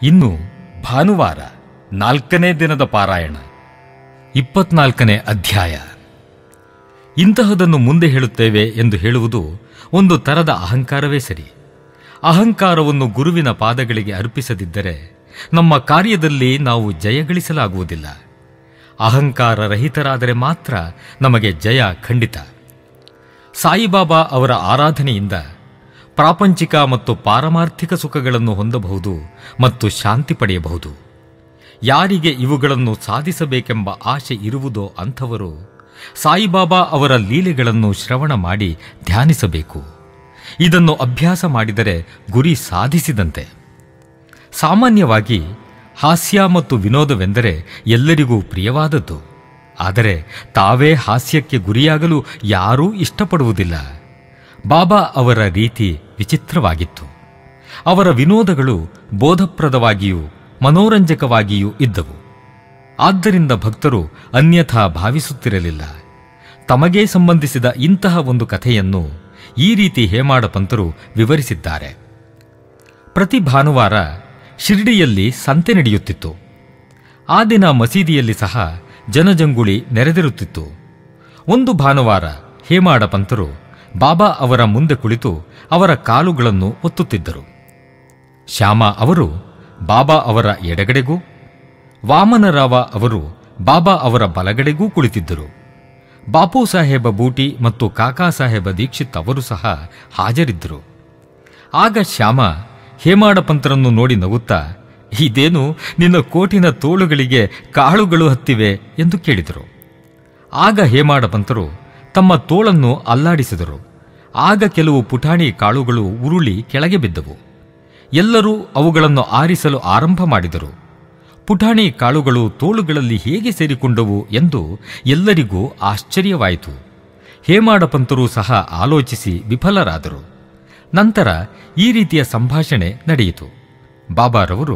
ಇನ್ನು ಭಾನುವಾರ 4ನೇ ದಿನದ ಪಾರಾಯಣ 24ನೇ ಅಧ್ಯಾಯ. ಇಂತಹದನ್ನು ಮುಂದೆ ಹೇಳುತ್ತೇವೆ ಎಂದು ಹೇಳುವುದು ಒಂದು ತರದ ಅಹಂಕಾರವೇ ಸರಿ. ಅಹಂಕಾರವನ್ನು ಗುರುವಿನ ಪಾದಗಳಿಗೆ ಅರ್ಪಿಸದಿದ್ದರೆ ನಮ್ಮ ಕಾರ್ಯದಲ್ಲಿ ನಾವು ಜಯಗಳಿಸಲಾಗುವುದಿಲ್ಲ. ಅಹಂಕಾರ ರಹಿತರಾದರೆ ಮಾತ್ರ ನಮಗೆ ಜಯ ಖಂಡಿತ. ಸಾಯಿಬಾಬಾ ಅವರ ಆರಾಧನೆಯಿಂದ ಪ್ರಾಪಂಚಿಕ ಮತ್ತು ಪಾರಮಾರ್ಥಿಕ ಸುಖಗಳನ್ನು ಹೊಂದಬಹುದು ಮತ್ತು ಶಾಂತಿ ಪಡೆಯಬಹುದು. ಯಾರಿಗೆ ಇವುಗಳನ್ನು ಸಾಧಿಸಬೇಕೆಂಬ ಆಶೆ ಇರುವುದೋ ಅಂಥವರು ಸಾಯಿಬಾಬಾ ಅವರ ಲೀಲೆಗಳನ್ನು ಶ್ರವಣ ಮಾಡಿ ಧ್ಯಾನಿಸಬೇಕು. ಇದನ್ನು ಅಭ್ಯಾಸ ಮಾಡಿದರೆ ಗುರಿ ಸಾಧಿಸಿದಂತೆ. ಸಾಮಾನ್ಯವಾಗಿ ಹಾಸ್ಯ ಮತ್ತು ವಿನೋದವೆಂದರೆ ಎಲ್ಲರಿಗೂ ಪ್ರಿಯವಾದದ್ದು. ಆದರೆ ತಾವೇ ಹಾಸ್ಯಕ್ಕೆ ಗುರಿಯಾಗಲು ಯಾರೂ ಇಷ್ಟಪಡುವುದಿಲ್ಲ. ಬಾಬಾ ಅವರ ರೀತಿ ವಿಚಿತ್ರವಾಗಿತ್ತು. ಅವರ ವಿನೋದಗಳು ಬೋಧಪ್ರದವಾಗಿಯೂ ಮನೋರಂಜಕವಾಗಿಯೂ ಇದ್ದವು. ಆದ್ದರಿಂದ ಭಕ್ತರು ಅನ್ಯಥಾ ಭಾವಿಸುತ್ತಿರಲಿಲ್ಲ. ತಮಗೇ ಸಂಬಂಧಿಸಿದ ಇಂತಹ ಒಂದು ಕಥೆಯನ್ನು ಈ ರೀತಿ ಹೇಮಾಡ ಪಂತರು ವಿವರಿಸಿದ್ದಾರೆ. ಪ್ರತಿ ಭಾನುವಾರ ಶಿರ್ಡಿಯಲ್ಲಿ ಸಂತೆ ನಡೆಯುತ್ತಿತ್ತು. ಆ ದಿನ ಮಸೀದಿಯಲ್ಲಿ ಸಹ ಜನಜಂಗುಳಿ ನೆರೆದಿರುತ್ತಿತ್ತು. ಒಂದು ಭಾನುವಾರ ಹೇಮಾಡ ಪಂತರು ಬಾಬಾ ಅವರ ಮುಂದೆ ಕುಳಿತು ಅವರ ಕಾಲುಗಳನ್ನು ಒತ್ತುತ್ತಿದ್ದರು. ಶ್ಯಾಮ ಅವರು ಬಾಬಾ ಅವರ ಎಡಗಡೆಗೂ, ವಾಮನರಾವ ಅವರು ಬಾಬಾ ಅವರ ಬಲಗಡೆಗೂ ಕುಳಿತಿದ್ದರು. ಬಾಪು ಸಾಹೇಬ ಬೂಟಿ ಮತ್ತು ಕಾಕಾ ಸಾಹೇಬ ದೀಕ್ಷಿತ್ ಅವರು ಸಹ ಹಾಜರಿದ್ದರು. ಆಗ ಶ್ಯಾಮ ಹೇಮಾಡ ಪಂತರನ್ನು ನೋಡಿ ನಗುತ್ತಾ, ಇದೇನು ನಿನ್ನ ಕೋಟಿನ ತೋಳುಗಳಿಗೆ ಕಾಳುಗಳು ಹತ್ತಿವೆ ಎಂದು ಕೇಳಿದರು. ಆಗ ಹೇಮಾಡ ಪಂತರು ತಮ್ಮ ತೋಳನ್ನು ಅಲ್ಲಾಡಿಸಿದರು. ಆಗ ಕೆಲವು ಪುಟಾಣಿ ಕಾಳುಗಳು ಉರುಳಿ ಕೆಳಗೆ ಬಿದ್ದವು. ಎಲ್ಲರೂ ಅವುಗಳನ್ನು ಆರಿಸಲು ಆರಂಭ ಮಾಡಿದರು. ಪುಟಾಣಿ ಕಾಳುಗಳು ತೋಳುಗಳಲ್ಲಿ ಹೇಗೆ ಸೇರಿಕೊಂಡವು ಎಂದು ಎಲ್ಲರಿಗೂ ಆಶ್ಚರ್ಯವಾಯಿತು. ಹೇಮಾಡ ಪಂತರು ಸಹ ಆಲೋಚಿಸಿ ವಿಫಲರಾದರು. ನಂತರ ಈ ರೀತಿಯ ಸಂಭಾಷಣೆ ನಡೆಯಿತು. ಬಾಬಾರವರು,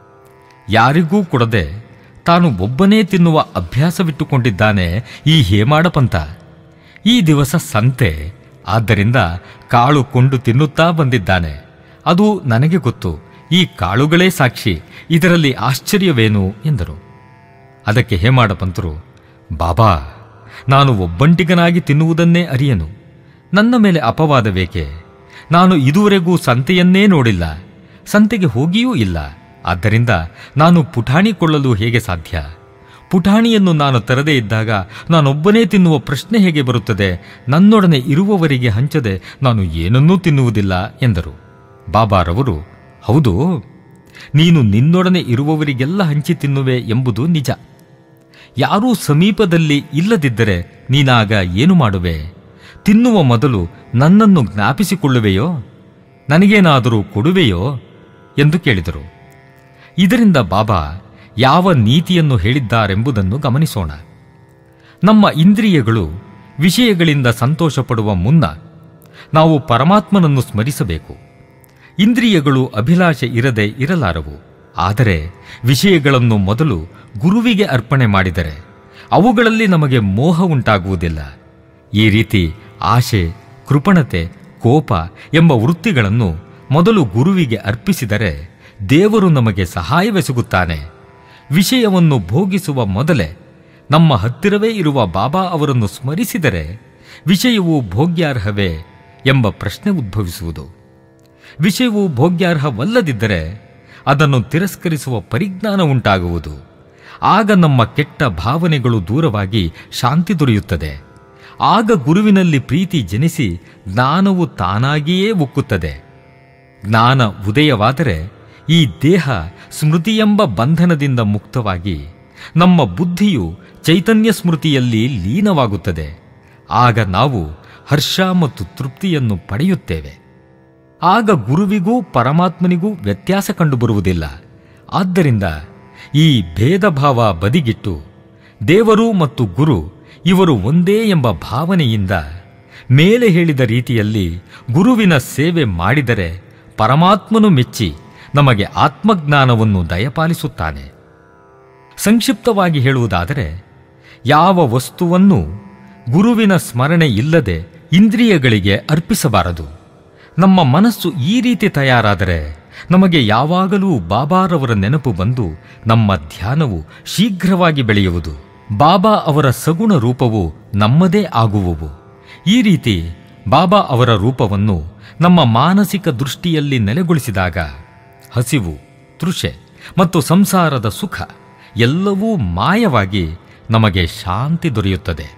ಯಾರಿಗೂ ಕೊಡದೆ ತಾನು ಒಬ್ಬನೇ ತಿನ್ನುವ ಅಭ್ಯಾಸವಿಟ್ಟುಕೊಂಡಿದ್ದಾನೆ ಈ ಹೇಮಾಡ ಪಂತ. ಈ ದಿವಸ ಸಂತೆ, ಆದ್ದರಿಂದ ಕಾಳು ಕೊಂಡು ತಿನ್ನುತ್ತಾ ಬಂದಿದ್ದಾನೆ. ಅದು ನನಗೆ ಗೊತ್ತು. ಈ ಕಾಳುಗಳೇ ಸಾಕ್ಷಿ. ಇದರಲ್ಲಿ ಆಶ್ಚರ್ಯವೇನು ಎಂದರು. ಅದಕ್ಕೆ ಹೇಮಾಡ ಪಂತರು, ಬಾಬಾ, ನಾನು ಒಬ್ಬಂಟಿಗನಾಗಿ ತಿನ್ನುವುದನ್ನೇ ಅರಿಯನು. ನನ್ನ ಮೇಲೆ ಅಪವಾದವೇಕೆ? ನಾನು ಇದುವರೆಗೂ ಸಂತೆಯನ್ನೇ ನೋಡಿಲ್ಲ, ಸಂತೆಗೆ ಹೋಗಿಯೂ ಇಲ್ಲ. ಆದ್ದರಿಂದ ನಾನು ಪುಟಾಣಿ ಕೊಳ್ಳಲು ಹೇಗೆ ಸಾಧ್ಯ? ಪುಟಾಣಿಯನ್ನು ನಾನು ತರದೇ ಇದ್ದಾಗ ನಾನೊಬ್ಬನೇ ತಿನ್ನುವ ಪ್ರಶ್ನೆ ಹೇಗೆ ಬರುತ್ತದೆ? ನನ್ನೊಡನೆ ಇರುವವರಿಗೆ ಹಂಚದೆ ನಾನು ಏನನ್ನೂ ತಿನ್ನುವುದಿಲ್ಲ ಎಂದರು. ಬಾಬಾರವರು, ಹೌದು, ನೀನು ನಿನ್ನೊಡನೆ ಇರುವವರಿಗೆಲ್ಲ ಹಂಚಿ ತಿನ್ನುವೆ ಎಂಬುದು ನಿಜ. ಯಾರೂ ಸಮೀಪದಲ್ಲಿ ಇಲ್ಲದಿದ್ದರೆ ನೀನಾಗ ಏನು ಮಾಡುವೆ? ತಿನ್ನುವ ಮೊದಲು ನನ್ನನ್ನು ಜ್ಞಾಪಿಸಿಕೊಳ್ಳುವೆಯೋ? ನನಗೇನಾದರೂ ಕೊಡುವೆಯೋ ಎಂದು ಕೇಳಿದರು. ಇದರಿಂದ ಬಾಬಾ ಯಾವ ನೀತಿಯನ್ನು ಹೇಳಿದ್ದಾರೆಂಬುದನ್ನು ಗಮನಿಸೋಣ. ನಮ್ಮ ಇಂದ್ರಿಯಗಳು ವಿಷಯಗಳಿಂದ ಸಂತೋಷಪಡುವ ಮುನ್ನ ನಾವು ಪರಮಾತ್ಮನನ್ನು ಸ್ಮರಿಸಬೇಕು. ಇಂದ್ರಿಯಗಳು ಅಭಿಲಾಷೆ ಇರದೆ ಇರಲಾರವು. ಆದರೆ ವಿಷಯಗಳನ್ನು ಮೊದಲು ಗುರುವಿಗೆ ಅರ್ಪಣೆ ಮಾಡಿದರೆ ಅವುಗಳಲ್ಲಿ ನಮಗೆ ಮೋಹ ಉಂಟಾಗುವುದಿಲ್ಲ. ಈ ರೀತಿ ಆಶೆ, ಕೃಪಣತೆ, ಕೋಪ ಎಂಬ ವೃತ್ತಿಗಳನ್ನು ಮೊದಲು ಗುರುವಿಗೆ ಅರ್ಪಿಸಿದರೆ ದೇವರು ನಮಗೆ ಸಹಾಯವೆಸಗುತ್ತಾನೆ. ವಿಷಯವನ್ನು ಭೋಗಿಸುವ ಮೊದಲೇ ನಮ್ಮ ಹತ್ತಿರವೇ ಇರುವ ಬಾಬಾ ಅವರನ್ನು ಸ್ಮರಿಸಿದರೆ ವಿಷಯವು ಭೋಗ್ಯಾರ್ಹವೇ ಎಂಬ ಪ್ರಶ್ನೆ ಉದ್ಭವಿಸುವುದು. ವಿಷಯವು ಭೋಗ್ಯಾರ್ಹವಲ್ಲದಿದ್ದರೆ ಅದನ್ನು ತಿರಸ್ಕರಿಸುವ ಪರಿಜ್ಞಾನ ಉಂಟಾಗುವುದು. ಆಗ ನಮ್ಮ ಕೆಟ್ಟ ಭಾವನೆಗಳು ದೂರವಾಗಿ ಶಾಂತಿ ದೊರೆಯುತ್ತದೆ. ಆಗ ಗುರುವಿನಲ್ಲಿ ಪ್ರೀತಿ ಜನಿಸಿ ಜ್ಞಾನವು ತಾನಾಗಿಯೇ ಉಕ್ಕುತ್ತದೆ. ಜ್ಞಾನ ಉದಯವಾದರೆ ಈ ದೇಹ ಸ್ಮೃತಿಯೆಂಬ ಬಂಧನದಿಂದ ಮುಕ್ತವಾಗಿ ನಮ್ಮ ಬುದ್ಧಿಯು ಚೈತನ್ಯ ಸ್ಮೃತಿಯಲ್ಲಿ ಲೀನವಾಗುತ್ತದೆ. ಆಗ ನಾವು ಹರ್ಷ ಮತ್ತು ತೃಪ್ತಿಯನ್ನು ಪಡೆಯುತ್ತೇವೆ. ಆಗ ಗುರುವಿಗೂ ಪರಮಾತ್ಮನಿಗೂ ವ್ಯತ್ಯಾಸ ಕಂಡುಬರುವುದಿಲ್ಲ. ಆದ್ದರಿಂದ ಈ ಭೇದ ಭಾವ ಬದಿಗಿಟ್ಟು ದೇವರು ಮತ್ತು ಗುರು ಇವರು ಒಂದೇ ಎಂಬ ಭಾವನೆಯಿಂದ ಮೇಲೆ ಹೇಳಿದ ರೀತಿಯಲ್ಲಿ ಗುರುವಿನ ಸೇವೆ ಮಾಡಿದರೆ ಪರಮಾತ್ಮನು ಮೆಚ್ಚಿ ನಮಗೆ ಆತ್ಮಜ್ಞಾನವನ್ನು ದಯಪಾಲಿಸುತ್ತಾನೆ. ಸಂಕ್ಷಿಪ್ತವಾಗಿ ಹೇಳುವುದಾದರೆ, ಯಾವ ವಸ್ತುವನ್ನು ಗುರುವಿನ ಸ್ಮರಣೆ ಇಲ್ಲದೆ ಇಂದ್ರಿಯಗಳಿಗೆ ಅರ್ಪಿಸಬಾರದು. ನಮ್ಮ ಮನಸ್ಸು ಈ ರೀತಿ ತಯಾರಾದರೆ ನಮಗೆ ಯಾವಾಗಲೂ ಬಾಬಾರವರ ನೆನಪು ಬಂದು ನಮ್ಮ ಧ್ಯಾನವು ಶೀಘ್ರವಾಗಿ ಬೆಳೆಯುವುದು. ಬಾಬಾ ಅವರ ಸಗುಣ ರೂಪವು ನಮ್ಮದೇ ಆಗುವವು. ಈ ರೀತಿ ಬಾಬಾ ಅವರ ರೂಪವನ್ನು ನಮ್ಮ ಮಾನಸಿಕ ದೃಷ್ಟಿಯಲ್ಲಿ ನೆಲೆಗೊಳಿಸಿದಾಗ ಹಸಿವು, ತೃಷೆ ಮತ್ತು ಸಂಸಾರದ ಸುಖ ಎಲ್ಲವೂ ಮಾಯವಾಗಿ ನಮಗೆ ಶಾಂತಿ ದೊರೆಯುತ್ತದೆ.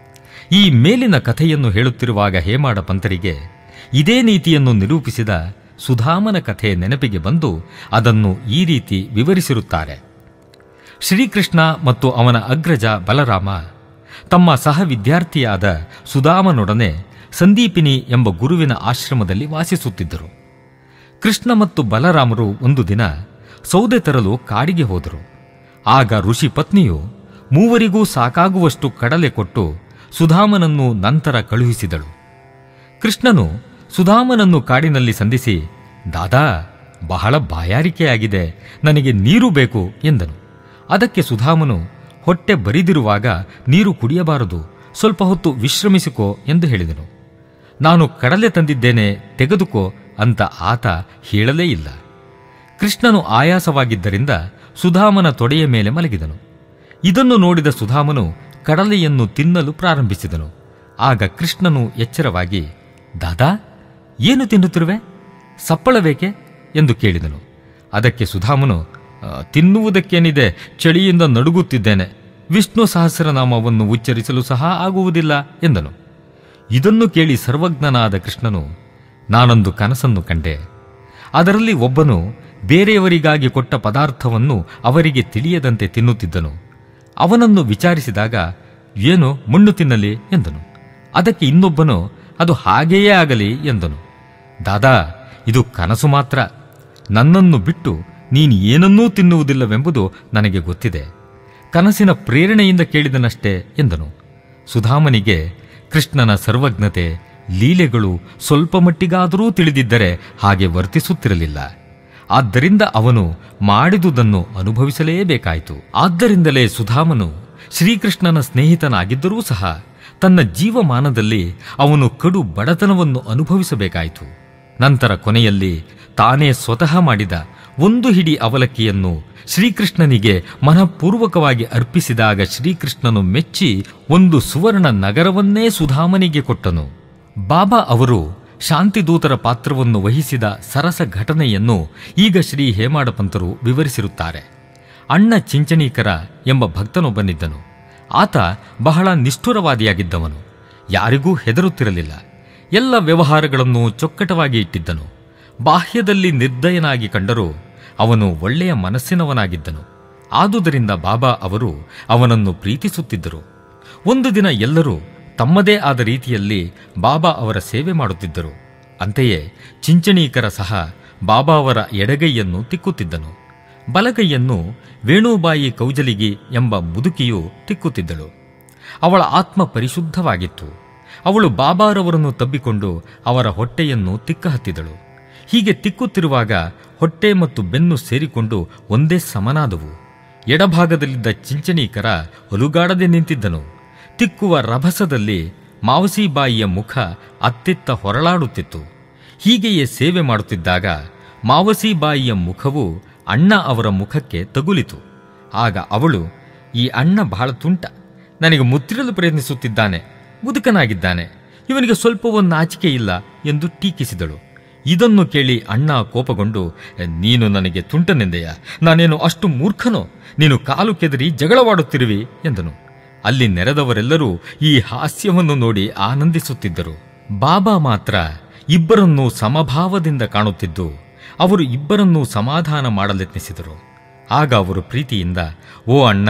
ಈ ಮೇಲಿನ ಕಥೆಯನ್ನು ಹೇಳುತ್ತಿರುವಾಗ ಹೇಮಾಡ ಪಂತರಿಗೆ ಇದೇ ನೀತಿಯನ್ನು ನಿರೂಪಿಸಿದ ಸುಧಾಮನ ಕಥೆ ನೆನಪಿಗೆ ಬಂದು ಅದನ್ನು ಈ ರೀತಿ ವಿವರಿಸಿರುತ್ತಾರೆ. ಶ್ರೀಕೃಷ್ಣ ಮತ್ತು ಅವನ ಅಗ್ರಜ ಬಲರಾಮ ತಮ್ಮ ಸಹ ವಿದ್ಯಾರ್ಥಿಯಾದ ಸುಧಾಮನೊಡನೆ ಸಂದೀಪಿನಿ ಎಂಬ ಗುರುವಿನ ಆಶ್ರಮದಲ್ಲಿ ವಾಸಿಸುತ್ತಿದ್ದರು. ಕೃಷ್ಣ ಮತ್ತು ಬಲರಾಮರು ಒಂದು ದಿನ ಸೌದೆ ತರಲು ಕಾಡಿಗೆ ಹೋದರು. ಆಗ ಋಷಿ ಪತ್ನಿಯು ಮೂವರಿಗೂ ಸಾಕಾಗುವಷ್ಟು ಕಡಲೆ ಕೊಟ್ಟು ಸುಧಾಮನನ್ನು ನಂತರ ಕಳುಹಿಸಿದಳು. ಕೃಷ್ಣನು ಸುಧಾಮನನ್ನು ಕಾಡಿನಲ್ಲಿ ಸಂಧಿಸಿ, ದಾದಾ, ಬಹಳ ಬಾಯಾರಿಕೆಯಾಗಿದೆ, ನನಗೆ ನೀರು ಬೇಕು ಎಂದನು. ಅದಕ್ಕೆ ಸುಧಾಮನು, ಹೊಟ್ಟೆ ಬರಿದಿರುವಾಗ ನೀರು ಕುಡಿಯಬಾರದು, ಸ್ವಲ್ಪ ಹೊತ್ತು ವಿಶ್ರಮಿಸಿಕೋ ಎಂದು ಹೇಳಿದನು. ನಾನು ಕಡಲೆ ತಂದಿದ್ದೇನೆ, ತೆಗೆದುಕೋ ಅಂತ ಆತ ಹೇಳಲೇ ಇಲ್ಲ. ಕೃಷ್ಣನು ಆಯಾಸವಾಗಿದ್ದರಿಂದ ಸುಧಾಮನ ತೊಡೆಯ ಮೇಲೆ ಮಲಗಿದನು. ಇದನ್ನು ನೋಡಿದ ಸುಧಾಮನು ಕಡಲೆಯನ್ನು ತಿನ್ನಲು ಪ್ರಾರಂಭಿಸಿದನು. ಆಗ ಕೃಷ್ಣನು ಎಚ್ಚರವಾಗಿ, ದಾದಾ, ಏನು ತಿನ್ನುತ್ತಿರುವೆ? ಸಪ್ಪಳ ಬೇಕೆ ಎಂದು ಕೇಳಿದನು. ಅದಕ್ಕೆ ಸುಧಾಮನು, ತಿನ್ನುವುದಕ್ಕೇನಿದೆ, ಚಳಿಯಿಂದ ನಡುಗುತ್ತಿದ್ದೇನೆ, ವಿಷ್ಣು ಸಹಸ್ರನಾಮವನ್ನು ಉಚ್ಚರಿಸಲು ಸಹ ಆಗುವುದಿಲ್ಲ ಎಂದನು. ಇದನ್ನು ಕೇಳಿ ಸರ್ವಜ್ಞನಾದ ಕೃಷ್ಣನು, ನಾನೊಂದು ಕನಸನ್ನು ಕಂಡೆ. ಅದರಲ್ಲಿ ಒಬ್ಬನು ಬೇರೆಯವರಿಗಾಗಿ ಕೊಟ್ಟ ಪದಾರ್ಥವನ್ನು ಅವರಿಗೆ ತಿಳಿಯದಂತೆ ತಿನ್ನುತ್ತಿದ್ದನು. ಅವನನ್ನು ವಿಚಾರಿಸಿದಾಗ, ಏನು, ಮಣ್ಣು ತಿನ್ನಲಿ ಎಂದನು. ಅದಕ್ಕೆ ಇನ್ನೊಬ್ಬನು, ಅದು ಹಾಗೆಯೇ ಆಗಲಿ ಎಂದನು. ದಾದಾ, ಇದು ಕನಸು ಮಾತ್ರ, ನನ್ನನ್ನು ಬಿಟ್ಟು ನೀನು ಏನನ್ನೂ ತಿನ್ನುವುದಿಲ್ಲವೆಂಬುದು ನನಗೆ ಗೊತ್ತಿದೆ, ಕನಸಿನ ಪ್ರೇರಣೆಯಿಂದ ಕೇಳಿದನಷ್ಟೇ ಎಂದನು. ಸುಧಾಮನಿಗೆ ಕೃಷ್ಣನ ಸರ್ವಜ್ಞತೆ, ಲೀಲೆಗಳು ಸ್ವಲ್ಪ ಮಟ್ಟಿಗಾದರೂ ತಿಳಿದಿದ್ದರೆ ಹಾಗೆ ವರ್ತಿಸುತ್ತಿರಲಿಲ್ಲ. ಆದ್ದರಿಂದ ಅವನು ಮಾಡಿದುದನ್ನು ಅನುಭವಿಸಲೇಬೇಕಾಯಿತು. ಆದ್ದರಿಂದಲೇ ಸುಧಾಮನು ಶ್ರೀಕೃಷ್ಣನ ಸ್ನೇಹಿತನಾಗಿದ್ದರೂ ಸಹ ತನ್ನ ಜೀವಮಾನದಲ್ಲಿ ಅವನು ಕಡು ಬಡತನವನ್ನು ಅನುಭವಿಸಬೇಕಾಯಿತು. ನಂತರ ಕೊನೆಯಲ್ಲಿ ತಾನೇ ಸ್ವತಃ ಮಾಡಿದ ಒಂದು ಹಿಡಿ ಅವಲಕ್ಕಿಯನ್ನು ಶ್ರೀಕೃಷ್ಣನಿಗೆ ಮನಪೂರ್ವಕವಾಗಿ ಅರ್ಪಿಸಿದಾಗ ಶ್ರೀಕೃಷ್ಣನು ಮೆಚ್ಚಿ ಒಂದು ಸುವರ್ಣ ನಗರವನ್ನೇ ಸುಧಾಮನಿಗೆ ಕೊಟ್ಟನು. ಬಾಬಾ ಅವರು ಶಾಂತಿದೂತರ ಪಾತ್ರವನ್ನು ವಹಿಸಿದ ಸರಸ ಘಟನೆಯನ್ನು ಈಗ ಶ್ರೀ ಹೇಮಾಡ ಪಂತರು ವಿವರಿಸಿರುತ್ತಾರೆ. ಅಣ್ಣ ಚಿಂಚಣೀಕರ ಎಂಬ ಭಕ್ತನೊಬ್ಬನಿದ್ದನು. ಆತ ಬಹಳ ನಿಷ್ಠುರವಾದಿಯಾಗಿದ್ದವನು. ಯಾರಿಗೂ ಹೆದರುತ್ತಿರಲಿಲ್ಲ. ಎಲ್ಲ ವ್ಯವಹಾರಗಳನ್ನು ಚೊಕ್ಕಟವಾಗಿ ಇಟ್ಟಿದ್ದನು. ಬಾಹ್ಯದಲ್ಲಿ ನಿರ್ದಯನಾಗಿ ಕಂಡರೂ ಅವನು ಒಳ್ಳೆಯ ಮನಸ್ಸಿನವನಾಗಿದ್ದನು. ಆದುದರಿಂದ ಬಾಬಾ ಅವರು ಅವನನ್ನು ಪ್ರೀತಿಸುತ್ತಿದ್ದರು. ಒಂದು ದಿನ ಎಲ್ಲರೂ ತಮ್ಮದೇ ಆದ ರೀತಿಯಲ್ಲಿ ಬಾಬಾ ಅವರ ಸೇವೆ ಮಾಡುತ್ತಿದ್ದರು. ಅಂತೆಯೇ ಚಿಂಚಣೀಕರ ಸಹ ಬಾಬಾ ಅವರ ಎಡಗೈಯನ್ನು ತಿಕ್ಕುತ್ತಿದ್ದನು. ಬಲಗೈಯನ್ನು ವೇಣುಬಾಯಿ ಕೌಜಲಿಗಿ ಎಂಬ ಮುದುಕಿಯು ತಿಕ್ಕುತ್ತಿದ್ದಳು. ಅವಳ ಆತ್ಮ ಪರಿಶುದ್ಧವಾಗಿತ್ತು. ಅವಳು ಬಾಬಾರವರನ್ನು ತಬ್ಬಿಕೊಂಡು ಅವರ ಹೊಟ್ಟೆಯನ್ನು ತಿಕ್ಕಹತ್ತಿದಳು. ಹೀಗೆ ತಿಕ್ಕುತ್ತಿರುವಾಗ ಹೊಟ್ಟೆ ಮತ್ತು ಬೆನ್ನು ಸೇರಿಕೊಂಡು ಒಂದೇ ಸಮನಾದವು. ಎಡಭಾಗದಲ್ಲಿದ್ದ ಚಿಂಚಣೀಕರ ಅಲುಗಾಡದೆ ನಿಂತಿದ್ದನು. ತಿಕ್ಕುವ ರಭಸದಲ್ಲಿ ಮಾವಸಿಬಾಯಿಯ ಮುಖ ಅತ್ತಿತ್ತ ಹೊರಳಾಡುತ್ತಿತ್ತು. ಹೀಗೆಯೇ ಸೇವೆ ಮಾಡುತ್ತಿದ್ದಾಗ ಮಾವಸಿಬಾಯಿಯ ಮುಖವು ಅಣ್ಣ ಅವರ ಮುಖಕ್ಕೆ ತಗುಲಿತು. ಆಗ ಅವಳು, ಈ ಅಣ್ಣ ಬಹಳ ತುಂಟ, ನನಗೆ ಮುತ್ತಿರಲು ಪ್ರಯತ್ನಿಸುತ್ತಿದ್ದಾನೆ, ಮುದುಕನಾಗಿದ್ದಾನೆ, ಇವನಿಗೆ ಸ್ವಲ್ಪವೂ ನಾಚಿಕೆ ಇಲ್ಲ ಎಂದು ಟೀಕಿಸಿದಳು. ಇದನ್ನು ಕೇಳಿ ಅಣ್ಣ ಕೋಪಗೊಂಡು, ನೀನು ನನಗೆ ತುಂಟನೆಂದೆಯ? ನಾನೇನು ಅಷ್ಟು ಮೂರ್ಖನೋ? ನೀನು ಕಾಲು ಕೆದರಿ ಜಗಳವಾಡುತ್ತಿರುವಿ ಎಂದನು. ಅಲ್ಲಿ ನೆರೆದವರೆಲ್ಲರೂ ಈ ಹಾಸ್ಯವನ್ನು ನೋಡಿ ಆನಂದಿಸುತ್ತಿದ್ದರು. ಬಾಬಾ ಮಾತ್ರ ಇಬ್ಬರನ್ನೂ ಸಮಭಾವದಿಂದ ಕಾಣುತ್ತಿದ್ದು ಅವರು ಇಬ್ಬರನ್ನೂ ಸಮಾಧಾನ ಮಾಡಲೆತ್ನಿಸಿದರು. ಆಗ ಅವರು ಪ್ರೀತಿಯಿಂದ, ಓ ಅಣ್ಣ,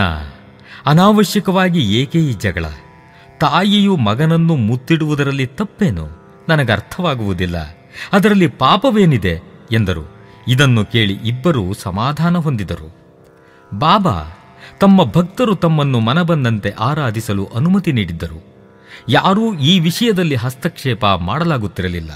ಅನಾವಶ್ಯಕವಾಗಿ ಏಕೆ ಈ ಜಗಳ? ತಾಯಿಯು ಮಗನನ್ನು ಮುತ್ತಿಡುವುದರಲ್ಲಿ ತಪ್ಪೇನು? ನನಗರ್ಥವಾಗುವುದಿಲ್ಲ. ಅದರಲ್ಲಿ ಪಾಪವೇನಿದೆ ಎಂದರು. ಇದನ್ನು ಕೇಳಿ ಇಬ್ಬರೂ ಸಮಾಧಾನ ಹೊಂದಿದರು. ಬಾಬಾ ತಮ್ಮ ಭಕ್ತರು ತಮ್ಮನ್ನು ಮನಬಂದಂತೆ ಆರಾಧಿಸಲು ಅನುಮತಿ ನೀಡಿದ್ದರು. ಯಾರೂ ಈ ವಿಷಯದಲ್ಲಿ ಹಸ್ತಕ್ಷೇಪ ಮಾಡಲಾಗುತ್ತಿರಲಿಲ್ಲ.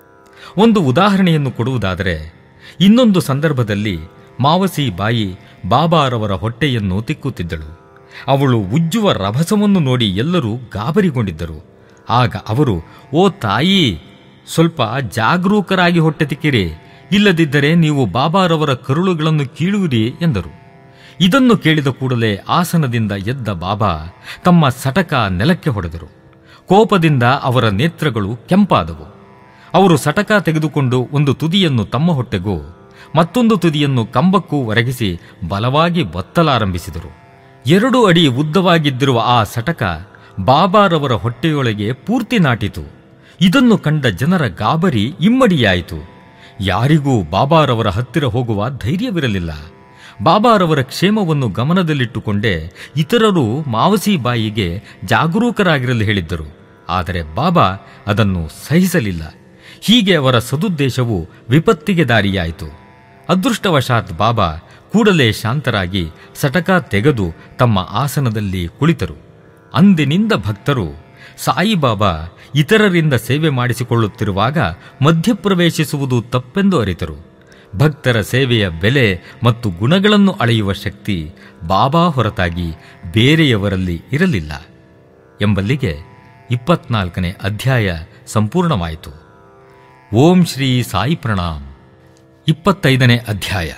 ಒಂದು ಉದಾಹರಣೆಯನ್ನು ಕೊಡುವುದಾದರೆ, ಇನ್ನೊಂದು ಸಂದರ್ಭದಲ್ಲಿ ಮಾವಸಿ ಬಾಯಿ ಬಾಬಾರವರ ಹೊಟ್ಟೆಯನ್ನು ತಿಕ್ಕುತ್ತಿದ್ದಳು. ಅವಳು ಉಜ್ಜುವ ರಭಸವನ್ನು ನೋಡಿ ಎಲ್ಲರೂ ಗಾಬರಿಗೊಂಡಿದ್ದರು. ಆಗ ಅವರು, ಓ ತಾಯಿ, ಸ್ವಲ್ಪ ಜಾಗರೂಕರಾಗಿ ಹೊಟ್ಟೆ ತಿಕ್ಕಿರಿ, ಇಲ್ಲದಿದ್ದರೆ ನೀವು ಬಾಬಾರವರ ಕರುಳುಗಳನ್ನು ಕೀಳುವಿರಿ ಎಂದರು. ಇದನ್ನು ಕೇಳಿದ ಕೂಡಲೇ ಆಸನದಿಂದ ಎದ್ದ ಬಾಬಾ ತಮ್ಮ ಸಟಕ ನೆಲಕ್ಕೆ ಹೊಡೆದರು. ಕೋಪದಿಂದ ಅವರ ನೇತ್ರಗಳು ಕೆಂಪಾದವು. ಅವರು ಸಟಕ ತೆಗೆದುಕೊಂಡು ಒಂದು ತುದಿಯನ್ನು ತಮ್ಮ ಹೊಟ್ಟೆಗೂ ಮತ್ತೊಂದು ತುದಿಯನ್ನು ಕಂಬಕ್ಕೂ ಒರಗಿಸಿ ಬಲವಾಗಿ ಒತ್ತಲಾರಂಭಿಸಿದರು. 2 ಅಡಿ ಉದ್ದವಾಗಿದ್ದಿರುವ ಆ ಸಟಕ ಬಾಬಾರವರ ಹೊಟ್ಟೆಯೊಳಗೆ ಪೂರ್ತಿ ನಾಟಿತು. ಇದನ್ನು ಕಂಡ ಜನರ ಗಾಬರಿ ಇಮ್ಮಡಿಯಾಯಿತು. ಯಾರಿಗೂ ಬಾಬಾರವರ ಹತ್ತಿರ ಹೋಗುವ ಧೈರ್ಯವಿರಲಿಲ್ಲ. ಬಾಬಾರವರ ಕ್ಷೇಮವನ್ನು ಗಮನದಲ್ಲಿಟ್ಟುಕೊಂಡೇ ಇತರರು ಮಾವಸಿ ಬಾಯಿಗೆ ಜಾಗರೂಕರಾಗಿರಲು ಹೇಳಿದ್ದರು. ಆದರೆ ಬಾಬಾ ಅದನ್ನು ಸಹಿಸಲಿಲ್ಲ. ಹೀಗೆ ಅವರ ಸದುದ್ದೇಶವು ವಿಪತ್ತಿಗೆ ದಾರಿಯಾಯಿತು. ಅದೃಷ್ಟವಶಾತ್ ಬಾಬಾ ಕೂಡಲೇ ಶಾಂತರಾಗಿ ಸಟಕ ತೆಗೆದು ತಮ್ಮ ಆಸನದಲ್ಲಿ ಕುಳಿತರು. ಅಂದಿನಿಂದ ಭಕ್ತರು ಸಾಯಿಬಾಬಾ ಇತರರಿಂದ ಸೇವೆ ಮಾಡಿಸಿಕೊಳ್ಳುತ್ತಿರುವಾಗ ಮಧ್ಯಪ್ರವೇಶಿಸುವುದು ತಪ್ಪೆಂದು ಅರಿತರು. ಭಕ್ತರ ಸೇವೆಯ ಬೆಲೆ ಮತ್ತು ಗುಣಗಳನ್ನು ಅಳೆಯುವ ಶಕ್ತಿ ಬಾಬಾ ಹೊರತಾಗಿ ಬೇರೆಯವರಲ್ಲಿ ಇರಲಿಲ್ಲ ಎಂಬಲ್ಲಿಗೆ 24ನೇ ಅಧ್ಯಾಯ ಸಂಪೂರ್ಣವಾಯಿತು. ಓಂ ಶ್ರೀ ಸಾಯಿ ಪ್ರಣಾಮ್. 25ನೇ ಅಧ್ಯಾಯ.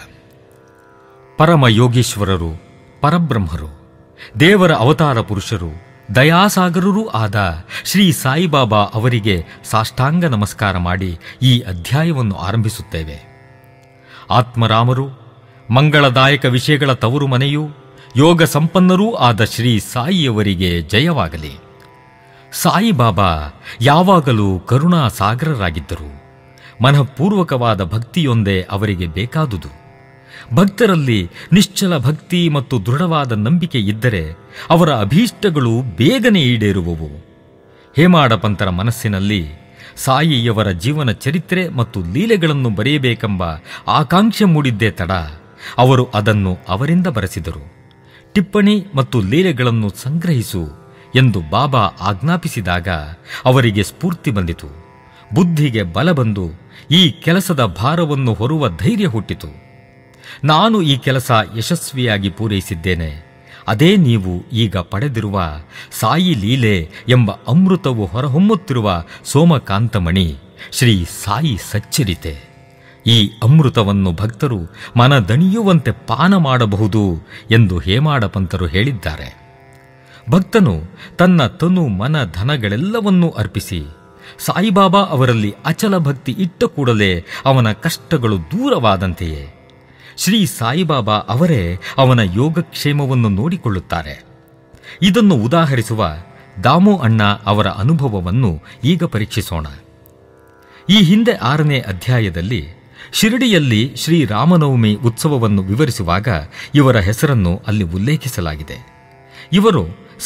ಪರಮ ಯೋಗೀಶ್ವರರು, ಪರಬ್ರಹ್ಮರು, ದೇವರ ಅವತಾರ ಪುರುಷರು, ದಯಾಸಾಗರರೂ ಆದ ಶ್ರೀ ಸಾಯಿಬಾಬಾ ಅವರಿಗೆ ಸಾಷ್ಟಾಂಗ ನಮಸ್ಕಾರ ಮಾಡಿ ಈ ಅಧ್ಯಾಯವನ್ನು ಆರಂಭಿಸುತ್ತೇವೆ. ಆತ್ಮರಾಮರು, ಮಂಗಳದಾಯಕ ವಿಷಯಗಳ ತವರು ಮನೆಯೂ ಯೋಗ ಸಂಪನ್ನರೂ ಆದ ಶ್ರೀ ಸಾಯಿಯವರಿಗೆ ಜಯವಾಗಲಿ. ಸಾಯಿಬಾಬಾ ಯಾವಾಗಲೂ ಕರುಣಾ ಸಾಗರರಾಗಿದ್ದರು. ಮನಃಪೂರ್ವಕವಾದ ಭಕ್ತಿಯೊಂದೇ ಅವರಿಗೆ ಬೇಕಾದುದು. ಭಕ್ತರಲ್ಲಿ ನಿಶ್ಚಲ ಭಕ್ತಿ ಮತ್ತು ದೃಢವಾದ ನಂಬಿಕೆ ಇದ್ದರೆ ಅವರ ಅಭೀಷ್ಟಗಳು ಬೇಗನೆ ಈಡೇರುವವು. ಹೇಮಾಡಪಂತರ ಮನಸ್ಸಿನಲ್ಲಿ ಸಾಯಿಯವರ ಜೀವನ ಚರಿತ್ರೆ ಮತ್ತು ಲೀಲೆಗಳನ್ನು ಬರೆಯಬೇಕೆಂಬ ಆಕಾಂಕ್ಷೆ ಮೂಡಿದ್ದೇ ತಡ ಅವರು ಅದನ್ನು ಅವರಿಂದ ಬರೆಸಿದರು. ಟಿಪ್ಪಣಿ ಮತ್ತು ಲೀಲೆಗಳನ್ನು ಸಂಗ್ರಹಿಸು ಎಂದು ಬಾಬಾ ಆಜ್ಞಾಪಿಸಿದಾಗ ಅವರಿಗೆ ಸ್ಫೂರ್ತಿ ಬಂದಿತು. ಬುದ್ಧಿಗೆ ಬಲ ಬಂದು ಈ ಕೆಲಸದ ಭಾರವನ್ನು ಹೊರುವ ಧೈರ್ಯ ಹುಟ್ಟಿತು. ನಾನು ಈ ಕೆಲಸ ಯಶಸ್ವಿಯಾಗಿ ಪೂರೈಸಿದ್ದೇನೆ. ಅದೇ ನೀವು ಈಗ ಪಡೆದಿರುವ ಸಾಯಿ ಲೀಲೆ ಎಂಬ ಅಮೃತವು ಹೊರಹೊಮ್ಮುತ್ತಿರುವ ಸೋಮಕಾಂತಮಣಿ ಶ್ರೀ ಸಾಯಿ ಸಚ್ಚರಿತೆ. ಈ ಅಮೃತವನ್ನು ಭಕ್ತರು ಮನದಣಿಯುವಂತೆ ಪಾನ ಮಾಡಬಹುದು ಎಂದು ಹೇಮಾಡಪಂತರು ಹೇಳಿದ್ದಾರೆ. ಭಕ್ತನು ತನ್ನ ತನು ಮನ ಧನಗಳೆಲ್ಲವನ್ನೂ ಅರ್ಪಿಸಿ ಸಾಯಿಬಾಬಾ ಅವರಲ್ಲಿ ಅಚಲ ಭಕ್ತಿ ಇಟ್ಟ ಕೂಡಲೇ ಅವನ ಕಷ್ಟಗಳು ದೂರವಾದಂತೆಯೇ. ಶ್ರೀ ಸಾಯಿಬಾಬಾ ಅವರೇ ಅವನ ಯೋಗಕ್ಷೇಮವನ್ನು ನೋಡಿಕೊಳ್ಳುತ್ತಾರೆ. ಇದನ್ನು ಉದಾಹರಿಸುವ ದಾಮು ಅಣ್ಣ ಅವರ ಅನುಭವವನ್ನು ಈಗ ಪರೀಕ್ಷಿಸೋಣ. ಈ ಹಿಂದೆ 6ನೇ ಅಧ್ಯಾಯದಲ್ಲಿ ಶಿರಡಿಯಲ್ಲಿ ಶ್ರೀರಾಮನವಮಿ ಉತ್ಸವವನ್ನು ವಿವರಿಸುವಾಗ ಇವರ ಹೆಸರನ್ನು ಅಲ್ಲಿ ಉಲ್ಲೇಖಿಸಲಾಗಿದೆ. ಇವರು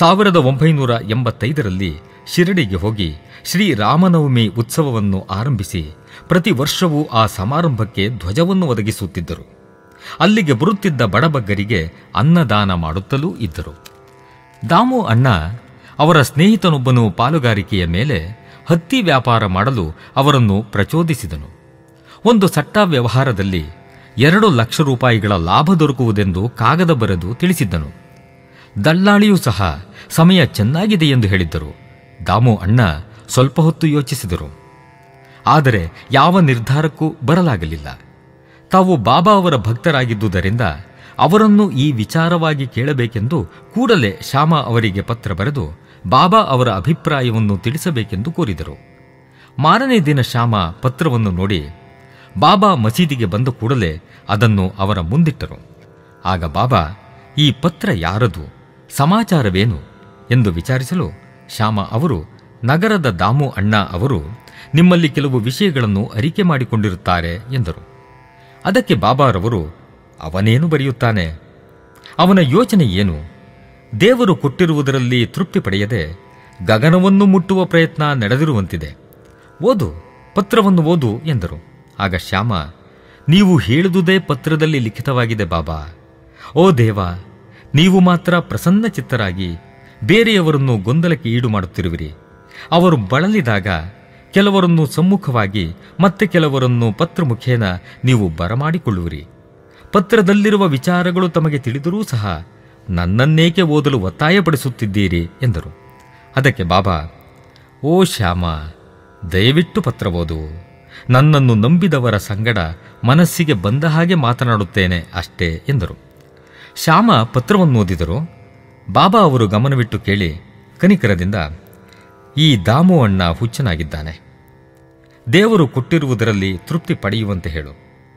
1985ರಲ್ಲಿ ಶಿರಡಿಗೆ ಹೋಗಿ ಶ್ರೀರಾಮನವಮಿ ಉತ್ಸವವನ್ನು ಆರಂಭಿಸಿ ಪ್ರತಿ ವರ್ಷವೂ ಆ ಸಮಾರಂಭಕ್ಕೆ ಧ್ವಜವನ್ನು ಒದಗಿಸುತ್ತಿದ್ದರು. ಅಲ್ಲಿಗೆ ಬರುತ್ತಿದ್ದ ಬಡಬಗ್ಗರಿಗೆ ಅನ್ನದಾನ ಮಾಡುತ್ತಲೂ ಇದ್ದರು. ದಾಮು ಅಣ್ಣ ಅವರ ಸ್ನೇಹಿತನೊಬ್ಬನು ಪಾಲುಗಾರಿಕೆಯ ಮೇಲೆ ಹತ್ತಿ ವ್ಯಾಪಾರ ಮಾಡಲು ಅವರನ್ನು ಪ್ರಚೋದಿಸಿದನು. ಒಂದು ಸಟ್ಟ ವ್ಯವಹಾರದಲ್ಲಿ 2 ಲಕ್ಷ ರೂಪಾಯಿಗಳ ಲಾಭ ದೊರಕುವುದೆಂದು ಕಾಗದ ಬರೆದು ತಿಳಿಸಿದ್ದನು. ದಳ್ಳಾಳಿಯೂ ಸಹ ಸಮಯ ಚೆನ್ನಾಗಿದೆ ಎಂದು ಹೇಳಿದ್ದರು. ದಾಮು ಅಣ್ಣ ಸ್ವಲ್ಪ ಹೊತ್ತು ಯೋಚಿಸಿದರು. ಆದರೆ ಯಾವ ನಿರ್ಧಾರಕ್ಕೂ ಬರಲಾಗಲಿಲ್ಲ. ತಾವು ಬಾಬಾ ಅವರ ಭಕ್ತರಾಗಿದ್ದುದರಿಂದ ಅವರನ್ನು ಈ ವಿಚಾರವಾಗಿ ಕೇಳಬೇಕೆಂದು ಕೂಡಲೇ ಶ್ಯಾಮ ಅವರಿಗೆ ಪತ್ರ ಬರೆದು ಬಾಬಾ ಅವರ ಅಭಿಪ್ರಾಯವನ್ನು ತಿಳಿಸಬೇಕೆಂದು ಕೋರಿದರು. ಮಾರನೇ ದಿನ ಶ್ಯಾಮ ಪತ್ರವನ್ನು ನೋಡಿ ಬಾಬಾ ಮಸೀದಿಗೆ ಬಂದ ಕೂಡಲೇ ಅದನ್ನು ಅವರ ಮುಂದಿಟ್ಟರು. ಆಗ ಬಾಬಾ, ಈ ಪತ್ರ ಯಾರದು, ಸಮಾಚಾರವೇನು ಎಂದು ವಿಚಾರಿಸಲು ಶ್ಯಾಮ ಅವರು, ನಗರದ ದಾಮು ಅಣ್ಣ ಅವರು ನಿಮ್ಮಲ್ಲಿ ಕೆಲವು ವಿಷಯಗಳನ್ನು ಅರಿಕೆ ಮಾಡಿಕೊಂಡಿರುತ್ತಾರೆ ಎಂದರು. ಅದಕ್ಕೆ ಬಾಬಾರವರು, ಅವನೇನು ಬರೆಯುತ್ತಾನೆ, ಅವನ ಯೋಚನೆ ಏನು, ದೇವರು ಕೊಟ್ಟಿರುವುದರಲ್ಲಿ ತೃಪ್ತಿ ಪಡೆಯದೆ ಗಗನವನ್ನು ಮುಟ್ಟುವ ಪ್ರಯತ್ನ ನಡೆದಿರುವಂತಿದೆ, ಓದು, ಪತ್ರವನ್ನು ಓದು ಎಂದರು. ಆಗ ಶ್ಯಾಮ, ನೀವು ಹೇಳಿದುದೇ ಪತ್ರದಲ್ಲಿ ಲಿಖಿತವಾಗಿದೆ ಬಾಬಾ. ಓ ದೇವ, ನೀವು ಮಾತ್ರ ಪ್ರಸನ್ನ ಚಿತ್ತರಾಗಿ ಬೇರೆಯವರನ್ನು ಗೊಂದಲಕ್ಕೆ ಈಡು ಮಾಡುತ್ತಿರುವಿರಿ. ಅವರು ಬಳಲಿದಾಗ ಕೆಲವರನ್ನು ಸಮ್ಮುಖವಾಗಿ ಮತ್ತೆ ಕೆಲವರನ್ನು ಪತ್ರ ಮುಖೇನ ನೀವು ಬರಮಾಡಿಕೊಳ್ಳುವಿರಿ. ಪತ್ರದಲ್ಲಿರುವ ವಿಚಾರಗಳು ತಮಗೆ ತಿಳಿದರೂ ಸಹ ನನ್ನನ್ನೇಕೆ ಓದಲು ಒತ್ತಾಯಪಡಿಸುತ್ತಿದ್ದೀರಿ ಎಂದರು. ಅದಕ್ಕೆ ಬಾಬಾ, ಓ ಶ್ಯಾಮ, ದಯವಿಟ್ಟು ಪತ್ರ ಓದು. ನನ್ನನ್ನು ನಂಬಿದವರ ಸಂಗಡ ಮನಸ್ಸಿಗೆ ಬಂದ ಹಾಗೆ ಮಾತನಾಡುತ್ತೇನೆ ಅಷ್ಟೇ ಎಂದರು. ಶ್ಯಾಮ ಪತ್ರವನ್ನು ಓದಿದರು. ಬಾಬಾ ಅವರು ಗಮನವಿಟ್ಟು ಕೇಳಿ ಕನಿಕರದಿಂದ, ಈ ದಾಮು ಅಣ್ಣ ಹುಚ್ಚನಾಗಿದ್ದಾನೆ. ದೇವರು ಕೊಟ್ಟಿರುವುದರಲ್ಲಿ ತೃಪ್ತಿ ಪಡೆಯುವಂತೆ ಹೇಳು.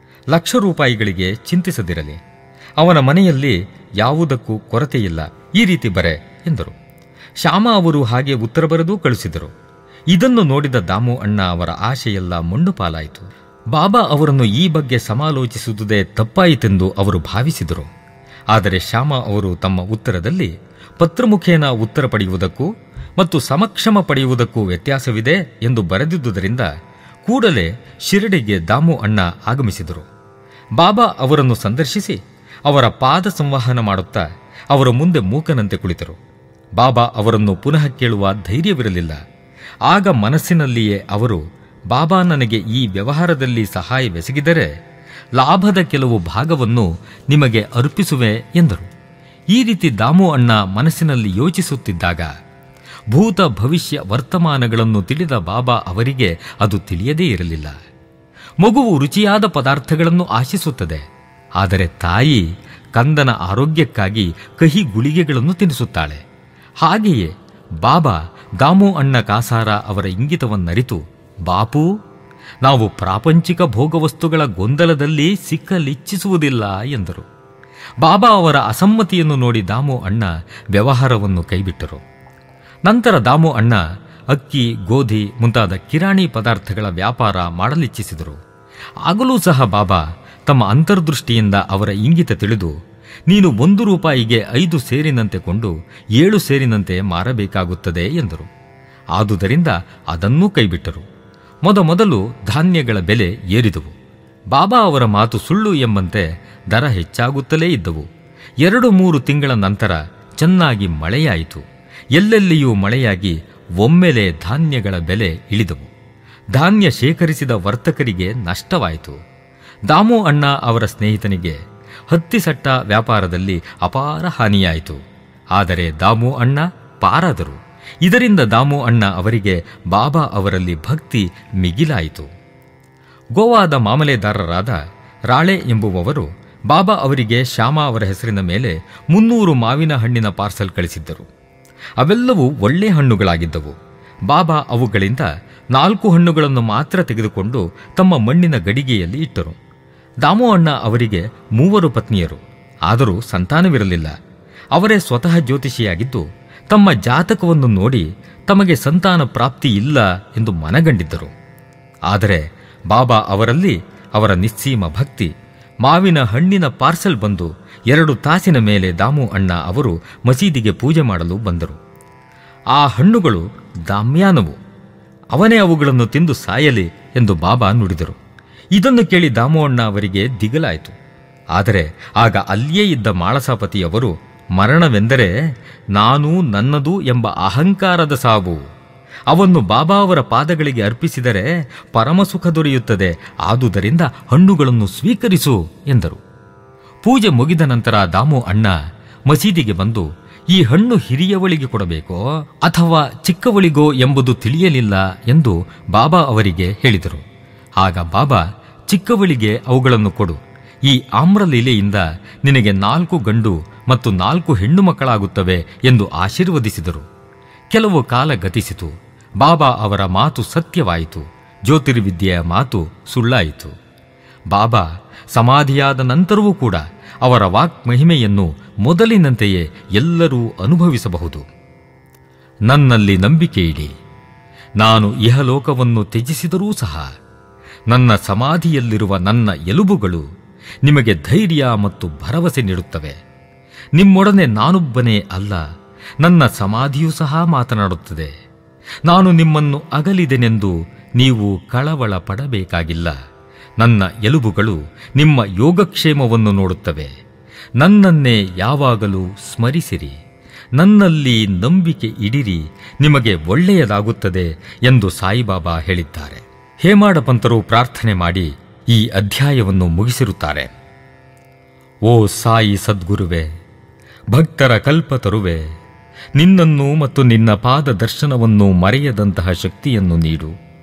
₹1,00,000 ಚಿಂತಿಸದಿರಲಿ. ಅವನ ಮನೆಯಲ್ಲಿ ಯಾವುದಕ್ಕೂ ಕೊರತೆಯಿಲ್ಲ. ಈ ರೀತಿ ಬರೆ ಎಂದರು. ಶ್ಯಾಮ ಅವರು ಹಾಗೆ ಉತ್ತರ ಬರೆದು ಕಳಿಸಿದರು. ಇದನ್ನು ನೋಡಿದ ದಾಮು ಅಣ್ಣ ಅವರ ಆಶೆಯೆಲ್ಲ ಮಣ್ಣು ಪಾಲಾಯಿತು. ಬಾಬಾ ಅವರನ್ನು ಈ ಬಗ್ಗೆ ಸಮಾಲೋಚಿಸುವುದೇ ತಪ್ಪಾಯಿತೆಂದು ಅವರು ಭಾವಿಸಿದರು. ಆದರೆ ಶ್ಯಾಮ ಅವರು ತಮ್ಮ ಉತ್ತರದಲ್ಲಿ ಪತ್ರಮುಖೇನ ಉತ್ತರ ಪಡೆಯುವುದಕ್ಕೂ ಮತ್ತು ಸಮಕ್ಷಮ ಪಡೆಯುವುದಕ್ಕೂ ವ್ಯತ್ಯಾಸವಿದೆ ಎಂದು ಬರೆದಿದ್ದುದರಿಂದ ಕೂಡಲೇ ಶಿರಡಿಗೆ ದಾಮು ಅಣ್ಣ ಆಗಮಿಸಿದರು. ಬಾಬಾ ಅವರನ್ನು ಸಂದರ್ಶಿಸಿ ಅವರ ಪಾದ ಸಂವಹನ ಮಾಡುತ್ತಾ ಅವರ ಮುಂದೆ ಮೂಕನಂತೆ ಕುಳಿತರು. ಬಾಬಾ ಅವರನ್ನು ಪುನಃ ಕೇಳುವ ಧೈರ್ಯವಿರಲಿಲ್ಲ. ಆಗ ಮನಸ್ಸಿನಲ್ಲಿಯೇ ಅವರು, ಬಾಬಾ ನನಗೆ ಈ ವ್ಯವಹಾರದಲ್ಲಿ ಸಹಾಯವೆಸಗಿದರೆ ಲಾಭದ ಕೆಲವು ಭಾಗವನ್ನು ನಿಮಗೆ ಅರ್ಪಿಸುವೆ ಎಂದರು. ಈ ರೀತಿ ದಾಮು ಅಣ್ಣ ಮನಸ್ಸಿನಲ್ಲಿ ಯೋಚಿಸುತ್ತಿದ್ದಾಗ ಭೂತ ಭವಿಷ್ಯ ವರ್ತಮಾನಗಳನ್ನು ತಿಳಿದ ಬಾಬಾ ಅವರಿಗೆ ಅದು ತಿಳಿಯದೇ ಇರಲಿಲ್ಲ. ಮಗುವು ರುಚಿಯಾದ ಪದಾರ್ಥಗಳನ್ನು ಆಶಿಸುತ್ತದೆ, ಆದರೆ ತಾಯಿ ಕಂದನ ಆರೋಗ್ಯಕ್ಕಾಗಿ ಕಹಿ ಗುಳಿಗೆಗಳನ್ನು ತಿನ್ನಿಸುತ್ತಾಳೆ. ಹಾಗೆಯೇ ಬಾಬಾ ದಾಮು ಅಣ್ಣ ಕಾಸಾರ ಅವರ ಇಂಗಿತವನ್ನರಿತು, ಬಾಪೂ, ನಾವು ಪ್ರಾಪಂಚಿಕ ಭೋಗವಸ್ತುಗಳ ಗೊಂದಲದಲ್ಲಿ ಸಿಕ್ಕಲಿಚ್ಛಿಸುವುದಿಲ್ಲ ಎಂದರು. ಬಾಬಾ ಅವರ ಅಸಮ್ಮತಿಯನ್ನು ನೋಡಿ ದಾಮು ಅಣ್ಣ ವ್ಯವಹಾರವನ್ನು ಕೈಬಿಟ್ಟರು. ನಂತರ ದಾಮು ಅಣ್ಣ ಅಕ್ಕಿ, ಗೋಧಿ ಮುಂತಾದ ಕಿರಾಣಿ ಪದಾರ್ಥಗಳ ವ್ಯಾಪಾರ ಮಾಡಲಿಚ್ಛಿಸಿದರು. ಆಗಲೂ ಸಹ ಬಾಬಾ ತಮ್ಮ ಅಂತರ್ದೃಷ್ಟಿಯಿಂದ ಅವರ ಇಂಗಿತ ತಿಳಿದು, ನೀನು ₹1 5 ಸೇರಿನಂತೆ ಕೊಂಡು 7 ಸೇರಿನಂತೆ ಮಾರಬೇಕಾಗುತ್ತದೆ ಎಂದರು. ಆದುದರಿಂದ ಅದನ್ನೂ ಕೈಬಿಟ್ಟರು. ಮೊದಲು ಧಾನ್ಯಗಳ ಬೆಲೆ ಏರಿದವು. ಬಾಬಾ ಅವರ ಮಾತು ಸುಳ್ಳು ಎಂಬಂತೆ ದರ ಹೆಚ್ಚಾಗುತ್ತಲೇ ಇದ್ದವು. 2-3 ತಿಂಗಳ ನಂತರ ಚೆನ್ನಾಗಿ ಮಳೆಯಾಯಿತು. ಎಲ್ಲೆಲ್ಲಿಯೂ ಮಳೆಯಾಗಿ ಒಮ್ಮೆಲೆ ಧಾನ್ಯಗಳ ಬೆಲೆ ಇಳಿದವು. ಧಾನ್ಯ ಶೇಖರಿಸಿದ ವರ್ತಕರಿಗೆ ನಷ್ಟವಾಯಿತು. ದಾಮು ಅಣ್ಣ ಅವರ ಸ್ನೇಹಿತನಿಗೆ ಹತ್ತಿಸಟ್ಟ ವ್ಯಾಪಾರದಲ್ಲಿ ಅಪಾರ ಹಾನಿಯಾಯಿತು. ಆದರೆ ದಾಮು ಅಣ್ಣ ಪಾರಾದರು. ಇದರಿಂದ ದಾಮು ಅಣ್ಣ ಅವರಿಗೆ ಬಾಬಾ ಅವರಲ್ಲಿ ಭಕ್ತಿ ಮಿಗಿಲಾಯಿತು. ಗೋವಾದ ಮಾಮಲೆದಾರರಾದ ರಾಳೆ ಎಂಬುವವರು ಬಾಬಾ ಅವರಿಗೆ ಶ್ಯಾಮ ಅವರ ಹೆಸರಿನ ಮೇಲೆ 300 ಮಾವಿನ ಹಣ್ಣಿನ ಪಾರ್ಸಲ್ ಕಳಿಸಿದ್ದರು. ಅವೆಲ್ಲವೂ ಒಳ್ಳೆ ಹಣ್ಣುಗಳಾಗಿದ್ದವು. ಬಾಬಾ ಅವುಗಳಿಂದ 4 ಹಣ್ಣುಗಳನ್ನು ಮಾತ್ರ ತೆಗೆದುಕೊಂಡು ತಮ್ಮ ಮಣ್ಣಿನ ಗಡಿಗೆಯಲ್ಲಿ ಇಟ್ಟರು. ದಾಮು ಅಣ್ಣ ಅವರಿಗೆ 3 ಪತ್ನಿಯರು, ಆದರೂ ಸಂತಾನವಿರಲಿಲ್ಲ. ಅವರೇ ಸ್ವತಃ ಜ್ಯೋತಿಷಿಯಾಗಿದ್ದು ತಮ್ಮ ಜಾತಕವನ್ನು ನೋಡಿ ತಮಗೆ ಸಂತಾನ ಪ್ರಾಪ್ತಿ ಇಲ್ಲ ಎಂದು ಮನಗಂಡಿದ್ದರು. ಆದರೆ ಬಾಬಾ ಅವರಲ್ಲಿ ಅವರ ನಿಸ್ಸೀಮ ಭಕ್ತಿ. ಮಾವಿನ ಹಣ್ಣಿನ ಪಾರ್ಸೆಲ್ ಬಂದು 2 ತಾಸಿನ ಮೇಲೆ ದಾಮು ಅಣ್ಣ ಅವರು ಮಸೀದಿಗೆ ಪೂಜೆ ಮಾಡಲು ಬಂದರು. ಆ ಹಣ್ಣುಗಳು ದಾಮ್ಯಾನವು. ಅವನೇ ಅವುಗಳನ್ನು ತಿಂದು ಸಾಯಲಿ ಎಂದು ಬಾಬಾ ನುಡಿದರು. ಇದನ್ನು ಕೇಳಿ ದಾಮು ಅಣ್ಣ ಅವರಿಗೆ ದಿಗಲಾಯಿತು. ಆದರೆ ಆಗ ಅಲ್ಲಿಯೇ ಇದ್ದ ಮಾಳಸಾಪತಿಯವರು, ಮರಣವೆಂದರೆ ನಾನು ನನ್ನದು ಎಂಬ ಅಹಂಕಾರದ ಸಾವು. ಅವನ್ನು ಬಾಬಾ ಅವರ ಪಾದಗಳಿಗೆ ಅರ್ಪಿಸಿದರೆ ಪರಮಸುಖ ದೊರೆಯುತ್ತದೆ. ಆದುದರಿಂದ ಹಣ್ಣುಗಳನ್ನು ಸ್ವೀಕರಿಸು ಎಂದರು. ಪೂಜೆ ಮುಗಿದ ನಂತರ ದಾಮು ಅಣ್ಣ ಮಸೀದಿಗೆ ಬಂದು, ಈ ಹಣ್ಣು ಹಿರಿಯವಳಿಗೆ ಕೊಡಬೇಕೋ ಅಥವಾ ಚಿಕ್ಕವಳಿಗೋ ಎಂಬುದು ತಿಳಿಯಲಿಲ್ಲ ಎಂದು ಬಾಬಾ ಅವರಿಗೆ ಹೇಳಿದರು. ಆಗ ಬಾಬಾ, ಚಿಕ್ಕವಳಿಗೆ ಅವುಗಳನ್ನು ಕೊಡು. ಈ ಆಮ್ರಲೀಲೆಯಿಂದ ನಿನಗೆ 4 ಗಂಡು ಮತ್ತು 4 ಹೆಣ್ಣು ಮಕ್ಕಳಾಗುತ್ತವೆ ಎಂದು ಆಶೀರ್ವದಿಸಿದರು. ಕೆಲವು ಕಾಲ ಗತಿಸಿತು. ಬಾಬಾ ಅವರ ಮಾತು ಸತ್ಯವಾಯಿತು. ಜ್ಯೋತಿರ್ವಿದ್ಯೆಯ ಮಾತು ಸುಳ್ಳಾಯಿತು. ಬಾಬಾ ಸಮಾಧಿಯಾದ ನಂತರವೂ ಕೂಡ ಅವರ ವಾಕ್ಮಹಿಮೆಯನ್ನು ಮೊದಲಿನಂತೆಯೇ ಎಲ್ಲರೂ ಅನುಭವಿಸಬಹುದು. ನನ್ನಲ್ಲಿ ನಂಬಿಕೆ ಇಡಿ. ನಾನು ಇಹಲೋಕವನ್ನು ತ್ಯಜಿಸಿದರೂ ಸಹ ನನ್ನ ಸಮಾಧಿಯಲ್ಲಿರುವ ನನ್ನ ಎಲುಬುಗಳು ನಿಮಗೆ ಧೈರ್ಯ ಮತ್ತು ಭರವಸೆ ನೀಡುತ್ತವೆ. ನಿಮ್ಮೊಡನೆ ನಾನೊಬ್ಬನೇ ಅಲ್ಲ, ನನ್ನ ಸಮಾಧಿಯೂ ಸಹ ಮಾತನಾಡುತ್ತದೆ. ನಾನು ನಿಮ್ಮನ್ನು ಅಗಲಿದೆನೆಂದು ನೀವು ಕಳವಳ ಪಡಬೇಕಾಗಿಲ್ಲ. ನನ್ನ ಎಲುಬುಗಳು ನಿಮ್ಮ ಯೋಗಕ್ಷೇಮವನ್ನು ನೋಡುತ್ತವೆ. ನನ್ನನ್ನೇ ಯಾವಾಗಲೂ ಸ್ಮರಿಸಿರಿ. ನನ್ನಲ್ಲಿ ನಂಬಿಕೆ ಇಡಿರಿ, ನಿಮಗೆ ಒಳ್ಳೆಯದಾಗುತ್ತದೆ ಎಂದು ಸಾಯಿಬಾಬಾ ಹೇಳಿದ್ದಾರೆ. ಹೇಮಾಡ ಪಂತರು ಪ್ರಾರ್ಥನೆ ಮಾಡಿ ಈ ಅಧ್ಯಾಯವನ್ನು ಮುಗಿಸಿರುತ್ತಾರೆ. ಓ ಸಾಯಿ ಸದ್ಗುರುವೆ, ಭಕ್ತರ ಕಲ್ಪತರುವೆ, ನಿನ್ನನ್ನು ಮತ್ತು ನಿನ್ನ ಪಾದ ದರ್ಶನವನ್ನು ಮರೆಯದಂತಹ ಶಕ್ತಿಯನ್ನು ನೀಡು.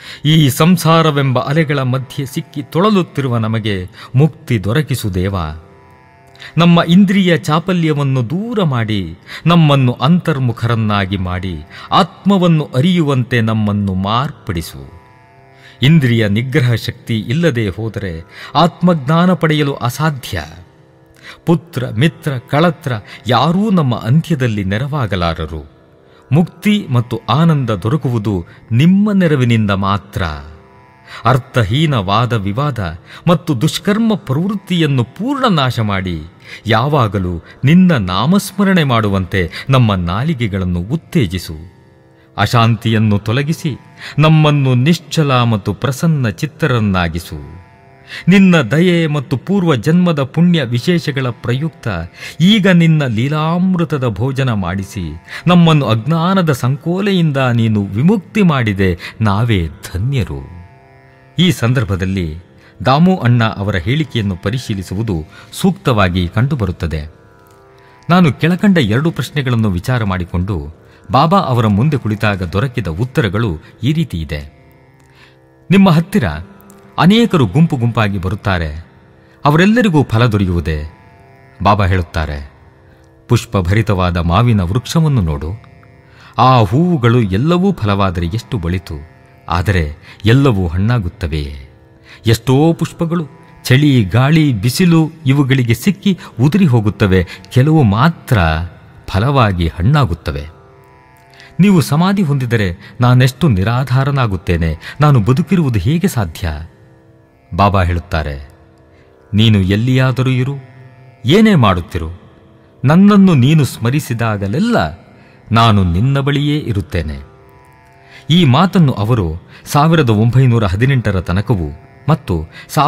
ಈ ಸಂಸಾರವೆಂಬ ಅಲೆಗಳ ಮಧ್ಯೆ ಸಿಕ್ಕಿ ತೊಳಲುತ್ತಿರುವ ನಮಗೆ ಮುಕ್ತಿ ದೊರಕಿಸು ದೇವ. ನಮ್ಮ ಇಂದ್ರಿಯ ಚಾಪಲ್ಯವನ್ನು ದೂರ ಮಾಡಿ ನಮ್ಮನ್ನು ಅಂತರ್ಮುಖರನ್ನಾಗಿ ಮಾಡಿ ಆತ್ಮವನ್ನು ಅರಿಯುವಂತೆ ನಮ್ಮನ್ನು ಮಾರ್ಪಡಿಸು. ಇಂದ್ರಿಯ ನಿಗ್ರಹ ಶಕ್ತಿ ಇಲ್ಲದೆ ಹೋದರೆ ಆತ್ಮಜ್ಞಾನ ಪಡೆಯಲು ಅಸಾಧ್ಯ. ಪುತ್ರ ಮಿತ್ರ ಕಳತ್ರ ಯಾರೂ ನಮ್ಮ ಅಂತ್ಯದಲ್ಲಿ ನೆರವಾಗಲಾರರು. ಮುಕ್ತಿ ಮತ್ತು ಆನಂದ ದೊರಕುವುದು ನಿಮ್ಮ ನೆರವಿನಿಂದ ಮಾತ್ರ. ಅರ್ಥಹೀನ ವಾದ ವಿವಾದ ಮತ್ತು ದುಷ್ಕರ್ಮ ಪ್ರವೃತ್ತಿಯನ್ನು ಪೂರ್ಣ ನಾಶ ಮಾಡಿ ಯಾವಾಗಲೂ ನಿನ್ನ ನಾಮಸ್ಮರಣೆ ಮಾಡುವಂತೆ ನಮ್ಮ ನಾಲಿಗೆಗಳನ್ನು ಉತ್ತೇಜಿಸು. ಅಶಾಂತಿಯನ್ನು ತೊಲಗಿಸಿ ನಮ್ಮನ್ನು ನಿಶ್ಚಲ ಮತ್ತು ಪ್ರಸನ್ನ ಚಿತ್ತರನ್ನಾಗಿಸು. ನಿನ್ನ ದಯೆ ಮತ್ತು ಪೂರ್ವ ಜನ್ಮದ ಪುಣ್ಯ ವಿಶೇಷಗಳ ಪ್ರಯುಕ್ತ ಈಗ ನಿನ್ನ ಲೀಲಾಮೃತದ ಭೋಜನ ಮಾಡಿಸಿ ನಮ್ಮನ್ನು ಅಜ್ಞಾನದ ಸಂಕೋಲೆಯಿಂದ ನೀನು ವಿಮುಕ್ತಿ ಮಾಡಿದೆ. ನಾವೇ ಧನ್ಯರು. ಈ ಸಂದರ್ಭದಲ್ಲಿ ದಾಮು ಅಣ್ಣ ಅವರ ಹೇಳಿಕೆಯನ್ನು ಪರಿಶೀಲಿಸುವುದು ಸೂಕ್ತವಾಗಿ ಕಂಡುಬರುತ್ತದೆ. ನಾನು ಕೆಳಕಂಡ 2 ಪ್ರಶ್ನೆಗಳನ್ನು ವಿಚಾರ ಮಾಡಿಕೊಂಡು ಬಾಬಾ ಅವರ ಮುಂದೆ ಕುಳಿತಾಗ ದೊರಕಿದ ಉತ್ತರಗಳು ಈ ರೀತಿ ಇದೆ. ನಿಮ್ಮ ಹತ್ತಿರ ಅನೇಕರು ಗುಂಪು ಗುಂಪಾಗಿ ಬರುತ್ತಾರೆ. ಅವರೆಲ್ಲರಿಗೂ ಫಲ ದೊರೆಯುವುದೇ? ಬಾಬಾ ಹೇಳುತ್ತಾರೆ, ಪುಷ್ಪಭರಿತವಾದ ಮಾವಿನ ವೃಕ್ಷವನ್ನು ನೋಡು. ಆ ಹೂವುಗಳು ಎಲ್ಲವೂ ಫಲವಾದರೆ ಎಷ್ಟು ಬಳಿತು, ಆದರೆ ಎಲ್ಲವೂ ಹಣ್ಣಾಗುತ್ತವೆಯೇ? ಎಷ್ಟೋ ಪುಷ್ಪಗಳು ಚಳಿ, ಗಾಳಿ, ಬಿಸಿಲು ಇವುಗಳಿಗೆ ಸಿಕ್ಕಿ ಉದುರಿ ಹೋಗುತ್ತವೆ. ಕೆಲವು ಮಾತ್ರ ಫಲವಾಗಿ ಹಣ್ಣಾಗುತ್ತವೆ. ನೀವು ಸಮಾಧಿ ಹೊಂದಿದರೆ ನಾನೆಷ್ಟು ನಿರಾಧಾರನಾಗುತ್ತೇನೆ. ನಾನು ಬದುಕಿರುವುದು ಹೇಗೆ ಸಾಧ್ಯ? ಬಾಬಾ ಹೇಳುತ್ತಾರೆ, ನೀನು ಎಲ್ಲಿಯಾದರೂ ಇರು, ಏನೇ ಮಾಡುತ್ತಿರು, ನನ್ನನ್ನು ನೀನು ಸ್ಮರಿಸಿದಾಗಲೆಲ್ಲ ನಾನು ನಿನ್ನ ಬಳಿಯೇ ಇರುತ್ತೇನೆ. ಈ ಮಾತನ್ನು ಅವರು 1918ರ ತನಕವೂ ಮತ್ತು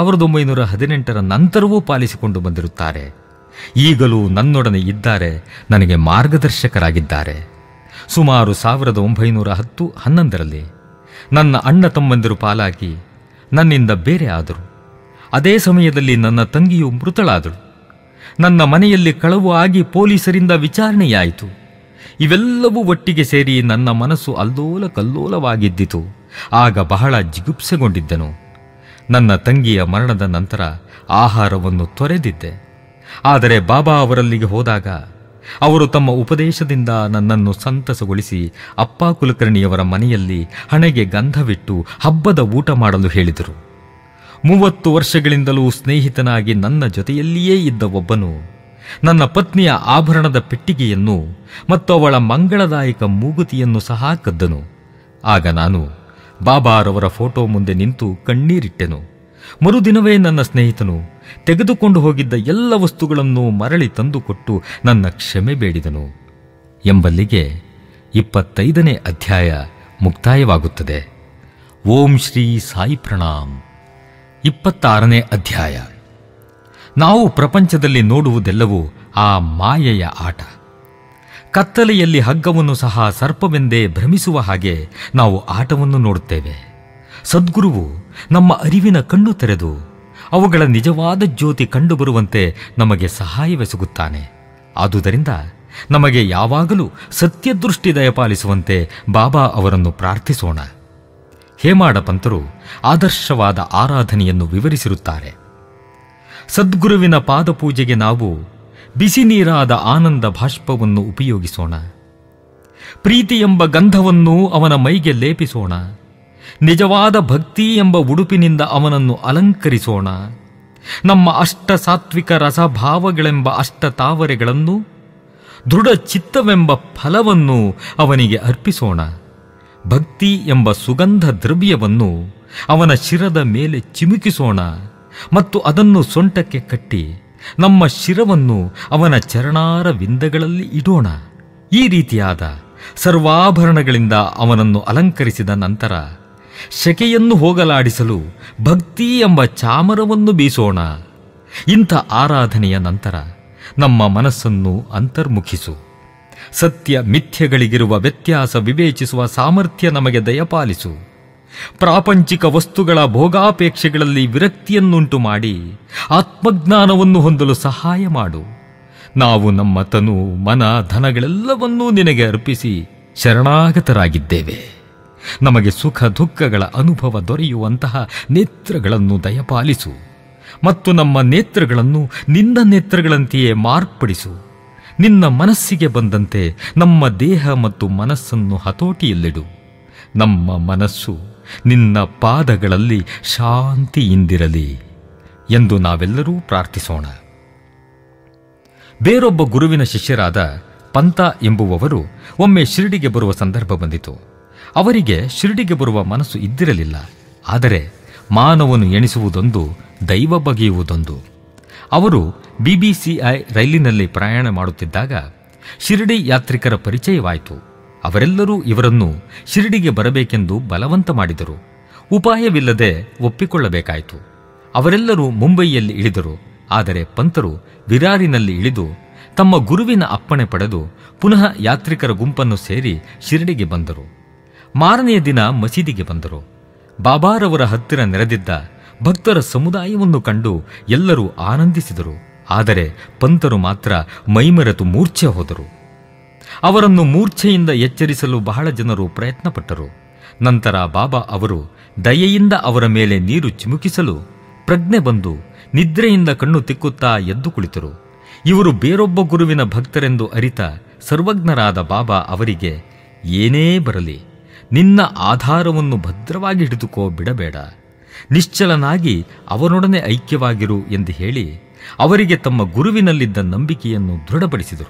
1918ರ ನಂತರವೂ ಪಾಲಿಸಿಕೊಂಡು ಬಂದಿರುತ್ತಾರೆ. ಈಗಲೂ ನನ್ನೊಡನೆ ಇದ್ದಾರೆ, ನನಗೆ ಮಾರ್ಗದರ್ಶಕರಾಗಿದ್ದಾರೆ. ಸುಮಾರು 1910-11ರಲ್ಲಿ ನನ್ನ ಅಣ್ಣ ತಮ್ಮಂದಿರು ಪಾಲಾಗಿ ನನ್ನಿಂದ ಬೇರೆ ಆದರು. ಅದೇ ಸಮಯದಲ್ಲಿ ನನ್ನ ತಂಗಿಯು ಮೃತಳಾದಳು. ನನ್ನ ಮನೆಯಲ್ಲಿ ಕಳವು ಆಗಿ ಪೊಲೀಸರಿಂದ ವಿಚಾರಣೆಯಾಯಿತು. ಇವೆಲ್ಲವೂ ಒಟ್ಟಿಗೆ ಸೇರಿ ನನ್ನ ಮನಸ್ಸು ಅಲ್ಲೋಲ ಕಲ್ಲೋಲವಾಗಿದ್ದಿತು. ಆಗ ಬಹಳ ಜಿಗುಪ್ಸೆಗೊಂಡಿದ್ದೆನು. ನನ್ನ ತಂಗಿಯ ಮರಣದ ನಂತರ ಆಹಾರವನ್ನು ತೊರೆದಿದ್ದೆ. ಆದರೆ ಬಾಬಾ ಅವರಲ್ಲಿಗೆ ಹೋದಾಗ ಅವರು ತಮ್ಮ ಉಪದೇಶದಿಂದ ನನ್ನನ್ನು ಸಂತಸಗೊಳಿಸಿ ಅಪ್ಪ ಕುಲಕರ್ಣಿಯವರ ಮನೆಯಲ್ಲಿ ಹಣೆಗೆ ಗಂಧವಿಟ್ಟು ಹಬ್ಬದ ಊಟ ಮಾಡಲು ಹೇಳಿದರು. 30 ವರ್ಷಗಳಿಂದಲೂ ಸ್ನೇಹಿತನಾಗಿ ನನ್ನ ಜೊತೆಯಲ್ಲಿಯೇ ಇದ್ದ ಒಬ್ಬನು ನನ್ನ ಪತ್ನಿಯ ಆಭರಣದ ಪೆಟ್ಟಿಗೆಯನ್ನು ಮತ್ತು ಅವಳ ಮಂಗಳದಾಯಕ ಮೂಗುತಿಯನ್ನು ಸಹ ಕದ್ದನು. ಆಗ ನಾನು ಬಾಬಾರವರ ಫೋಟೋ ಮುಂದೆ ನಿಂತು ಕಣ್ಣೀರಿಟ್ಟೆನು. ಮರುದಿನವೇ ನನ್ನ ಸ್ನೇಹಿತನು ತೆಗೆದುಕೊಂಡು ಹೋಗಿದ್ದ ಎಲ್ಲ ವಸ್ತುಗಳನ್ನು ಮರಳಿ ತಂದುಕೊಟ್ಟು ನನ್ನ ಕ್ಷಮೆ ಬೇಡಿದನು. ಎಂಬಲ್ಲಿಗೆ 25ನೇ ಅಧ್ಯಾಯ ಮುಕ್ತಾಯವಾಗುತ್ತದೆ. ಓಂ ಶ್ರೀ ಸಾಯಿ ಪ್ರಣಾಮ್. 26ನೇ ಅಧ್ಯಾಯ. ನಾವು ಪ್ರಪಂಚದಲ್ಲಿ ನೋಡುವುದೆಲ್ಲವೂ ಆ ಮಾಯೆಯ ಆಟ. ಕತ್ತಲೆಯಲ್ಲಿ ಹಗ್ಗವನ್ನು ಸಹ ಸರ್ಪವೆಂದೇ ಭ್ರಮಿಸುವ ಹಾಗೆ ನಾವು ಆಟವನ್ನು ನೋಡುತ್ತೇವೆ. ಸದ್ಗುರುವು ನಮ್ಮ ಅರಿವಿನ ಕಣ್ಣು ತೆರೆದು ಅವುಗಳ ನಿಜವಾದ ಜ್ಯೋತಿ ಕಂಡುಬರುವಂತೆ ನಮಗೆ ಸಹಾಯವೆಸಗುತ್ತಾನೆ. ಆದುದರಿಂದ ನಮಗೆ ಯಾವಾಗಲೂ ಸತ್ಯದೃಷ್ಟಿ ದಯಪಾಲಿಸುವಂತೆ ಬಾಬಾ ಅವರನ್ನು ಪ್ರಾರ್ಥಿಸೋಣ. ಹೇಮಾಡ ಪಂತರು ಆದರ್ಶವಾದ ಆರಾಧನೆಯನ್ನು ವಿವರಿಸಿರುತ್ತಾರೆ. ಸದ್ಗುರುವಿನ ಪಾದಪೂಜೆಗೆ ನಾವು ಬಿಸಿ ನೀರಾದ ಆನಂದ ಭಾಷ್ಪವನ್ನು ಉಪಯೋಗಿಸೋಣ. ಪ್ರೀತಿ ಎಂಬ ಗಂಧವನ್ನು ಅವನ ಮೈಗೆ ಲೇಪಿಸೋಣ. ನಿಜವಾದ ಭಕ್ತಿ ಎಂಬ ಉಡುಪಿನಿಂದ ಅವನನ್ನು ಅಲಂಕರಿಸೋಣ. ನಮ್ಮ ಅಷ್ಟ ಸಾತ್ವಿಕ ರಸಭಾವಗಳೆಂಬ ಅಷ್ಟ ತಾವರೆಗಳನ್ನು, ದೃಢ ಚಿತ್ತವೆಂಬ ಫಲವನ್ನು ಅವನಿಗೆ ಅರ್ಪಿಸೋಣ. ಭಕ್ತಿ ಎಂಬ ಸುಗಂಧ ದ್ರವ್ಯವನ್ನು ಅವನ ಶಿರದ ಮೇಲೆ ಚಿಮುಕಿಸೋಣ ಮತ್ತು ಅದನ್ನು ಸೊಂಟಕ್ಕೆ ಕಟ್ಟಿ ನಮ್ಮ ಶಿರವನ್ನು ಅವನ ಚರಣಾರ ವಿಂದಗಳಲ್ಲಿ ಇಡೋಣ. ಈ ರೀತಿಯಾದ ಸರ್ವಾಭರಣಗಳಿಂದ ಅವನನ್ನು ಅಲಂಕರಿಸಿದ ನಂತರ ಶಕೆಯನ್ನು ಹೋಗಲಾಡಿಸಲು ಭಕ್ತಿ ಎಂಬ ಚಾಮರವನ್ನು ಬೀಸೋಣ. ಇಂಥ ಆರಾಧನೆಯ ನಂತರ ನಮ್ಮ ಮನಸ್ಸನ್ನು ಅಂತರ್ಮುಖಿಸು. ಸತ್ಯ ಮಿಥ್ಯಗಳಿಗಿರುವ ವ್ಯತ್ಯಾಸ ವಿವೇಚಿಸುವ ಸಾಮರ್ಥ್ಯ ನಮಗೆ ದಯಪಾಲಿಸು. ಪ್ರಾಪಂಚಿಕ ವಸ್ತುಗಳ ಭೋಗಾಪೇಕ್ಷೆಗಳಲ್ಲಿ ವಿರಕ್ತಿಯನ್ನುಂಟು ಮಾಡಿ ಆತ್ಮಜ್ಞಾನವನ್ನು ಹೊಂದಲು ಸಹಾಯ ಮಾಡು. ನಾವು ನಮ್ಮ ತನು, ಮನ, ಧನಗಳೆಲ್ಲವನ್ನೂ ನಿನಗೆ ಅರ್ಪಿಸಿ ಶರಣಾಗತರಾಗಿದ್ದೇವೆ. ನಮಗೆ ಸುಖ ದುಃಖಗಳ ಅನುಭವ ದೊರೆಯುವಂತಹ ನೇತ್ರಗಳನ್ನು ದಯಪಾಲಿಸು ಮತ್ತು ನಮ್ಮ ನೇತ್ರಗಳನ್ನು ನಿನ್ನ ನೇತ್ರಗಳಂತೆಯೇ ಮಾರ್ಪಡಿಸು. ನಿನ್ನ ಮನಸ್ಸಿಗೆ ಬಂದಂತೆ ನಮ್ಮ ದೇಹ ಮತ್ತು ಮನಸ್ಸನ್ನು ಹತೋಟಿಯಲ್ಲಿಡು. ನಮ್ಮ ಮನಸ್ಸು ನಿನ್ನ ಪಾದಗಳಲ್ಲಿ ಶಾಂತಿಯಿಂದಿರಲಿ ಎಂದು ನಾವೆಲ್ಲರೂ ಪ್ರಾರ್ಥಿಸೋಣ. ಬೇರೊಬ್ಬ ಗುರುವಿನ ಶಿಷ್ಯರಾದ ಪಂತ ಎಂಬುವವರು ಒಮ್ಮೆ ಶಿರಡಿಗೆ ಬರುವ ಸಂದರ್ಭ ಬಂದಿತು. ಅವರಿಗೆ ಶಿರಡಿಗೆ ಬರುವ ಮನಸ್ಸು ಇದ್ದಿರಲಿಲ್ಲ. ಆದರೆ ಮಾನವನು ಎಣಿಸುವುದೊಂದು, ದೈವ ಬಗೆಯುವುದೊಂದು. ಅವರು BBCI ರೈಲಿನಲ್ಲಿ ಪ್ರಯಾಣ ಮಾಡುತ್ತಿದ್ದಾಗ ಶಿರಡಿ ಯಾತ್ರಿಕರ ಪರಿಚಯವಾಯಿತು. ಅವರೆಲ್ಲರೂ ಇವರನ್ನು ಶಿರಡಿಗೆ ಬರಬೇಕೆಂದು ಬಲವಂತ ಮಾಡಿದರು. ಉಪಾಯವಿಲ್ಲದೆ ಒಪ್ಪಿಕೊಳ್ಳಬೇಕಾಯಿತು. ಅವರೆಲ್ಲರೂ ಮುಂಬಯಿಯಲ್ಲಿ ಇಳಿದರು. ಆದರೆ ಪಂತರು ವಿರಾರಿನಲ್ಲಿ ಇಳಿದು ತಮ್ಮ ಗುರುವಿನ ಅಪ್ಪಣೆ ಪಡೆದು ಪುನಃ ಯಾತ್ರಿಕರ ಗುಂಪನ್ನು ಸೇರಿ ಶಿರಡಿಗೆ ಬಂದರು. ಮಾರನೆಯ ದಿನ ಮಸೀದಿಗೆ ಬಂದರು. ಬಾಬಾರವರ ಹತ್ತಿರ ನೆರೆದಿದ್ದ ಭಕ್ತರ ಸಮುದಾಯವನ್ನು ಕಂಡು ಎಲ್ಲರೂ ಆನಂದಿಸಿದರು. ಆದರೆ ಪಂತರು ಮಾತ್ರ ಮೈಮರೆತು ಮೂರ್ಛೆ ಹೋದರು. ಅವರನ್ನು ಮೂರ್ಛೆಯಿಂದ ಎಚ್ಚರಿಸಲು ಬಹಳ ಜನರು ಪ್ರಯತ್ನಪಟ್ಟರು. ನಂತರ ಬಾಬಾ ಅವರು ದಯೆಯಿಂದ ಅವರ ಮೇಲೆ ನೀರು ಚಿಮುಕಿಸಲು ಪ್ರಜ್ಞೆ ಬಂದು ನಿದ್ರೆಯಿಂದ ಕಣ್ಣು ತಿಕ್ಕುತ್ತಾ ಎದ್ದು ಕುಳಿತರು. ಇವರು ಬೇರೊಬ್ಬ ಗುರುವಿನ ಭಕ್ತರೆಂದು ಅರಿತ ಸರ್ವಜ್ಞರಾದ ಬಾಬಾ ಅವರಿಗೆ, ಏನೇ ಬರಲಿ ನಿನ್ನ ಆಧಾರವನ್ನು ಭದ್ರವಾಗಿ ಹಿಡಿದುಕೋ, ಬಿಡಬೇಡ, ನಿಶ್ಚಲನಾಗಿ ಅವನೊಡನೆ ಐಕ್ಯವಾಗಿರು ಎಂದು ಹೇಳಿ ಅವರಿಗೆ ತಮ್ಮ ಗುರುವಿನಲ್ಲಿದ್ದ ನಂಬಿಕೆಯನ್ನು ದೃಢಪಡಿಸಿದರು.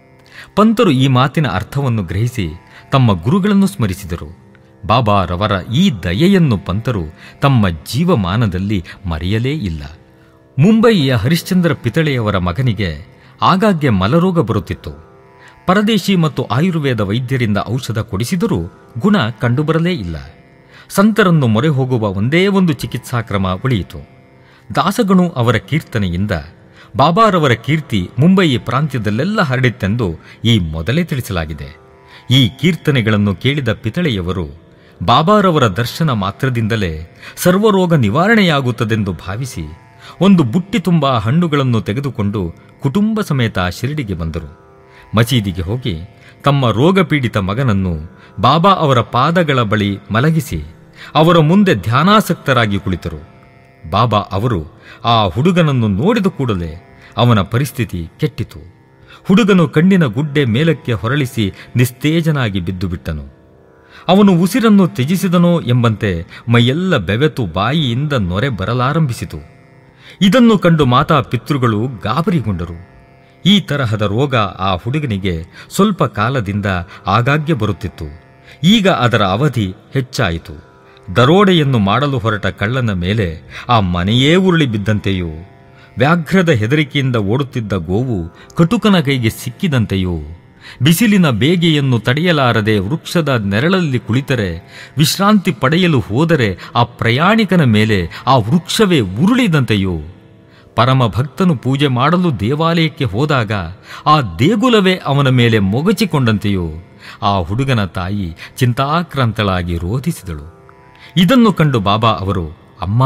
ಪಂತರು ಈ ಮಾತಿನ ಅರ್ಥವನ್ನು ಗ್ರಹಿಸಿ ತಮ್ಮ ಗುರುಗಳನ್ನು ಸ್ಮರಿಸಿದರು. ಬಾಬಾರವರ ಈ ದಯೆಯನ್ನು ಪಂತರು ತಮ್ಮ ಜೀವಮಾನದಲ್ಲಿ ಮರೆಯಲೇ ಇಲ್ಲ. ಮುಂಬಯಿಯ ಹರಿಶ್ಚಂದ್ರ ಪಿತಳೆಯವರ ಮಗನಿಗೆ ಆಗಾಗ್ಗೆ ಮಲರೋಗ ಬರುತ್ತಿತ್ತು. ಪರದೇಶಿ ಮತ್ತು ಆಯುರ್ವೇದ ವೈದ್ಯರಿಂದ ಔಷಧ ಕೊಡಿಸಿದರೂ ಗುಣ ಕಂಡುಬರಲೇ ಇಲ್ಲ. ಸಂತರನ್ನು ಮೊರೆ ಹೋಗುವ ಒಂದೇ ಒಂದು ಚಿಕಿತ್ಸಾಕ್ರಮ ಉಳಿಯಿತು. ದಾಸಗಣು ಅವರ ಕೀರ್ತನೆಯಿಂದ ಬಾಬಾರವರ ಕೀರ್ತಿ ಮುಂಬಯಿ ಪ್ರಾಂತ್ಯದಲ್ಲೆಲ್ಲ ಹರಡಿತ್ತೆಂದು ಈ ಮೊದಲೇ ತಿಳಿಸಲಾಗಿದೆ. ಈ ಕೀರ್ತನೆಗಳನ್ನು ಕೇಳಿದ ಪಿತಳೆಯವರು ಬಾಬಾರವರ ದರ್ಶನ ಮಾತ್ರದಿಂದಲೇ ಸರ್ವರೋಗ ನಿವಾರಣೆಯಾಗುತ್ತದೆಂದು ಭಾವಿಸಿ ಒಂದು ಬುಟ್ಟಿ ತುಂಬ ಹಣ್ಣುಗಳನ್ನು ತೆಗೆದುಕೊಂಡು ಕುಟುಂಬ ಸಮೇತ ಶಿರಡಿಗೆ ಬಂದರು. ಮಸೀದಿಗೆ ಹೋಗಿ ತಮ್ಮ ರೋಗಪೀಡಿತ ಮಗನನ್ನು ಬಾಬಾ ಅವರ ಪಾದಗಳ ಬಳಿ ಮಲಗಿಸಿ ಅವರ ಮುಂದೆ ಧ್ಯಾನಾಸಕ್ತರಾಗಿ ಕುಳಿತರು. ಬಾಬಾ ಅವರು ಆ ಹುಡುಗನನ್ನು ನೋಡಿದ ಕೂಡಲೇ ಅವನ ಪರಿಸ್ಥಿತಿ ಕೆಟ್ಟಿತು. ಹುಡುಗನು ಕಣ್ಣಿನ ಗುಡ್ಡೆ ಮೇಲಕ್ಕೆ ಹೊರಳಿಸಿ ನಿಸ್ತೇಜನಾಗಿ ಬಿದ್ದು ಬಿಟ್ಟನು. ಅವನು ಉಸಿರನ್ನು ತ್ಯಜಿಸಿದನೋ ಎಂಬಂತೆ ಮೈಯೆಲ್ಲ ಬೆವೆತು ಬಾಯಿಯಿಂದ ನೊರೆ ಬರಲಾರಂಭಿಸಿತು. ಇದನ್ನು ಕಂಡು ಮಾತಾ ಪಿತೃಗಳು ಗಾಬರಿಗೊಂಡರು. ಈ ತರಹದ ರೋಗ ಆ ಹುಡುಗನಿಗೆ ಸ್ವಲ್ಪ ಕಾಲದಿಂದ ಆಗಾಗ್ಗೆ ಬರುತ್ತಿತ್ತು. ಈಗ ಅದರ ಅವಧಿ ಹೆಚ್ಚಾಯಿತು. ದರೋಡೆಯನ್ನು ಮಾಡಲು ಹೊರಟ ಕಳ್ಳನ ಮೇಲೆ ಆ ಮನೆಯೇ ಉರುಳಿ ಬಿದ್ದಂತೆಯೂ, ವ್ಯಾಘ್ರದ ಹೆದರಿಕೆಯಿಂದ ಓಡುತ್ತಿದ್ದ ಗೋವು ಕಟುಕನ ಕೈಗೆ ಸಿಕ್ಕಿದಂತೆಯೂ, ಬಿಸಿಲಿನ ಬೇಗೆಯನ್ನು ತಡೆಯಲಾರದೆ ವೃಕ್ಷದ ನೆರಳಲ್ಲಿ ಕುಳಿತರೆ ವಿಶ್ರಾಂತಿ ಪಡೆಯಲು ಹೋದರೆ ಆ ಪ್ರಯಾಣಿಕನ ಮೇಲೆ ಆ ವೃಕ್ಷವೇ ಉರುಳಿದಂತೆಯೂ, ಪರಮ ಭಕ್ತನು ಪೂಜೆ ಮಾಡಲು ದೇವಾಲಯಕ್ಕೆ ಹೋದಾಗ ಆ ದೇಗುಲವೇ ಅವನ ಮೇಲೆ ಮೊಗಚಿಕೊಂಡಂತೆಯೂ ಆ ಹುಡುಗನ ತಾಯಿ ಚಿಂತಾಕ್ರಾಂತಳಾಗಿ ರೋಧಿಸಿದಳು. ಇದನ್ನು ಕಂಡು ಬಾಬಾ ಅವರು, ಅಮ್ಮ,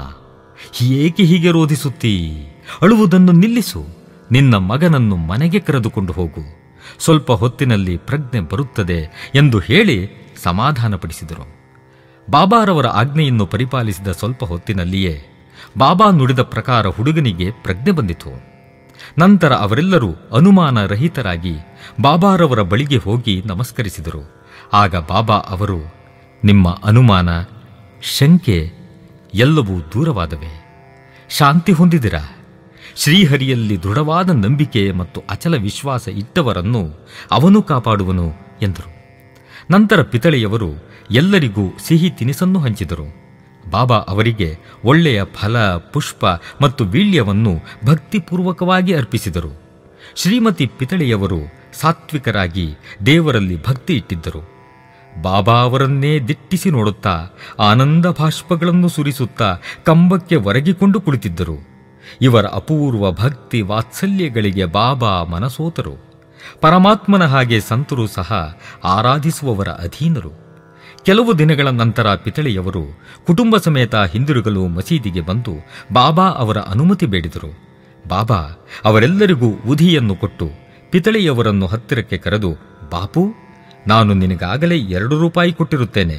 ಏಕೆ ಹೀಗೆ ರೋಧಿಸುತ್ತೀ? ಅಳುವುದನ್ನು ನಿಲ್ಲಿಸು. ನಿನ್ನ ಮಗನನ್ನು ಮನೆಗೆ ಕರೆದುಕೊಂಡು ಹೋಗು. ಸ್ವಲ್ಪ ಹೊತ್ತಿನಲ್ಲಿ ಪ್ರಜ್ಞೆ ಬರುತ್ತದೆ ಎಂದು ಹೇಳಿ ಸಮಾಧಾನಪಡಿಸಿದರು. ಬಾಬಾರವರ ಆಜ್ಞೆಯನ್ನು ಪರಿಪಾಲಿಸಿದ ಸ್ವಲ್ಪ ಹೊತ್ತಿನಲ್ಲಿಯೇ ಬಾಬಾ ನುಡಿದ ಪ್ರಕಾರ ಹುಡುಗನಿಗೆ ಪ್ರಜ್ಞೆ ಬಂದಿತು. ನಂತರ ಅವರೆಲ್ಲರೂ ಅನುಮಾನ ರಹಿತರಾಗಿ ಬಾಬಾರವರ ಬಳಿಗೆ ಹೋಗಿ ನಮಸ್ಕರಿಸಿದರು. ಆಗ ಬಾಬಾ ಅವರು, ನಿಮ್ಮ ಅನುಮಾನ, ಶಂಕೆ ಎಲ್ಲವೂ ದೂರವಾದವೆ. ಶಾಂತಿ ಹೊಂದಿದಿರಾ? ಶ್ರೀಹರಿಯಲ್ಲಿ ದೃಢವಾದ ನಂಬಿಕೆ ಮತ್ತು ಅಚಲ ವಿಶ್ವಾಸ ಇಟ್ಟವರನ್ನು ಅವನು ಕಾಪಾಡುವನು ಎಂದರು. ನಂತರ ಪಿತಳೆಯವರು ಎಲ್ಲರಿಗೂ ಸಿಹಿ ತಿನಿಸನ್ನು ಹಂಚಿದರು. ಬಾಬಾ ಅವರಿಗೆ ಒಳ್ಳೆಯ ಫಲ, ಪುಷ್ಪ ಮತ್ತು ವೀಳ್ಯವನ್ನು ಭಕ್ತಿಪೂರ್ವಕವಾಗಿ ಅರ್ಪಿಸಿದರು. ಶ್ರೀಮತಿ ಪಿತಳೆಯವರು ಸಾತ್ವಿಕರಾಗಿ ದೇವರಲ್ಲಿ ಭಕ್ತಿ ಇಟ್ಟಿದ್ದರು. ಬಾಬಾ ಅವರನ್ನೇ ದಿಟ್ಟಿಸಿ ನೋಡುತ್ತಾ ಆನಂದ ಬಾಷ್ಪಗಳನ್ನು ಸುರಿಸುತ್ತಾ ಕಂಬಕ್ಕೆ ಒರಗಿಕೊಂಡು ಕುಳಿತಿದ್ದರು. ಇವರ ಅಪೂರ್ವ ಭಕ್ತಿ ವಾತ್ಸಲ್ಯಗಳಿಗೆ ಬಾಬಾ ಮನಸೋತರು. ಪರಮಾತ್ಮನ ಹಾಗೆ ಸಂತರು ಸಹ ಆರಾಧಿಸುವವರ ಅಧೀನರು. ಕೆಲವು ದಿನಗಳ ನಂತರ ಪಿತಳೆಯವರು ಕುಟುಂಬ ಸಮೇತ ಹಿಂದಿರುಗಲು ಮಸೀದಿಗೆ ಬಂದು ಬಾಬಾ ಅವರ ಅನುಮತಿ ಬೇಡಿದರು. ಬಾಬಾ ಅವರೆಲ್ಲರಿಗೂ ಉಧಿಯನ್ನು ಕೊಟ್ಟು ಪಿತಳೆಯವರನ್ನು ಹತ್ತಿರಕ್ಕೆ ಕರೆದು, ಬಾಪು, ನಾನು ನಿನಗಾಗಲೇ 2 ರೂಪಾಯಿ ಕೊಟ್ಟಿರುತ್ತೇನೆ.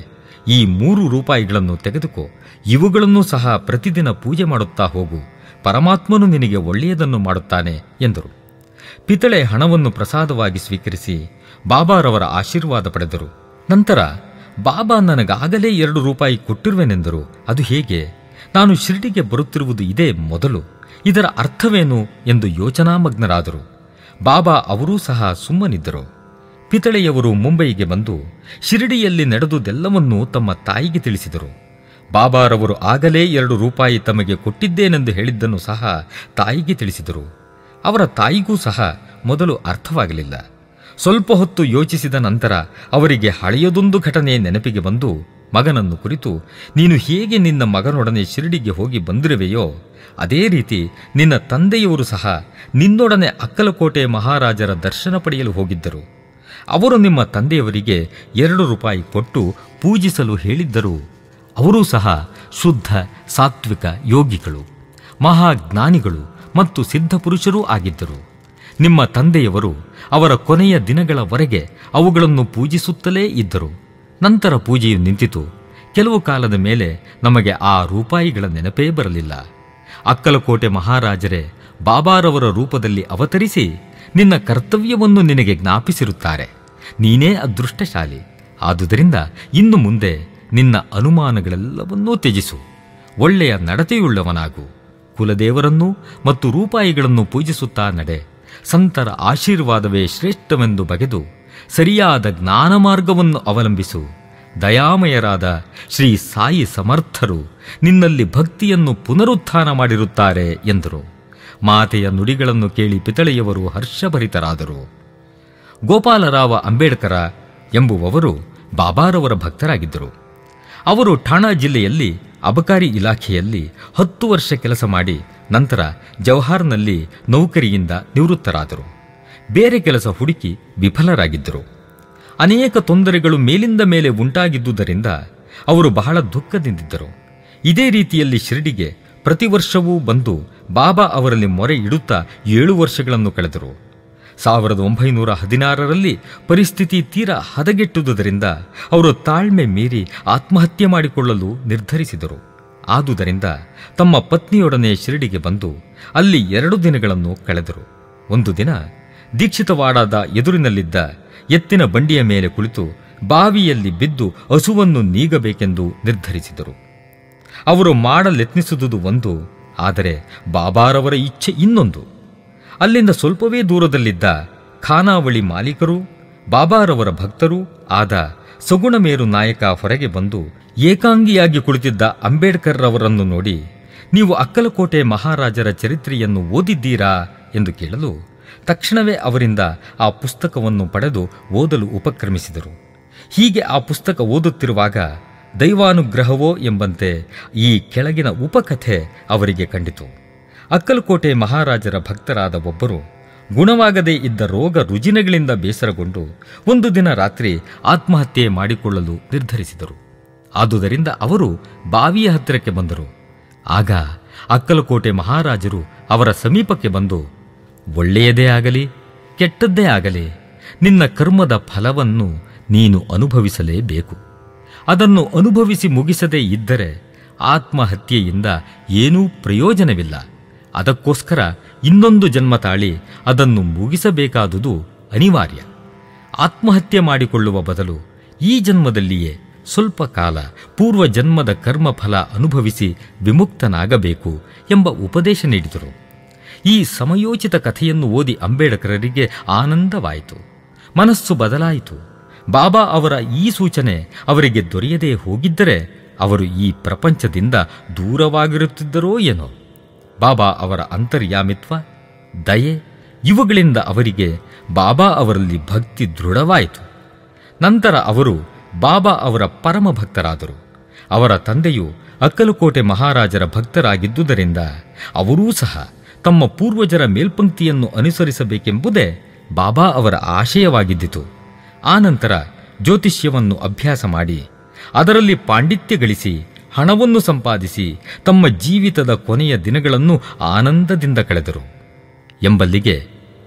ಈ 3 ರೂಪಾಯಿಗಳನ್ನು ತೆಗೆದುಕೋ, ಇವುಗಳನ್ನು ಸಹ ಪ್ರತಿದಿನ ಪೂಜೆ ಮಾಡುತ್ತಾ ಹೋಗು, ಪರಮಾತ್ಮನು ನಿನಗೆ ಒಳ್ಳೆಯದನ್ನು ಮಾಡುತ್ತಾನೆ ಎಂದರು. ಪಿತಳೆ ಹಣವನ್ನು ಪ್ರಸಾದವಾಗಿ ಸ್ವೀಕರಿಸಿ ಬಾಬಾರವರ ಆಶೀರ್ವಾದ ಪಡೆದರು. ನಂತರ ಬಾಬಾ ನನಗಾಗಲೇ 2 ರೂಪಾಯಿ ಕೊಟ್ಟಿರುವೆನೆಂದರು. ಅದು ಹೇಗೆ? ನಾನು ಶಿರ್ಡಿಗೆ ಬರುತ್ತಿರುವುದು ಇದೇ ಮೊದಲು. ಇದರ ಅರ್ಥವೇನು ಎಂದು ಯೋಚನಾಮಗ್ನರಾದರು. ಬಾಬಾ ಅವರೂ ಸಹ ಸುಮ್ಮನಿದ್ದರು. ಪಿತಳೆಯವರು ಮುಂಬಯಿಗೆ ಬಂದು ಶಿರಡಿಯಲ್ಲಿ ನಡೆದುದೆಲ್ಲವನ್ನೂ ತಮ್ಮ ತಾಯಿಗೆ ತಿಳಿಸಿದರು. ಬಾಬಾರವರು ಆಗಲೇ 2 ರೂಪಾಯಿ ತಮಗೆ ಕೊಟ್ಟಿದ್ದೇನೆಂದು ಹೇಳಿದ್ದನ್ನು ಸಹ ತಾಯಿಗೆ ತಿಳಿಸಿದರು. ಅವರ ತಾಯಿಗೂ ಸಹ ಮೊದಲು ಅರ್ಥವಾಗಲಿಲ್ಲ. ಸ್ವಲ್ಪ ಹೊತ್ತು ಯೋಚಿಸಿದ ನಂತರ ಅವರಿಗೆ ಹಳೆಯದೊಂದು ಘಟನೆ ನೆನಪಿಗೆ ಬಂದು ಮಗನನ್ನು ಕುರಿತು, ನೀನು ಹೇಗೆ ನಿನ್ನ ಮಗನೊಡನೆ ಶಿರಡಿಗೆ ಹೋಗಿ ಬಂದಿರುವೆಯೋ ಅದೇ ರೀತಿ ನಿನ್ನ ತಂದೆಯವರು ಸಹ ನಿನ್ನೊಡನೆ ಅಕ್ಕಲಕೋಟೆ ಮಹಾರಾಜರ ದರ್ಶನ ಪಡೆಯಲು ಹೋಗಿದ್ದರು. ಅವರು ನಿಮ್ಮ ತಂದೆಯವರಿಗೆ 2 ರೂಪಾಯಿ ಕೊಟ್ಟು ಪೂಜಿಸಲು ಹೇಳಿದ್ದರು. ಅವರೂ ಸಹ ಶುದ್ಧ ಸಾತ್ವಿಕ ಯೋಗಿಗಳು, ಮಹಾಜ್ಞಾನಿಗಳು ಮತ್ತು ಸಿದ್ಧಪುರುಷರೂ ಆಗಿದ್ದರು. ನಿಮ್ಮ ತಂದೆಯವರು ಅವರ ಕೊನೆಯ ದಿನಗಳವರೆಗೆ ಅವುಗಳನ್ನು ಪೂಜಿಸುತ್ತಲೇ ಇದ್ದರು. ನಂತರ ಪೂಜೆಯು ನಿಂತಿತು. ಕೆಲವು ಕಾಲದ ಮೇಲೆ ನಮಗೆ ಆ ರೂಪಾಯಿಗಳ ನೆನಪೇ ಬರಲಿಲ್ಲ. ಅಕ್ಕಲಕೋಟೆ ಮಹಾರಾಜರೇ ಬಾಬಾರವರ ರೂಪದಲ್ಲಿ ಅವತರಿಸಿ ನಿನ್ನ ಕರ್ತವ್ಯವನ್ನು ನಿನಗೆ ಜ್ಞಾಪಿಸಿರುತ್ತಾರೆ. ನೀನೇ ಅದೃಷ್ಟಶಾಲಿ. ಆದುದರಿಂದ ಇನ್ನು ಮುಂದೆ ನಿನ್ನ ಅನುಮಾನಗಳೆಲ್ಲವನ್ನೂ ತ್ಯಜಿಸು, ಒಳ್ಳೆಯ ನಡತೆಯುಳ್ಳವನಾಗು, ಕುಲದೇವರನ್ನೂ ಮತ್ತು ರೂಪಾಯಿಗಳನ್ನು ಪೂಜಿಸುತ್ತಾ ನಡೆ. ಸಂತರ ಆಶೀರ್ವಾದವೇ ಶ್ರೇಷ್ಠವೆಂದು ಬಗೆದು ಸರಿಯಾದ ಜ್ಞಾನ ಮಾರ್ಗವನ್ನು ಅವಲಂಬಿಸು. ದಯಾಮಯರಾದ ಶ್ರೀ ಸಾಯಿ ಸಮರ್ಥರು ನಿನ್ನಲ್ಲಿ ಭಕ್ತಿಯನ್ನು ಪುನರುತ್ಥಾನ ಮಾಡಿರುತ್ತಾರೆ ಎಂದರು. ಮಾತೆಯ ನುಡಿಗಳನ್ನು ಕೇಳಿ ಪಿತಳೆಯವರು ಹರ್ಷಭರಿತರಾದರು. ಗೋಪಾಲರಾವ ಅಂಬೇಡ್ಕರ ಎಂಬುವವರು ಬಾಬಾರವರ ಭಕ್ತರಾಗಿದ್ದರು. ಅವರು ಠಾಣಾ ಜಿಲ್ಲೆಯಲ್ಲಿ ಅಬಕಾರಿ ಇಲಾಖೆಯಲ್ಲಿ 10 ವರ್ಷ ಕೆಲಸ ಮಾಡಿ ನಂತರ ಜವಾಹರ್ನಲ್ಲಿ ನೌಕರಿಯಿಂದ ನಿವೃತ್ತರಾದರು. ಬೇರೆ ಕೆಲಸ ಹುಡುಕಿ ವಿಫಲರಾಗಿದ್ದರು. ಅನೇಕ ತೊಂದರೆಗಳು ಮೇಲಿಂದ ಮೇಲೆ ಉಂಟಾಗಿದ್ದುದರಿಂದ ಅವರು ಬಹಳ ದುಃಖದಿಂದಿದ್ದರು. ಇದೇ ರೀತಿಯಲ್ಲಿ ಶಿರಡಿಗೆ ಪ್ರತಿ ವರ್ಷವೂ ಬಂದು ಬಾಬಾ ಅವರಲ್ಲಿ ಮೊರೆ ಇಡುತ್ತಾ 7 ವರ್ಷಗಳನ್ನು ಕಳೆದರು. 1916ರಲ್ಲಿ ಪರಿಸ್ಥಿತಿ ತೀರಾ ಹದಗೆಟ್ಟುವುದರಿಂದ ಅವರು ತಾಳ್ಮೆ ಮೀರಿ ಆತ್ಮಹತ್ಯೆ ಮಾಡಿಕೊಳ್ಳಲು ನಿರ್ಧರಿಸಿದರು. ಆದುದರಿಂದ ತಮ್ಮ ಪತ್ನಿಯೊಡನೆ ಶಿರಡಿಗೆ ಬಂದು ಅಲ್ಲಿ 2 ದಿನಗಳನ್ನು ಕಳೆದರು. ಒಂದು ದಿನ ದೀಕ್ಷಿತವಾಡದ ಎದುರಿನಲ್ಲಿದ್ದ ಎತ್ತಿನ ಬಂಡಿಯ ಮೇಲೆ ಕುಳಿತು ಬಾವಿಯಲ್ಲಿ ಬಿದ್ದು ಹಸುವನ್ನು ನೀಗಬೇಕೆಂದು ನಿರ್ಧರಿಸಿದರು. ಅವರು ಮಾಡಲೆತ್ನಿಸುವುದು ಒಂದು, ಆದರೆ ಬಾಬಾರವರ ಇಚ್ಛೆ ಇನ್ನೊಂದು. ಅಲ್ಲಿಂದ ಸ್ವಲ್ಪವೇ ದೂರದಲ್ಲಿದ್ದ ಖಾನಾವಳಿ ಮಾಲೀಕರು ಬಾಬಾರವರ ಭಕ್ತರೂ ಆದ ಸಗುಣಮೇರು ನಾಯಕ ಹೊರಗೆ ಬಂದು ಏಕಾಂಗಿಯಾಗಿ ಕುಳಿತಿದ್ದ ಅಂಬೇಡ್ಕರ್ ರವರನ್ನು ನೋಡಿ, ನೀವು ಅಕ್ಕಲಕೋಟೆ ಮಹಾರಾಜರ ಚರಿತ್ರೆಯನ್ನು ಓದಿದ್ದೀರಾ ಎಂದು ಕೇಳಲು ತಕ್ಷಣವೇ ಅವರಿಂದ ಆ ಪುಸ್ತಕವನ್ನು ಪಡೆದು ಓದಲು ಉಪಕ್ರಮಿಸಿದರು. ಹೀಗೆ ಆ ಪುಸ್ತಕ ಓದುತ್ತಿರುವಾಗ ದೈವಾನುಗ್ರಹವೋ ಎಂಬಂತೆ ಈ ಕೆಳಗಿನ ಉಪಕಥೆ ಅವರಿಗೆ ಕಂಡಿತು. ಅಕ್ಕಲಕೋಟೆ ಮಹಾರಾಜರ ಭಕ್ತರಾದ ಒಬ್ಬರು ಗುಣವಾಗದೇ ಇದ್ದ ರೋಗ ರುಜಿನಗಳಿಂದ ಬೇಸರಗೊಂಡು ಒಂದು ದಿನ ರಾತ್ರಿ ಆತ್ಮಹತ್ಯೆ ಮಾಡಿಕೊಳ್ಳಲು ನಿರ್ಧರಿಸಿದರು. ಆದುದರಿಂದ ಅವರು ಬಾವಿಯ ಹತ್ತಿರಕ್ಕೆ ಬಂದರು. ಆಗ ಅಕ್ಕಲಕೋಟೆ ಮಹಾರಾಜರು ಅವರ ಸಮೀಪಕ್ಕೆ ಬಂದು, ಒಳ್ಳೆಯದೇ ಆಗಲಿ ಕೆಟ್ಟದ್ದೇ ಆಗಲಿ ನಿನ್ನ ಕರ್ಮದ ಫಲವನ್ನು ನೀನು ಅನುಭವಿಸಲೇಬೇಕು. ಅದನ್ನು ಅನುಭವಿಸಿ ಮುಗಿಸದೇ ಇದ್ದರೆ ಆತ್ಮಹತ್ಯೆಯಿಂದ ಏನೂ ಪ್ರಯೋಜನವಿಲ್ಲ. ಅದಕ್ಕೋಸ್ಕರ ಇನ್ನೊಂದು ಜನ್ಮ ತಾಳಿ ಅದನ್ನು ಮುಗಿಸಬೇಕಾದುದು ಅನಿವಾರ್ಯ. ಆತ್ಮಹತ್ಯೆ ಮಾಡಿಕೊಳ್ಳುವ ಬದಲು ಈ ಜನ್ಮದಲ್ಲಿಯೇ ಸ್ವಲ್ಪ ಕಾಲ ಪೂರ್ವ ಜನ್ಮದ ಕರ್ಮಫಲ ಅನುಭವಿಸಿ ವಿಮುಕ್ತನಾಗಬೇಕು ಎಂಬ ಉಪದೇಶ ನೀಡಿದರು. ಈ ಸಮಯೋಚಿತ ಕಥೆಯನ್ನು ಓದಿ ಅಂಬೇಡ್ಕರರಿಗೆ ಆನಂದವಾಯಿತು, ಮನಸ್ಸು ಬದಲಾಯಿತು. ಬಾಬಾ ಅವರ ಈ ಸೂಚನೆ ಅವರಿಗೆ ದೊರೆಯದೇ ಹೋಗಿದ್ದರೆ ಅವರು ಈ ಪ್ರಪಂಚದಿಂದ ದೂರವಾಗಿರುತ್ತಿದ್ದರೋ ಏನೋ. ಬಾಬಾ ಅವರ ಅಂತರ್ಯಾಮಿತ್ವ, ದಯೆ ಇವುಗಳಿಂದ ಅವರಿಗೆ ಬಾಬಾ ಅವರಲ್ಲಿ ಭಕ್ತಿ ದೃಢವಾಯಿತು. ನಂತರ ಅವರು ಬಾಬಾ ಅವರ ಪರಮ ಭಕ್ತರಾದರು. ಅವರ ತಂದೆಯು ಅಕ್ಕಲಕೋಟೆ ಮಹಾರಾಜರ ಭಕ್ತರಾಗಿದ್ದುದರಿಂದ ಅವರೂ ಸಹ ತಮ್ಮ ಪೂರ್ವಜರ ಮೇಲ್ಪಂಕ್ತಿಯನ್ನು ಅನುಸರಿಸಬೇಕೆಂಬುದೇ ಬಾಬಾ ಅವರ ಆಶಯವಾಗಿದ್ದಿತು. ಆನಂತರ ಜ್ಯೋತಿಷ್ಯವನ್ನು ಅಭ್ಯಾಸ ಮಾಡಿ ಅದರಲ್ಲಿ ಪಾಂಡಿತ್ಯ ಗಳಿಸಿ ಹಣವನ್ನು ಸಂಪಾದಿಸಿ ತಮ್ಮ ಜೀವಿತದ ಕೊನೆಯ ದಿನಗಳನ್ನು ಆನಂದದಿಂದ ಕಳೆದರು. ಎಂಬಲ್ಲಿಗೆ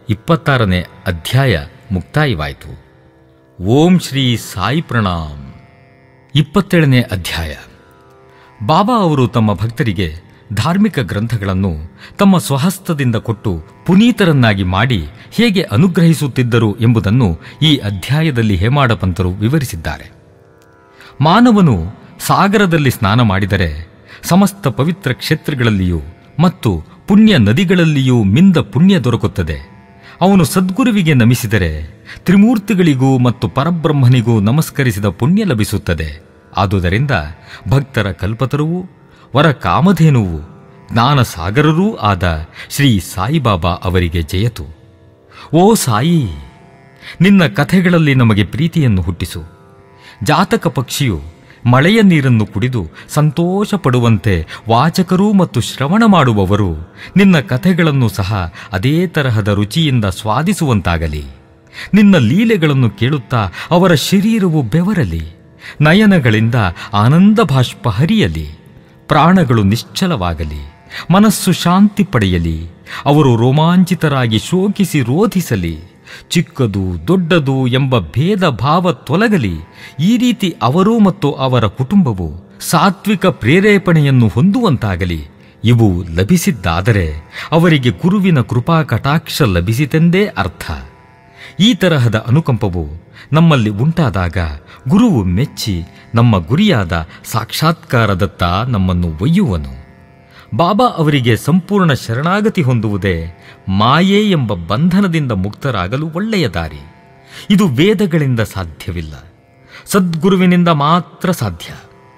26ನೇ ಅಧ್ಯಾಯ ಮುಕ್ತಾಯವಾಯಿತು. ಓಂ ಶ್ರೀ ಸಾಯಿ ಪ್ರಣಾಮ್. 27ನೇ ಅಧ್ಯಾಯ. ಬಾಬಾ ಅವರು ತಮ್ಮ ಭಕ್ತರಿಗೆ ಧಾರ್ಮಿಕ ಗ್ರಂಥಗಳನ್ನು ತಮ್ಮ ಸ್ವಹಸ್ತದಿಂದ ಕೊಟ್ಟು ಪುನೀತರನ್ನಾಗಿ ಮಾಡಿ ಹೇಗೆ ಅನುಗ್ರಹಿಸುತ್ತಿದ್ದರು ಎಂಬುದನ್ನು ಈ ಅಧ್ಯಾಯದಲ್ಲಿ ಹೇಮಾಡ ಪಂತರು ವಿವರಿಸಿದ್ದಾರೆ. ಮಾನವನು ಸಾಗರದಲ್ಲಿ ಸ್ನಾನ ಮಾಡಿದರೆ ಸಮಸ್ತ ಪವಿತ್ರ ಕ್ಷೇತ್ರಗಳಲ್ಲಿಯೂ ಮತ್ತು ಪುಣ್ಯ ನದಿಗಳಲ್ಲಿಯೂ ಮಿಂದ ಪುಣ್ಯ ದೊರಕುತ್ತದೆ. ಅವನು ಸದ್ಗುರುವಿಗೆ ನಮಿಸಿದರೆ ತ್ರಿಮೂರ್ತಿಗಳಿಗೂ ಮತ್ತು ಪರಬ್ರಹ್ಮನಿಗೂ ನಮಸ್ಕರಿಸಿದ ಪುಣ್ಯ ಲಭಿಸುತ್ತದೆ. ಆದುದರಿಂದ ಭಕ್ತರ ಕಲ್ಪತರುವೂ ವರ ಕಾಮಧೇನುವು ಜ್ಞಾನ ಸಾಗರರೂ ಆದ ಶ್ರೀ ಸಾಯಿಬಾಬಾ ಅವರಿಗೆ ಜಯತು. ಓ ಸಾಯಿ, ನಿನ್ನ ಕಥೆಗಳಲ್ಲಿ ನಮಗೆ ಪ್ರೀತಿಯನ್ನು ಹುಟ್ಟಿಸು. ಜಾತಕ ಪಕ್ಷಿಯು ಮಳೆಯ ನೀರನ್ನು ಕುಡಿದು ಸಂತೋಷ ಪಡುವಂತೆ ವಾಚಕರು ಮತ್ತು ಶ್ರವಣ ಮಾಡುವವರು ನಿನ್ನ ಕಥೆಗಳನ್ನು ಸಹ ಅದೇ ತರಹದ ರುಚಿಯಿಂದ ಸ್ವಾದಿಸುವಂತಾಗಲಿ. ನಿನ್ನ ಲೀಲೆಗಳನ್ನು ಕೇಳುತ್ತಾ ಅವರ ಶರೀರವು ಬೆವರಲಿ, ನಯನಗಳಿಂದ ಆನಂದ ಬಾಷ್ಪ ಹರಿಯಲಿ, ಪ್ರಾಣಗಳು ನಿಶ್ಚಲವಾಗಲಿ, ಮನಸ್ಸು ಶಾಂತಿ ಪಡೆಯಲಿ, ಅವರು ರೋಮಾಂಚಿತರಾಗಿ ಶೋಕಿಸಿ ರೋಧಿಸಲಿ, ಚಿಕ್ಕದು ದೊಡ್ಡದು ಎಂಬ ಭೇದ ಭಾವ ತೊಲಗಲಿ. ಈ ರೀತಿ ಅವರು ಮತ್ತು ಅವರ ಕುಟುಂಬವು ಸಾತ್ವಿಕ ಪ್ರೇರೇಪಣೆಯನ್ನು ಹೊಂದುವಂತಾಗಲಿ. ಇವು ಲಭಿಸಿದ್ದಾದರೆ ಅವರಿಗೆ ಗುರುವಿನ ಕೃಪಾ ಕಟಾಕ್ಷ ಲಭಿಸಿತೆಂದೇ ಅರ್ಥ. ಈ ತರಹದ ಅನುಕಂಪವು ನಮ್ಮಲ್ಲಿ ಉಂಟಾದಾಗ ಗುರುವು ಮೆಚ್ಚಿ ನಮ್ಮ ಗುರಿಯಾದ ಸಾಕ್ಷಾತ್ಕಾರದತ್ತ ನಮ್ಮನ್ನು ಒಯ್ಯುವನು. ಬಾಬಾ ಅವರಿಗೆ ಸಂಪೂರ್ಣ ಶರಣಾಗತಿ ಹೊಂದುವುದೇ ಮಾಯೆ ಎಂಬ ಬಂಧನದಿಂದ ಮುಕ್ತರಾಗಲು ಒಳ್ಳೆಯ ದಾರಿ. ಇದು ವೇದಗಳಿಂದ ಸಾಧ್ಯವಿಲ್ಲ, ಸದ್ಗುರುವಿನಿಂದ ಮಾತ್ರ ಸಾಧ್ಯ.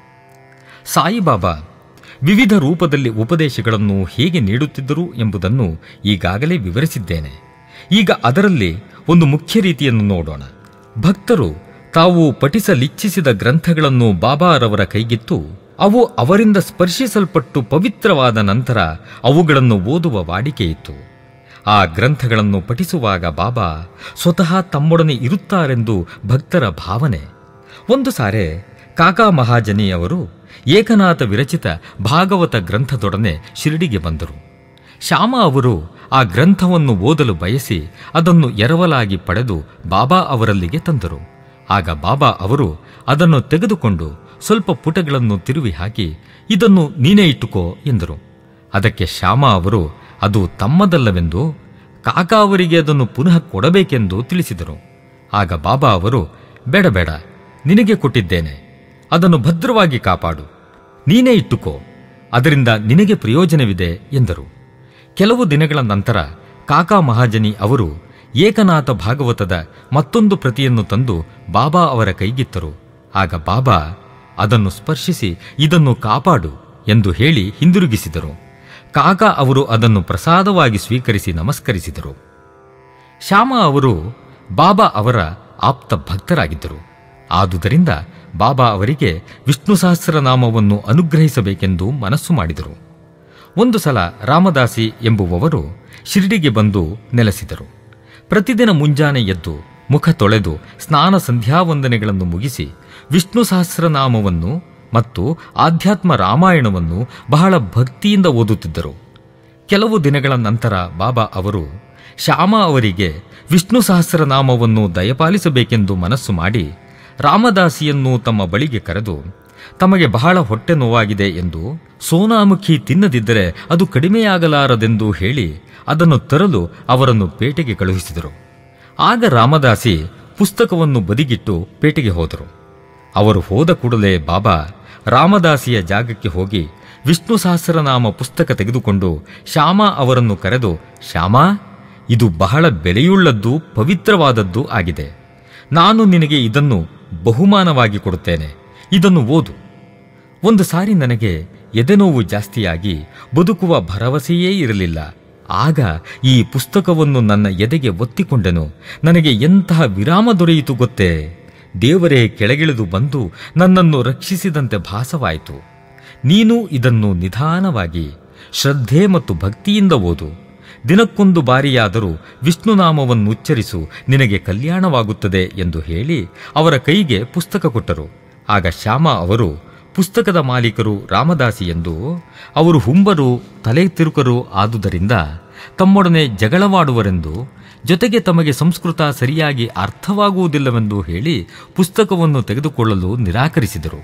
ಸಾಯಿಬಾಬಾ ವಿವಿಧ ರೂಪದಲ್ಲಿ ಉಪದೇಶಗಳನ್ನು ಹೇಗೆ ನೀಡುತ್ತಿದ್ದರು ಎಂಬುದನ್ನು ಈಗಾಗಲೇ ವಿವರಿಸಿದ್ದೇನೆ. ಈಗ ಅದರಲ್ಲಿ ಒಂದು ಮುಖ್ಯ ರೀತಿಯನ್ನು ನೋಡೋಣ. ಭಕ್ತರು ತಾವು ಪಠಿಸಲಿಚ್ಛಿಸಿದ ಗ್ರಂಥಗಳನ್ನು ಬಾಬಾರವರ ಕೈಗಿತ್ತು ಅವು ಅವರಿಂದ ಸ್ಪರ್ಶಿಸಲ್ಪಟ್ಟು ಪವಿತ್ರವಾದ ನಂತರ ಅವುಗಳನ್ನು ಓದುವ ವಾಡಿಕೆಯಿತ್ತು. ಆ ಗ್ರಂಥಗಳನ್ನು ಪಠಿಸುವಾಗ ಬಾಬಾ ಸ್ವತಃ ತಮ್ಮೊಡನೆ ಇರುತ್ತಾರೆಂದು ಭಕ್ತರ ಭಾವನೆ. ಒಂದು ಸಾರೆ ಕಾಕಾ ಮಹಾಜನಿಯವರು ಏಕನಾಥ ವಿರಚಿತ ಭಾಗವತ ಗ್ರಂಥದೊಡನೆ ಶಿರಡಿಗೆ ಬಂದರು. ಶ್ಯಾಮ ಅವರು ಆ ಗ್ರಂಥವನ್ನು ಓದಲು ಬಯಸಿ ಅದನ್ನು ಎರವಲಾಗಿ ಪಡೆದು ಬಾಬಾ ಅವರಲ್ಲಿಗೆ ತಂದರು. ಆಗ ಬಾಬಾ ಅವರು ಅದನ್ನು ತೆಗೆದುಕೊಂಡು ಸ್ವಲ್ಪ ಪುಟಗಳನ್ನು ತಿರುವಿ ಹಾಕಿ, ಇದನ್ನು ನೀನೇ ಇಟ್ಟುಕೋ ಎಂದರು. ಅದಕ್ಕೆ ಶ್ಯಾಮ ಅವರು ಅದು ತಮ್ಮದಲ್ಲವೆಂದು ಕಾಕಾ ಅವರಿಗೆ ಅದನ್ನು ಪುನಃ ಕೊಡಬೇಕೆಂದು ತಿಳಿಸಿದರು. ಆಗ ಬಾಬಾ ಅವರು, ಬೇಡ ಬೇಡ, ನಿನಗೆ ಕೊಟ್ಟಿದ್ದೇನೆ, ಅದನ್ನು ಭದ್ರವಾಗಿ ಕಾಪಾಡು, ನೀನೇ ಇಟ್ಟುಕೋ, ಅದರಿಂದ ನಿನಗೆ ಪ್ರಯೋಜನವಿದೆ ಎಂದರು. ಕೆಲವು ದಿನಗಳ ನಂತರ ಕಾಕಾ ಮಹಾಜನಿ ಅವರು ಏಕನಾಥ ಭಾಗವತದ ಮತ್ತೊಂದು ಪ್ರತಿಯನ್ನು ತಂದು ಬಾಬಾ ಅವರ ಕೈಗಿತ್ತರು. ಆಗ ಬಾಬಾ ಅದನ್ನು ಸ್ಪರ್ಶಿಸಿ ಇದನ್ನು ಕಾಪಾಡು ಎಂದು ಹೇಳಿ ಹಿಂದಿರುಗಿಸಿದರು. ಕಾಕಾ ಅವರು ಅದನ್ನು ಪ್ರಸಾದವಾಗಿ ಸ್ವೀಕರಿಸಿ ನಮಸ್ಕರಿಸಿದರು. ಶ್ಯಾಮ ಅವರು ಬಾಬಾ ಅವರ ಆಪ್ತ ಭಕ್ತರಾಗಿದ್ದರು. ಆದುದರಿಂದ ಬಾಬಾ ಅವರಿಗೆ ವಿಷ್ಣು ಸಹಸ್ರನಾಮವನ್ನು ಅನುಗ್ರಹಿಸಬೇಕೆಂದು ಮನಸ್ಸು ಮಾಡಿದರು. ಒಂದು ಸಲ ರಾಮದಾಸಿ ಎಂಬುವವರು ಶಿರಡಿಗೆ ಬಂದು ನೆಲೆಸಿದರು. ಪ್ರತಿದಿನ ಮುಂಜಾನೆ ಎದ್ದು ಮುಖ ತೊಳೆದು ಸ್ನಾನ ಸಂಧ್ಯಾವಂದನೆಗಳನ್ನು ಮುಗಿಸಿ ವಿಷ್ಣು ಸಹಸ್ರನಾಮವನ್ನು ಮತ್ತು ಆಧ್ಯಾತ್ಮ ರಾಮಾಯಣವನ್ನು ಬಹಳ ಭಕ್ತಿಯಿಂದ ಓದುತ್ತಿದ್ದರು. ಕೆಲವು ದಿನಗಳ ನಂತರ ಬಾಬಾ ಅವರು ಶ್ಯಾಮ ಅವರಿಗೆ ವಿಷ್ಣು ಸಹಸ್ರನಾಮವನ್ನು ದಯಪಾಲಿಸಬೇಕೆಂದು ಮನಸ್ಸು ಮಾಡಿ ರಾಮದಾಸಿಯನ್ನು ತಮ್ಮ ಬಳಿಗೆ ಕರೆದು ತಮಗೆ ಬಹಳ ಹೊಟ್ಟೆ ನೋವಾಗಿದೆ ಎಂದು, ಸೋನಾಮುಖಿ ತಿನ್ನದಿದ್ದರೆ ಅದು ಕಡಿಮೆಯಾಗಲಾರದೆಂದು ಹೇಳಿ ಅದನ್ನು ತರಲು ಅವರನ್ನು ಪೇಟೆಗೆ ಕಳುಹಿಸಿದರು. ಆಗ ರಾಮದಾಸಿ ಪುಸ್ತಕವನ್ನು ಬದಿಗಿಟ್ಟು ಪೇಟೆಗೆ ಹೋದರು. ಅವರು ಹೋದ ಕೂಡಲೇ ಬಾಬಾ ರಾಮದಾಸಿಯ ಜಾಗಕ್ಕೆ ಹೋಗಿ ವಿಷ್ಣು ಸಹಸ್ರನಾಮ ಪುಸ್ತಕ ತೆಗೆದುಕೊಂಡು ಶ್ಯಾಮ ಅವರನ್ನು ಕರೆದು, ಶ್ಯಾಮ, ಇದು ಬಹಳ ಬೆಲೆಯುಳ್ಳದ್ದು, ಪವಿತ್ರವಾದದ್ದು ಆಗಿದೆ. ನಾನು ನಿನಗೆ ಇದನ್ನು ಬಹುಮಾನವಾಗಿ ಕೊಡುತ್ತೇನೆ, ಇದನ್ನು ಓದು. ಒಂದು ಸಾರಿ ನನಗೆ ಎದೆನೋವು ಜಾಸ್ತಿಯಾಗಿ ಬದುಕುವ ಭರವಸೆಯೇ ಇರಲಿಲ್ಲ. ಆಗ ಈ ಪುಸ್ತಕವನ್ನು ನನ್ನ ಎದೆಗೆ ಒತ್ತಿಕೊಂಡೆನು. ನನಗೆ ಎಂತಹ ವಿರಾಮ ದೊರೆಯಿತು ಗೊತ್ತೇ. ದೇವರೇ ಕೆಳಗಿಳಿದು ಬಂದು ನನ್ನನ್ನು ರಕ್ಷಿಸಿದಂತೆ ಭಾಸವಾಯಿತು. ನೀನು ಇದನ್ನು ನಿಧಾನವಾಗಿ ಶ್ರದ್ಧೆ ಮತ್ತು ಭಕ್ತಿಯಿಂದ ಓದು. ದಿನಕ್ಕೊಂದು ಬಾರಿಯಾದರೂ ವಿಷ್ಣುನಾಮವನ್ನು ಉಚ್ಚರಿಸು, ನಿನಗೆ ಕಲ್ಯಾಣವಾಗುತ್ತದೆ ಎಂದು ಹೇಳಿ ಅವರ ಕೈಗೆ ಪುಸ್ತಕ ಕೊಟ್ಟರು. ಆಗ ಶ್ಯಾಮ ಅವರು ಪುಸ್ತಕದ ಮಾಲೀಕರು ರಾಮದಾಸಿ ಎಂದು, ಅವರು ಹುಂಬರು, ತಲೆ ತಿರುಕರು ಆದುದರಿಂದ ತಮ್ಮೊಡನೆ ಜಗಳವಾಡುವರೆಂದು ಜೊತೆಗೆ ತಮಗೆ ಸಂಸ್ಕೃತ ಸರಿಯಾಗಿ ಅರ್ಥವಾಗುವುದಿಲ್ಲವೆಂದು ಹೇಳಿ ಪುಸ್ತಕವನ್ನು ತೆಗೆದುಕೊಳ್ಳಲು ನಿರಾಕರಿಸಿದರು.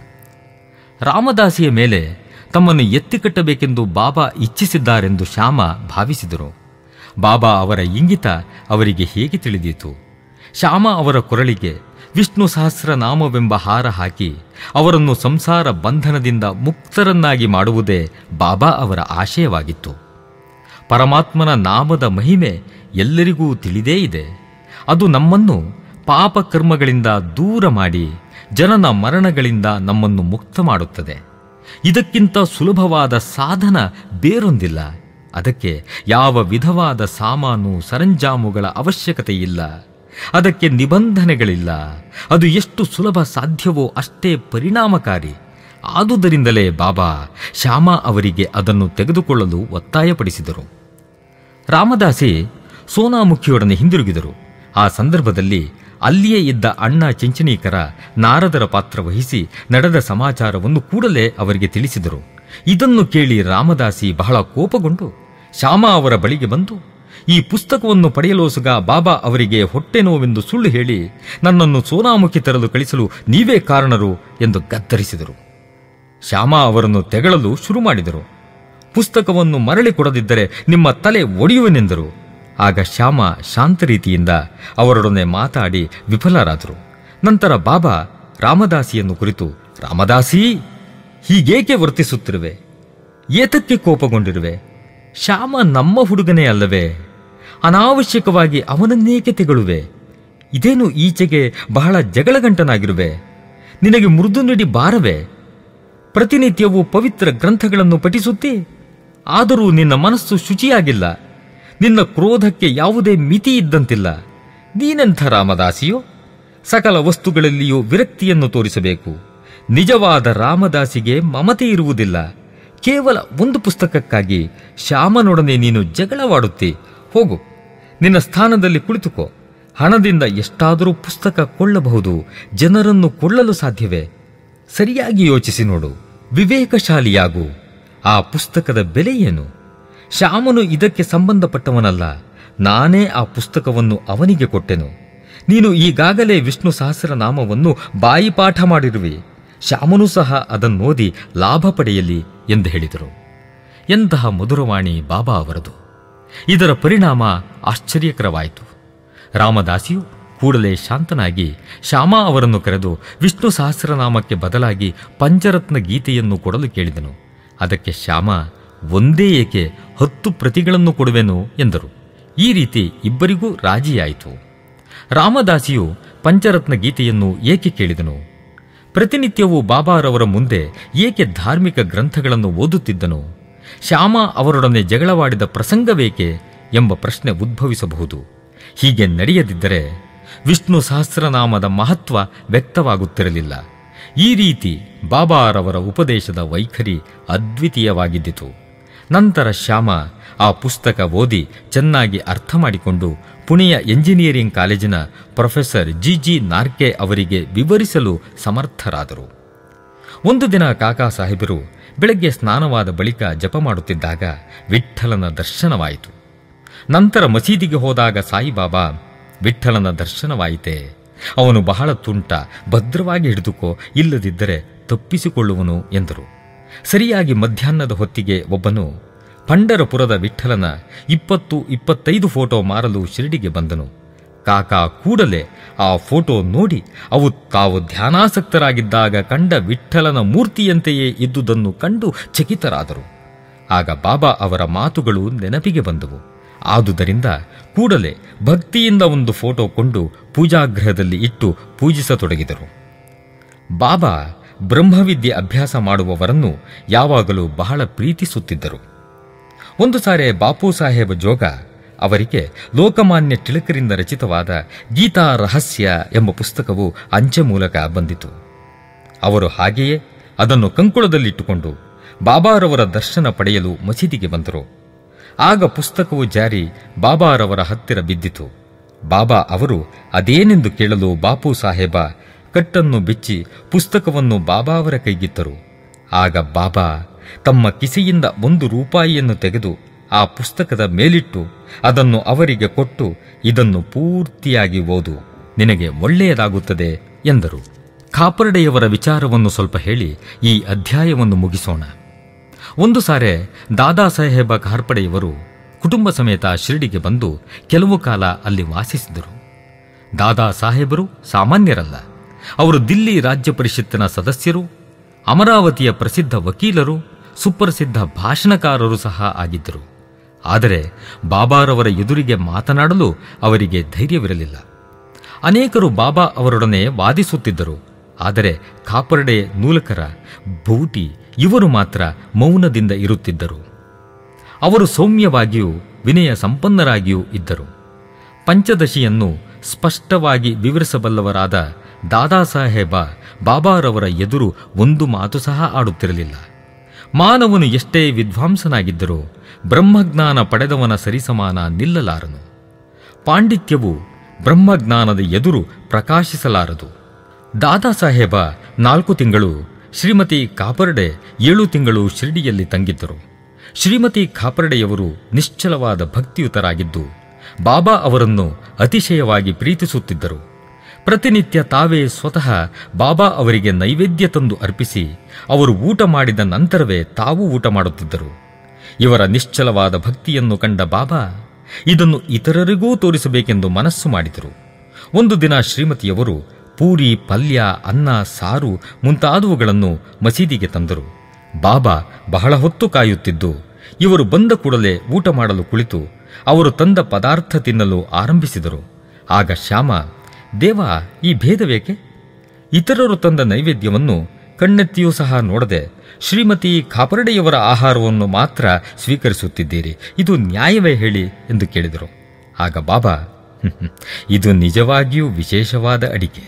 ರಾಮದಾಸಿಯ ಮೇಲೆ ತಮ್ಮನ್ನು ಎತ್ತಿಕಟ್ಟಬೇಕೆಂದು ಬಾಬಾ ಇಚ್ಛಿಸಿದ್ದಾರೆಂದು ಶ್ಯಾಮ ಭಾವಿಸಿದರು. ಬಾಬಾ ಅವರ ಇಂಗಿತ ಅವರಿಗೆ ಹೇಗೆ ತಿಳಿದೀತು? ಶ್ಯಾಮ ಅವರ ಕೊರಳಿಗೆ ವಿಷ್ಣು ಸಹಸ್ರನಾಮವೆಂಬ ಹಾರ ಹಾಕಿ ಅವರನ್ನು ಸಂಸಾರ ಬಂಧನದಿಂದ ಮುಕ್ತರನ್ನಾಗಿ ಮಾಡುವುದೇ ಬಾಬಾ ಅವರ ಆಶಯವಾಗಿತ್ತು. ಪರಮಾತ್ಮನ ನಾಮದ ಮಹಿಮೆ ಎಲ್ಲರಿಗೂ ತಿಳಿದೇ ಇದೆ. ಅದು ನಮ್ಮನ್ನು ಪಾಪಕರ್ಮಗಳಿಂದ ದೂರ ಮಾಡಿ ಜನನ ಮರಣಗಳಿಂದ ನಮ್ಮನ್ನು ಮುಕ್ತ ಮಾಡುತ್ತದೆ. ಇದಕ್ಕಿಂತ ಸುಲಭವಾದ ಸಾಧನ ಬೇರೊಂದಿಲ್ಲ. ಅದಕ್ಕೆ ಯಾವ ವಿಧವಾದ ಸಾಮಾನು ಸರಂಜಾಮುಗಳ ಅವಶ್ಯಕತೆ ಇಲ್ಲ. ಅದಕ್ಕೆ ನಿಬಂಧನೆಗಳಿಲ್ಲ. ಅದು ಎಷ್ಟು ಸುಲಭ ಸಾಧ್ಯವೋ ಅಷ್ಟೇ ಪರಿಣಾಮಕಾರಿ. ಆದುದರಿಂದಲೇ ಬಾಬಾ ಶ್ಯಾಮ ಅವರಿಗೆ ಅದನ್ನು ತೆಗೆದುಕೊಳ್ಳಲು ಒತ್ತಾಯಪಡಿಸಿದರು. ರಾಮದಾಸಿ ಸೋನಾಮುಖಿಯೊಡನೆ ಹಿಂದಿರುಗಿದರು. ಆ ಸಂದರ್ಭದಲ್ಲಿ ಅಲ್ಲಿಯೇ ಇದ್ದ ಅಣ್ಣ ಚೆಂಚನೀಕರ ನಾರದರ ಪಾತ್ರ ವಹಿಸಿ ನಡೆದ ಸಮಾಚಾರವನ್ನು ಕೂಡಲೇ ಅವರಿಗೆ ತಿಳಿಸಿದರು. ಇದನ್ನು ಕೇಳಿ ರಾಮದಾಸಿ ಬಹಳ ಕೋಪಗೊಂಡು ಶ್ಯಾಮ ಅವರ ಬಳಿಗೆ ಬಂದು, ಈ ಪುಸ್ತಕವನ್ನು ಪಡೆಯಲೋಸುಗ ಬಾಬಾ ಅವರಿಗೆ ಹೊಟ್ಟೆ ನೋವೆಂದು ಸುಳ್ಳು ಹೇಳಿ ನನ್ನನ್ನು ಸೋನಾಮುಖಿ ತರಲು ಕಳಿಸಲು ನೀವೇ ಕಾರಣರು ಎಂದು ಗದ್ದರಿಸಿದರು. ಶ್ಯಾಮ ಅವರನ್ನು ತೆಗಳಲು ಶುರು ಮಾಡಿದರು. ಪುಸ್ತಕವನ್ನು ಮರಳಿ ಕೊಡದಿದ್ದರೆ ನಿಮ್ಮ ತಲೆ ಒಡೆಯುವೆನೆಂದರು. ಆಗ ಶ್ಯಾಮ ಶಾಂತ ರೀತಿಯಿಂದ ಅವರೊಡನೆ ಮಾತಾಡಿ ವಿಫಲರಾದರು. ನಂತರ ಬಾಬಾ ರಾಮದಾಸಿಯನ್ನು ಕುರಿತು, ರಾಮದಾಸಿ, ಹೀಗೇಕೆ ವರ್ತಿಸುತ್ತಿರುವೆ? ಏತಕ್ಕೆ ಕೋಪಗೊಂಡಿರುವೆ? ಶ್ಯಾಮ ನಮ್ಮ ಹುಡುಗನೇ ಅಲ್ಲವೇ? ಅನಾವಶ್ಯಕವಾಗಿ ಅವನನ್ನೇಕೆ ತೆಗಳುವೆ? ಇದೇನು ಈಚೆಗೆ ಬಹಳ ಜಗಳಗಂಟನಾಗಿರುವೆ? ನಿನಗೆ ಮೃದು ನುಡಿ ಬಾರವೇ? ಪ್ರತಿನಿತ್ಯವೂ ಪವಿತ್ರ ಗ್ರಂಥಗಳನ್ನು ಪಠಿಸುತ್ತಿ, ಆದರೂ ನಿನ್ನ ಮನಸ್ಸು ಶುಚಿಯಾಗಿಲ್ಲ. ನಿನ್ನ ಕ್ರೋಧಕ್ಕೆ ಯಾವುದೇ ಮಿತಿ ಇದ್ದಂತಿಲ್ಲ. ನೀನೆಂಥ ರಾಮದಾಸಿಯೋ? ಸಕಲ ವಸ್ತುಗಳಲ್ಲಿಯೂ ವಿರಕ್ತಿಯನ್ನು ತೋರಿಸಬೇಕು. ನಿಜವಾದ ರಾಮದಾಸಿಗೆ ಮಮತೆ ಇರುವುದಿಲ್ಲ. ಕೇವಲ ಒಂದು ಪುಸ್ತಕಕ್ಕಾಗಿ ಶ್ಯಾಮನೊಡನೆ ನೀನು ಜಗಳವಾಡುತ್ತಿ. ಹೋಗು, ನಿನ್ನ ಸ್ಥಾನದಲ್ಲಿ ಕುಳಿತುಕೋ. ಹಣದಿಂದ ಎಷ್ಟಾದರೂ ಪುಸ್ತಕ ಕೊಳ್ಳಬಹುದು, ಜನರನ್ನು ಕೊಳ್ಳಲು ಸಾಧ್ಯವೇ? ಸರಿಯಾಗಿ ಯೋಚಿಸಿ ನೋಡು, ವಿವೇಕಶಾಲಿಯಾಗು. ಆ ಪುಸ್ತಕದ ಬೆಲೆ ಏನು? ಶ್ಯಾಮನು ಇದಕ್ಕೆ ಸಂಬಂಧಪಟ್ಟವನಲ್ಲ. ನಾನೇ ಆ ಪುಸ್ತಕವನ್ನು ಅವನಿಗೆ ಕೊಟ್ಟೆನು. ನೀನು ಈಗಾಗಲೇ ವಿಷ್ಣು ಸಹಸ್ರನಾಮವನ್ನು ಬಾಯಿಪಾಠ ಮಾಡಿರುವೆ. ಶ್ಯಾಮನೂ ಸಹ ಅದನ್ನೋದಿ ಲಾಭ ಪಡೆಯಲಿ ಎಂದು ಹೇಳಿದರು. ಎಂತಹ ಮಧುರವಾಣಿ ಬಾಬಾ ಅವರದು! ಇದರ ಪರಿಣಾಮ ಆಶ್ಚರ್ಯಕರವಾಯಿತು. ರಾಮದಾಸಿಯು ಕೂಡಲೇ ಶಾಂತನಾಗಿ ಶ್ಯಾಮ ಅವರನ್ನು ಕರೆದು ವಿಷ್ಣು ಸಹಸ್ರನಾಮಕ್ಕೆ ಬದಲಾಗಿ ಪಂಚರತ್ನ ಗೀತೆಯನ್ನು ಕೊಡಲು ಕೇಳಿದನು. ಅದಕ್ಕೆ ಶ್ಯಾಮ, ಒಂದೇ ಏಕೆ 10 ಪ್ರತಿಗಳನ್ನು ಕೊಡುವೆನು ಎಂದರು. ಈ ರೀತಿ ಇಬ್ಬರಿಗೂ ರಾಜಿಯಾಯಿತು. ರಾಮದಾಸಿಯು ಪಂಚರತ್ನ ಗೀತೆಯನ್ನು ಏಕೆ ಕೇಳಿದನು? ಪ್ರತಿನಿತ್ಯವೂ ಬಾಬಾರವರ ಮುಂದೆ ಏಕೆ ಧಾರ್ಮಿಕ ಗ್ರಂಥಗಳನ್ನು ಓದುತ್ತಿದ್ದನು? ಶ್ಯಾಮ ಅವರೊಡನೆ ಜಗಳವಾಡಿದ ಪ್ರಸಂಗವೇಕೆ ಎಂಬ ಪ್ರಶ್ನೆ ಉದ್ಭವಿಸಬಹುದು. ಹೀಗೆ ನಡೆಯದಿದ್ದರೆ ವಿಷ್ಣು ಸಹಸ್ರನಾಮದ ಮಹತ್ವ ವ್ಯಕ್ತವಾಗುತ್ತಿರಲಿಲ್ಲ. ಈ ರೀತಿ ಬಾಬಾರವರ ಉಪದೇಶದ ವೈಖರಿ ಅದ್ವಿತೀಯವಾಗಿದ್ದಿತು. ನಂತರ ಶ್ಯಾಮ ಆ ಪುಸ್ತಕ ಓದಿ ಚೆನ್ನಾಗಿ ಅರ್ಥ ಮಾಡಿಕೊಂಡು ಪುಣೆಯ ಎಂಜಿನಿಯರಿಂಗ್ ಕಾಲೇಜಿನ ಪ್ರೊಫೆಸರ್ ಜಿ ನಾರ್ಕೆ ಅವರಿಗೆ ವಿವರಿಸಲು ಸಮರ್ಥರಾದರು. ಒಂದು ದಿನ ಕಾಕಾ ಸಾಹೇಬರು ಬೆಳಗ್ಗೆ ಸ್ನಾನವಾದ ಬಳಿಕ ಜಪ ಮಾಡುತ್ತಿದ್ದಾಗ ವಿಠ್ಠಲನ ದರ್ಶನವಾಯಿತು. ನಂತರ ಮಸೀದಿಗೆ ಹೋದಾಗ ಸಾಯಿಬಾಬಾ, ವಿಠ್ಠಲನ ದರ್ಶನವಾಯಿತೆ, ಅವನು ಬಹಳ ತುಂಟ, ಭದ್ರವಾಗಿ ಹಿಡಿದುಕೋ, ಇಲ್ಲದಿದ್ದರೆ ತಪ್ಪಿಸಿಕೊಳ್ಳುವನು ಎಂದರು. ಸರಿಯಾಗಿ ಮಧ್ಯಾಹ್ನದ ಹೊತ್ತಿಗೆ ಒಬ್ಬನು ಪಂಢರಪುರದ ವಿಠ್ಠಲನ 20-25 ಫೋಟೋ ಮಾರಲು ಶಿರಡಿಗೆ ಬಂದನು. ಕಾಕಾ ಕೂಡಲೇ ಆ ಫೋಟೋ ನೋಡಿ ಅವು ತಾವು ಧ್ಯಾನಾಸಕ್ತರಾಗಿದ್ದಾಗ ಕಂಡ ವಿಠ್ಠಲನ ಮೂರ್ತಿಯಂತೆಯೇ ಇದ್ದುದನ್ನು ಕಂಡು ಚಕಿತರಾದರು. ಆಗ ಬಾಬಾ ಅವರ ಮಾತುಗಳು ನೆನಪಿಗೆ ಬಂದವು. ಆದುದರಿಂದ ಕೂಡಲೇ ಭಕ್ತಿಯಿಂದ ಒಂದು ಫೋಟೋ ಕೊಂಡು ಪೂಜಾಗೃಹದಲ್ಲಿ ಇಟ್ಟು ಪೂಜಿಸತೊಡಗಿದರು. ಬಾಬಾ ಬ್ರಹ್ಮವಿದ್ಯೆ ಅಭ್ಯಾಸ ಮಾಡುವವರನ್ನು ಯಾವಾಗಲೂ ಬಹಳ ಪ್ರೀತಿಸುತ್ತಿದ್ದರು. ಒಂದು ಸಾರಿ ಬಾಪು ಸಾಹೇಬ ಜೋಗ ಅವರಿಗೆ ಲೋಕಮಾನ್ಯ ಟಿಳಕರಿಂದ ರಚಿತವಾದ ಗೀತಾ ರಹಸ್ಯ ಎಂಬ ಪುಸ್ತಕವು ಅಂಚೆ ಮೂಲಕ ಬಂದಿತು. ಅವರು ಹಾಗೆಯೇ ಅದನ್ನು ಕಂಕುಳದಲ್ಲಿಟ್ಟುಕೊಂಡು ಬಾಬಾರವರ ದರ್ಶನ ಪಡೆಯಲು ಮಸೀದಿಗೆ ಬಂದರು. ಆಗ ಪುಸ್ತಕವು ಜಾರಿ ಬಾಬಾರವರ ಹತ್ತಿರ ಬಿದ್ದಿತು. ಬಾಬಾ ಅವರು ಅದೇನೆಂದು ಕೇಳಲು ಬಾಪು ಸಾಹೇಬ ಕಟ್ಟನ್ನು ಬಿಚ್ಚಿ ಪುಸ್ತಕವನ್ನು ಬಾಬಾವರ ಕೈಗಿತ್ತರು. ಆಗ ಬಾಬಾ ತಮ್ಮ ಕಿಸೆಯಿಂದ 1 ರೂಪಾಯಿಯನ್ನು ತೆಗೆದು ಆ ಪುಸ್ತಕದ ಮೇಲಿಟ್ಟು ಅದನ್ನು ಅವರಿಗೆ ಕೊಟ್ಟು, ಇದನ್ನು ಪೂರ್ತಿಯಾಗಿ ಓದು, ನಿನಗೆ ಒಳ್ಳೆಯದಾಗುತ್ತದೆ ಎಂದರು. ಖಾಪರ್ಡೆಯವರ ವಿಚಾರವನ್ನು ಸ್ವಲ್ಪ ಹೇಳಿ ಈ ಅಧ್ಯಾಯವನ್ನು ಮುಗಿಸೋಣ. ಒಂದು ಸಾರೆ ದಾದಾ ಸಾಹೇಬ ಖಾರ್ಪಡೆಯವರು ಕುಟುಂಬ ಸಮೇತ ಶಿರ್ಡಿಗೆ ಬಂದು ಕೆಲವು ಕಾಲ ಅಲ್ಲಿ ವಾಸಿಸಿದರು. ದಾದಾ ಸಾಹೇಬರು ಸಾಮಾನ್ಯರಲ್ಲ. ಅವರು ದಿಲ್ಲಿ ರಾಜ್ಯ ಪರಿಷತ್ತಿನ ಸದಸ್ಯರು, ಅಮರಾವತಿಯ ಪ್ರಸಿದ್ಧ ವಕೀಲರು, ಸುಪ್ರಸಿದ್ಧ ಭಾಷಣಕಾರರು ಸಹ ಆಗಿದ್ದರು. ಆದರೆ ಬಾಬಾರವರ ಎದುರಿಗೆ ಮಾತನಾಡಲು ಅವರಿಗೆ ಧೈರ್ಯವಿರಲಿಲ್ಲ. ಅನೇಕರು ಬಾಬಾ ಅವರೊಡನೆ ವಾದಿಸುತ್ತಿದ್ದರು. ಆದರೆ ಖಾಪರ್ಡೆ, ನೂಲಕರ, ಬೂಟಿ ಇವರು ಮಾತ್ರ ಮೌನದಿಂದ ಇರುತ್ತಿದ್ದರು. ಅವರು ಸೌಮ್ಯವಾಗಿಯೂ ವಿನಯ ಸಂಪನ್ನರಾಗಿಯೂ ಇದ್ದರು. ಪಂಚದಶಿಯನ್ನು ಸ್ಪಷ್ಟವಾಗಿ ವಿವರಿಸಬಲ್ಲವರಾದ ದಾದಾ ಸಾಹೇಬ ಬಾಬಾರವರ ಎದುರು ಒಂದು ಮಾತು ಸಹ ಆಡುತ್ತಿರಲಿಲ್ಲ. ಮಾನವನು ಎಷ್ಟೇ ವಿದ್ವಾಂಸನಾಗಿದ್ದರೂ ಬ್ರಹ್ಮಜ್ಞಾನ ಪಡೆದವನ ಸರಿಸಮಾನ ನಿಲ್ಲಲಾರನು. ಪಾಂಡಿತ್ಯವು ಬ್ರಹ್ಮಜ್ಞಾನದ ಎದುರು ಪ್ರಕಾಶಿಸಲಾರದು. ದಾದಾ ಸಾಹೇಬ 4 ತಿಂಗಳು, ಶ್ರೀಮತಿ ಖಾಪರ್ಡೆ 7 ತಿಂಗಳು ಶಿರ್ಡಿಯಲ್ಲಿ ತಂಗಿದ್ದರು. ಶ್ರೀಮತಿ ಖಾಪರ್ಡೆಯವರು ನಿಶ್ಚಲವಾದ ಭಕ್ತಿಯುತರಾಗಿದ್ದು ಬಾಬಾ ಅವರನ್ನು ಅತಿಶಯವಾಗಿ ಪ್ರೀತಿಸುತ್ತಿದ್ದರು. ಪ್ರತಿನಿತ್ಯ ತಾವೇ ಸ್ವತಃ ಬಾಬಾ ಅವರಿಗೆ ನೈವೇದ್ಯ ತಂದು ಅರ್ಪಿಸಿ ಅವರು ಊಟ ಮಾಡಿದ ನಂತರವೇ ತಾವು ಊಟ ಮಾಡುತ್ತಿದ್ದರು. ಇವರ ನಿಶ್ಚಲವಾದ ಭಕ್ತಿಯನ್ನು ಕಂಡ ಬಾಬಾ ಇದನ್ನು ಇತರರಿಗೂ ತೋರಿಸಬೇಕೆಂದು ಮನಸ್ಸು ಮಾಡಿದರು. ಒಂದು ದಿನ ಶ್ರೀಮತಿಯವರು ಪೂರಿ, ಪಲ್ಯ, ಅನ್ನ, ಸಾರು ಮುಂತಾದವುಗಳನ್ನು ಮಸೀದಿಗೆ ತಂದರು. ಬಾಬಾ ಬಹಳ ಹೊತ್ತು ಕಾಯುತ್ತಿದ್ದು ಇವರು ಬಂದ ಕೂಡಲೇ ಊಟ ಮಾಡಲು ಕುಳಿತು ಅವರು ತಂದ ಪದಾರ್ಥ ತಿನ್ನಲು ಆರಂಭಿಸಿದರು. ಆಗ ಶ್ಯಾಮ, ದೇವ, ಈ ಭೇದವೇಕೆ? ಇತರರು ತಂದ ನೈವೇದ್ಯವನ್ನು ಕಣ್ಣೆತ್ತಿಯೂ ಸಹ ನೋಡದೆ ಶ್ರೀಮತಿ ಖಾಪರ್ಡೆಯವರ ಆಹಾರವನ್ನು ಮಾತ್ರ ಸ್ವೀಕರಿಸುತ್ತಿದ್ದೀರಿ, ಇದು ನ್ಯಾಯವೇ ಹೇಳಿ ಎಂದು ಕೇಳಿದರು. ಆಗ ಬಾಬಾ, ಇದು ನಿಜವಾಗಿಯೂ ವಿಶೇಷವಾದ ಅಡಿಕೆ.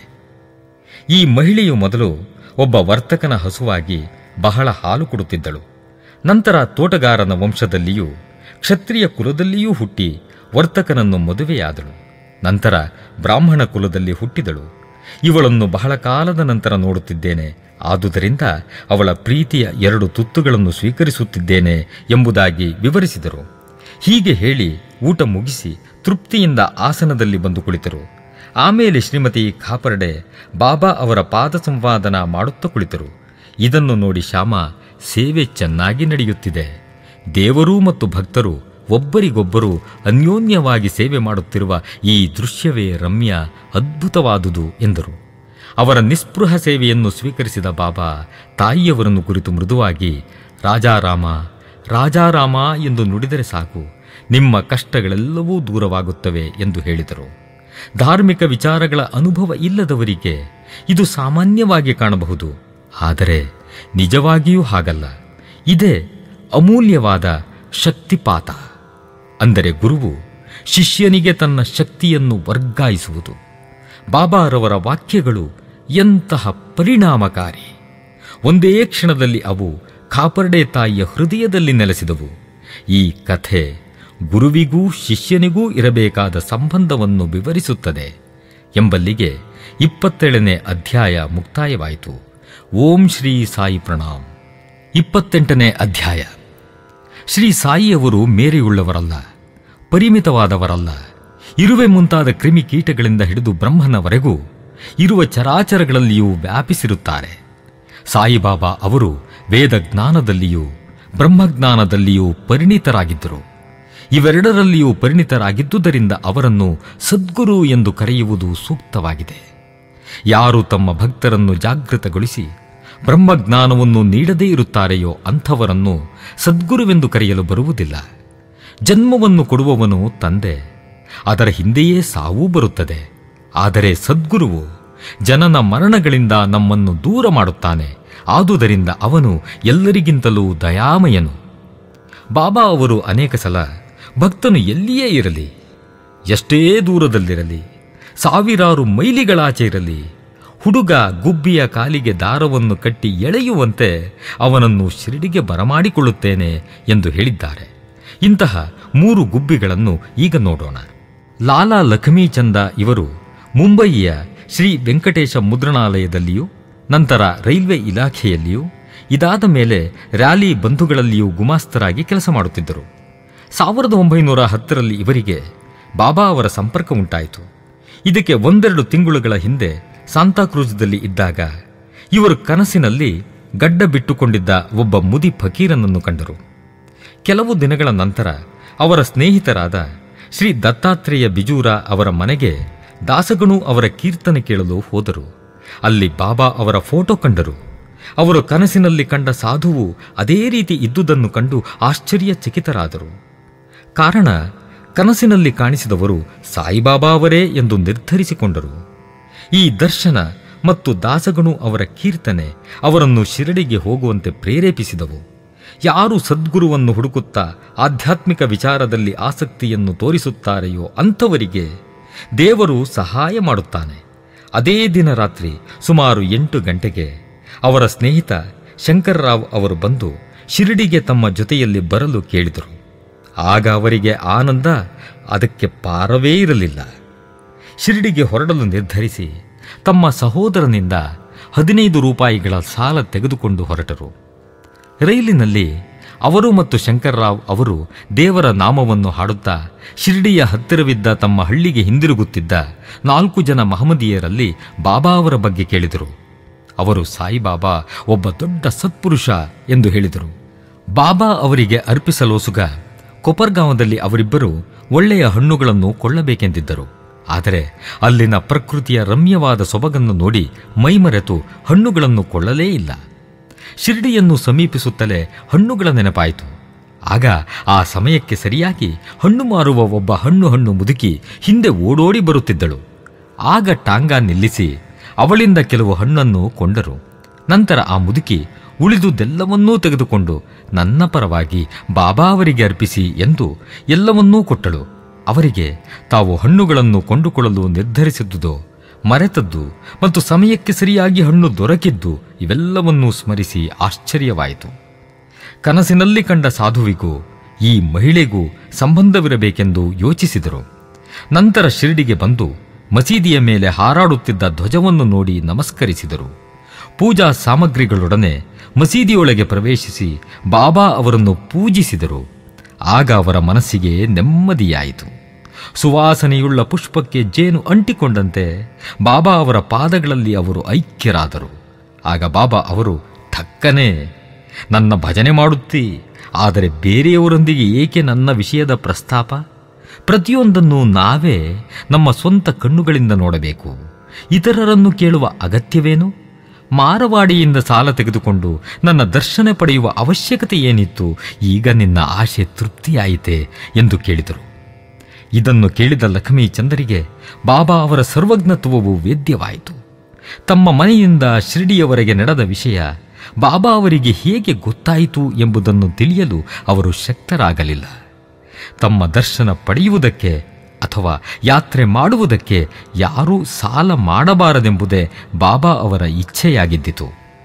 ಈ ಮಹಿಳೆಯು ಮೊದಲು ಒಬ್ಬ ವರ್ತಕನ ಹಸುವಾಗಿ ಬಹಳ ಹಾಲು ಕೊಡುತ್ತಿದ್ದಳು. ನಂತರ ತೋಟಗಾರನ ವಂಶದಲ್ಲಿಯೂ ಕ್ಷತ್ರಿಯ ಕುಲದಲ್ಲಿಯೂ ಹುಟ್ಟಿ ವರ್ತಕನನ್ನು ಮದುವೆಯಾದಳು. ನಂತರ ಬ್ರಾಹ್ಮಣ ಕುಲದಲ್ಲಿ ಹುಟ್ಟಿದಳು. ಇವಳನ್ನು ಬಹಳ ಕಾಲದ ನಂತರ ನೋಡುತ್ತಿದ್ದೇನೆ, ಆದುದರಿಂದ ಅವಳ ಪ್ರೀತಿಯ 2 ತುತ್ತುಗಳನ್ನು ಸ್ವೀಕರಿಸುತ್ತಿದ್ದೇನೆ ಎಂಬುದಾಗಿ ವಿವರಿಸಿದರು. ಹೀಗೆ ಹೇಳಿ ಊಟ ಮುಗಿಸಿ ತೃಪ್ತಿಯಿಂದ ಆಸನದಲ್ಲಿ ಬಂದು ಕುಳಿತರು. ಆಮೇಲೆ ಶ್ರೀಮತಿ ಖಾಪರ್ಡೆ ಬಾಬಾ ಅವರ ಪಾದ ಸಂವಾದನ ಮಾಡುತ್ತಾ ಕುಳಿತರು. ಇದನ್ನು ನೋಡಿ ಶ್ಯಾಮ, ಸೇವೆ ಚೆನ್ನಾಗಿ ನಡೆಯುತ್ತಿದೆ. ದೇವರು ಮತ್ತು ಭಕ್ತರು ಒಬ್ಬರಿಗೊಬ್ಬರು ಅನ್ಯೋನ್ಯವಾಗಿ ಸೇವೆ ಮಾಡುತ್ತಿರುವ ಈ ದೃಶ್ಯವೇ ರಮ್ಯ, ಅದ್ಭುತವಾದುದು ಎಂದರು. ಅವರ ನಿಸ್ಪೃಹ ಸೇವೆಯನ್ನು ಸ್ವೀಕರಿಸಿದ ಬಾಬಾ ತಾಯಿಯವರನ್ನು ಕುರಿತು ಮೃದುವಾಗಿ, ರಾಜಾರಾಮ, ರಾಜಾರಾಮ ಎಂದು ನುಡಿದರೆ ಸಾಕು, ನಿಮ್ಮ ಕಷ್ಟಗಳೆಲ್ಲವೂ ದೂರವಾಗುತ್ತವೆ ಎಂದು ಹೇಳಿದರು. ಧಾರ್ಮಿಕ ವಿಚಾರಗಳ ಅನುಭವ ಇಲ್ಲದವರಿಗೆ ಇದು ಸಾಮಾನ್ಯವಾಗಿ ಕಾಣಬಹುದು. ಆದರೆ ನಿಜವಾಗಿಯೂ ಹಾಗಲ್ಲ. ಇದೇ ಅಮೂಲ್ಯವಾದ ಶಕ್ತಿಪಾತ. ಅಂದರೆ ಗುರುವು ಶಿಷ್ಯನಿಗೆ ತನ್ನ ಶಕ್ತಿಯನ್ನು ವರ್ಗಾಯಿಸುವುದು. ಬಾಬಾರವರ ವಾಕ್ಯಗಳು ಎಂತಹ ಪರಿಣಾಮಕಾರಿ! ಒಂದೇ ಕ್ಷಣದಲ್ಲಿ ಅವು ಖಾಪರ್ಡೆ ತಾಯಿಯ ಹೃದಯದಲ್ಲಿ ನೆಲೆಸಿದವು. ಈ ಕಥೆ ಗುರುವಿಗೂ ಶಿಷ್ಯನಿಗೂ ಇರಬೇಕಾದ ಸಂಬಂಧವನ್ನು ವಿವರಿಸುತ್ತದೆ ಎಂಬಲ್ಲಿಗೆ 27ನೇ ಅಧ್ಯಾಯ ಮುಕ್ತಾಯವಾಯಿತು. ಓಂ ಶ್ರೀ ಸಾಯಿ ಪ್ರಣಾಮ್. 28ನೇ ಅಧ್ಯಾಯ. ಶ್ರೀ ಸಾಯಿಯವರು ಮೇರೆಯುಳ್ಳವರಲ್ಲ, ಪರಿಮಿತವಾದವರಲ್ಲ. ಇರುವೆ ಮುಂತಾದ ಕ್ರಿಮಿಕೀಟಗಳಿಂದ ಹಿಡಿದು ಬ್ರಹ್ಮನವರೆಗೂ ಇರುವ ಚರಾಚರಗಳಲ್ಲಿಯೂ ವ್ಯಾಪಿಸಿರುತ್ತಾರೆ. ಸಾಯಿಬಾಬಾ ಅವರು ವೇದಜ್ಞಾನದಲ್ಲಿಯೂ ಬ್ರಹ್ಮಜ್ಞಾನದಲ್ಲಿಯೂ ಪರಿಣಿತರಾಗಿದ್ದರು. ಇವೆರಡರಲ್ಲಿಯೂ ಪರಿಣಿತರಾಗಿದ್ದುದರಿಂದ ಅವರನ್ನು ಸದ್ಗುರು ಎಂದು ಕರೆಯುವುದು ಸೂಕ್ತವಾಗಿದೆ. ಯಾರು ತಮ್ಮ ಭಕ್ತರನ್ನು ಜಾಗೃತಗೊಳಿಸಿ ಬ್ರಹ್ಮಜ್ಞಾನವನ್ನು ನೀಡದೇ ಇರುತ್ತಾರೆಯೋ ಅಂಥವರನ್ನು ಸದ್ಗುರುವೆಂದು ಕರೆಯಲು ಬರುವುದಿಲ್ಲ. ಜನ್ಮವನ್ನು ಕೊಡುವವನು ತಂದೆ, ಅದರ ಹಿಂದೆಯೇ ಸಾವೂ ಬರುತ್ತದೆ. ಆದರೆ ಸದ್ಗುರುವು ಜನನ ಮರಣಗಳಿಂದ ನಮ್ಮನ್ನು ದೂರ ಮಾಡುತ್ತಾನೆ. ಆದುದರಿಂದ ಅವನು ಎಲ್ಲರಿಗಿಂತಲೂ ದಯಾಮಯನು. ಬಾಬಾ ಅವರು ಅನೇಕ ಸಲ ಭಕ್ತನು ಎಲ್ಲಿಯೇ ಇರಲಿ, ಎಷ್ಟೇ ದೂರದಲ್ಲಿರಲಿ, ಸಾವಿರಾರು ಮೈಲಿಗಳಾಚೆ ಇರಲಿ, ಹುಡುಗ ಗುಬ್ಬಿಯ ಕಾಲಿಗೆ ದಾರವನ್ನು ಕಟ್ಟಿ ಎಳೆಯುವಂತೆ ಅವನನ್ನು ಶಿರಡಿಗೆ ಬರಮಾಡಿಕೊಳ್ಳುತ್ತೇನೆ ಎಂದು ಹೇಳಿದ್ದಾರೆ. ಇಂತಹ 3 ಗುಬ್ಬಿಗಳನ್ನು ಈಗ ನೋಡೋಣ. ಲಾಲಾ ಲಕ್ಷ್ಮೀಚಂದ ಇವರು ಮುಂಬಯಿಯ ಶ್ರೀ ವೆಂಕಟೇಶ ಮುದ್ರಣಾಲಯದಲ್ಲಿಯೂ ನಂತರ ರೈಲ್ವೆ ಇಲಾಖೆಯಲ್ಲಿಯೂ ಇದಾದ ಮೇಲೆ ರ್ಯಾಲಿ ಬಂಧುಗಳಲ್ಲಿಯೂ ಗುಮಾಸ್ತರಾಗಿ ಕೆಲಸ ಮಾಡುತ್ತಿದ್ದರು. 1910ರಲ್ಲಿ ಇವರಿಗೆ ಬಾಬಾ ಅವರ ಸಂಪರ್ಕ ಉಂಟಾಯಿತು. ಇದಕ್ಕೆ 1-2 ತಿಂಗಳುಗಳ ಹಿಂದೆ ಸಾಂತಾಕ್ರೂಜ್ದಲ್ಲಿ ಇದ್ದಾಗ ಇವರು ಕನಸಿನಲ್ಲಿ ಗಡ್ಡ ಬಿಟ್ಟುಕೊಂಡಿದ್ದ ಒಬ್ಬ ಮುದಿ ಫಕೀರನನ್ನು ಕಂಡರು. ಕೆಲವು ದಿನಗಳ ನಂತರ ಅವರ ಸ್ನೇಹಿತರಾದ ಶ್ರೀ ದತ್ತಾತ್ರೇಯ ಬಿಜೂರ ಅವರ ಮನೆಗೆ ದಾಸಗಣು ಅವರ ಕೀರ್ತನೆ ಕೇಳಲು ಹೋದರು. ಅಲ್ಲಿ ಬಾಬಾ ಅವರ ಫೋಟೋ ಕಂಡರು. ಅವರು ಕನಸಿನಲ್ಲಿ ಕಂಡ ಸಾಧುವು ಅದೇ ರೀತಿ ಇದ್ದುದನ್ನು ಕಂಡು ಆಶ್ಚರ್ಯಚಕಿತರಾದರು. ಕಾರಣ, ಕನಸಿನಲ್ಲಿ ಕಾಣಿಸಿದವರು ಸಾಯಿಬಾಬಾ ಅವರೇ ಎಂದು ನಿರ್ಧರಿಸಿಕೊಂಡರು. ಈ ದರ್ಶನ ಮತ್ತು ದಾಸಗಣು ಅವರ ಕೀರ್ತನೆ ಅವರನ್ನು ಶಿರಡಿಗೆ ಹೋಗುವಂತೆ ಪ್ರೇರೇಪಿಸಿದವು. ಯಾರು ಸದ್ಗುರುವನ್ನು ಹುಡುಕುತ್ತಾ ಆಧ್ಯಾತ್ಮಿಕ ವಿಚಾರದಲ್ಲಿ ಆಸಕ್ತಿಯನ್ನು ತೋರಿಸುತ್ತಾರೆಯೋ ಅಂಥವರಿಗೆ ದೇವರು ಸಹಾಯ ಮಾಡುತ್ತಾನೆ. ಅದೇ ದಿನ ರಾತ್ರಿ ಸುಮಾರು 8 ಗಂಟೆಗೆ ಅವರ ಸ್ನೇಹಿತ ಶಂಕರ್ರಾವ್ ಅವರು ಬಂದು ಶಿರಡಿಗೆ ತಮ್ಮ ಜೊತೆಯಲ್ಲಿ ಬರಲು ಕೇಳಿದರು. ಆಗ ಅವರಿಗೆ ಆನಂದ ಅದಕ್ಕೆ ಪಾರವೇ ಇರಲಿಲ್ಲ. ಶಿರಡಿಗೆ ಹೊರಡಲು ನಿರ್ಧರಿಸಿ ತಮ್ಮ ಸಹೋದರನಿಂದ 15 ರೂಪಾಯಿಗಳ ಸಾಲ ತೆಗೆದುಕೊಂಡು ಹೊರಟರು. ರೈಲಿನಲ್ಲಿ ಅವರು ಮತ್ತು ಶಂಕರ್ರಾವ್ ಅವರು ದೇವರ ನಾಮವನ್ನು ಹಾಡುತ್ತಾ ಶಿರಡಿಯ ಹತ್ತಿರವಿದ್ದ ತಮ್ಮ ಹಳ್ಳಿಗೆ ಹಿಂದಿರುಗುತ್ತಿದ್ದ 4 ಜನ ಮಹಮ್ಮದೀಯರಲ್ಲಿ ಬಾಬಾ ಅವರ ಬಗ್ಗೆ ಕೇಳಿದರು. ಅವರು ಸಾಯಿಬಾಬಾ ಒಬ್ಬ ದೊಡ್ಡ ಸತ್ಪುರುಷ ಎಂದು ಹೇಳಿದರು. ಬಾಬಾ ಅವರಿಗೆ ಅರ್ಪಿಸಲೋಸುಗ ಕೊಪರ್ಗಾಂವದಲ್ಲಿ ಅವರಿಬ್ಬರು ಒಳ್ಳೆಯ ಹಣ್ಣುಗಳನ್ನು ಕೊಳ್ಳಬೇಕೆಂದಿದ್ದರು. ಆದರೆ ಅಲ್ಲಿನ ಪ್ರಕೃತಿಯ ರಮ್ಯವಾದ ಸೊಬಗನ್ನು ನೋಡಿ ಮೈಮರೆತು ಹಣ್ಣುಗಳನ್ನು ಕೊಳ್ಳಲೇ ಇಲ್ಲ. ಶಿರಡಿಯನ್ನು ಸಮೀಪಿಸುತ್ತಲೇ ಹಣ್ಣುಗಳ ನೆನಪಾಯಿತು. ಆಗ ಆ ಸಮಯಕ್ಕೆ ಸರಿಯಾಗಿ ಹಣ್ಣು ಮಾರುವ ಒಬ್ಬ ಹಣ್ಣು ಮುದುಕಿ ಹಿಂದೆ ಓಡೋಡಿ ಬರುತ್ತಿದ್ದಳು. ಆಗ ಟಾಂಗಾ ನಿಲ್ಲಿಸಿ ಅವಳಿಂದ ಕೆಲವು ಹಣ್ಣನ್ನು ಕೊಂಡರು. ನಂತರ ಆ ಮುದುಕಿ ಉಳಿದುದೆಲ್ಲವನ್ನೂ ತೆಗೆದುಕೊಂಡು ನನ್ನ ಪರವಾಗಿ ಬಾಬಾ ಅವರಿಗೆ ಅರ್ಪಿಸಿ ಎಂದು ಎಲ್ಲವನ್ನೂ ಕೊಟ್ಟಳು. ಅವರಿಗೆ ತಾವು ಹಣ್ಣುಗಳನ್ನು ಕೊಂಡುಕೊಳ್ಳಲು ನಿರ್ಧರಿಸಿದ್ದುದೋ, ಮರೆತದ್ದು ಮತ್ತು ಸಮಯಕ್ಕೆ ಸರಿಯಾಗಿ ಹಣ್ಣು ದೊರಕಿದ್ದು ಇವೆಲ್ಲವನ್ನೂ ಸ್ಮರಿಸಿ ಆಶ್ಚರ್ಯವಾಯಿತು. ಕನಸಿನಲ್ಲಿ ಕಂಡ ಸಾಧುವಿಗೂ ಈ ಮಹಿಳೆಗೂ ಸಂಬಂಧವಿರಬೇಕೆಂದು ಯೋಚಿಸಿದರು. ನಂತರ ಶಿರಡಿಗೆ ಬಂದು ಮಸೀದಿಯ ಮೇಲೆ ಹಾರಾಡುತ್ತಿದ್ದ ಧ್ವಜವನ್ನು ನೋಡಿ ನಮಸ್ಕರಿಸಿದರು. ಪೂಜಾ ಸಾಮಗ್ರಿಗಳೊಡನೆ ಮಸೀದಿಯೊಳಗೆ ಪ್ರವೇಶಿಸಿ ಬಾಬಾ ಅವರನ್ನು ಪೂಜಿಸಿದರು. ಆಗ ಅವರ ಮನಸ್ಸಿಗೆ ನೆಮ್ಮದಿಯಾಯಿತು. ಸುವಾಸನೆಯುಳ್ಳ ಪುಷ್ಪಕ್ಕೆ ಜೇನು ಅಂಟಿಕೊಂಡಂತೆ ಬಾಬಾ ಅವರ ಪಾದಗಳಲ್ಲಿ ಅವರು ಐಕ್ಯರಾದರು. ಆಗ ಬಾಬಾ ಅವರು, ಠಕ್ಕನೆ ನನ್ನ ಭಜನೆ ಮಾಡುತ್ತೀ, ಆದರೆ ಬೇರೆಯವರೊಂದಿಗೆ ಏಕೆ ನನ್ನ ವಿಷಯದ ಪ್ರಸ್ತಾಪ? ಪ್ರತಿಯೊಂದನ್ನು ನಾವೇ ನಮ್ಮ ಸ್ವಂತ ಕಣ್ಣುಗಳಿಂದ ನೋಡಬೇಕು. ಇತರರನ್ನು ಕೇಳುವ ಅಗತ್ಯವೇನು? ಮಾರವಾಡಿಯಿಂದ ಸಾಲ ತೆಗೆದುಕೊಂಡು ನನ್ನ ದರ್ಶನ ಪಡೆಯುವ ಅವಶ್ಯಕತೆ ಏನಿತ್ತು? ಈಗ ನಿನ್ನ ಆಶೆ ತೃಪ್ತಿಯಾಯಿತೆ ಎಂದು ಕೇಳಿದರು. ಇದನ್ನು ಕೇಳಿದ ಲಕ್ಷ್ಮೀ ಚಂದರಿಗೆ ಬಾಬಾ ಅವರ ಸರ್ವಜ್ಞತ್ವವು ವೇದ್ಯವಾಯಿತು. ತಮ್ಮ ಮನೆಯಿಂದ ಶಿರಡಿಯವರೆಗೆ ನಡೆದ ವಿಷಯ ಬಾಬಾ ಅವರಿಗೆ ಹೇಗೆ ಗೊತ್ತಾಯಿತು ಎಂಬುದನ್ನು ತಿಳಿಯಲು ಅವರು ಶಕ್ತರಾಗಲಿಲ್ಲ. ತಮ್ಮ ದರ್ಶನ ಪಡೆಯುವುದಕ್ಕೆ ಅಥವಾ ಯಾತ್ರೆ ಮಾಡುವುದಕ್ಕೆ ಯಾರೂ ಸಾಲ ಮಾಡಬಾರದೆಂಬುದೇ ಬಾಬಾ ಅವರ ಇಚ್ಛೆಯಾಗಿದ್ದಿತು.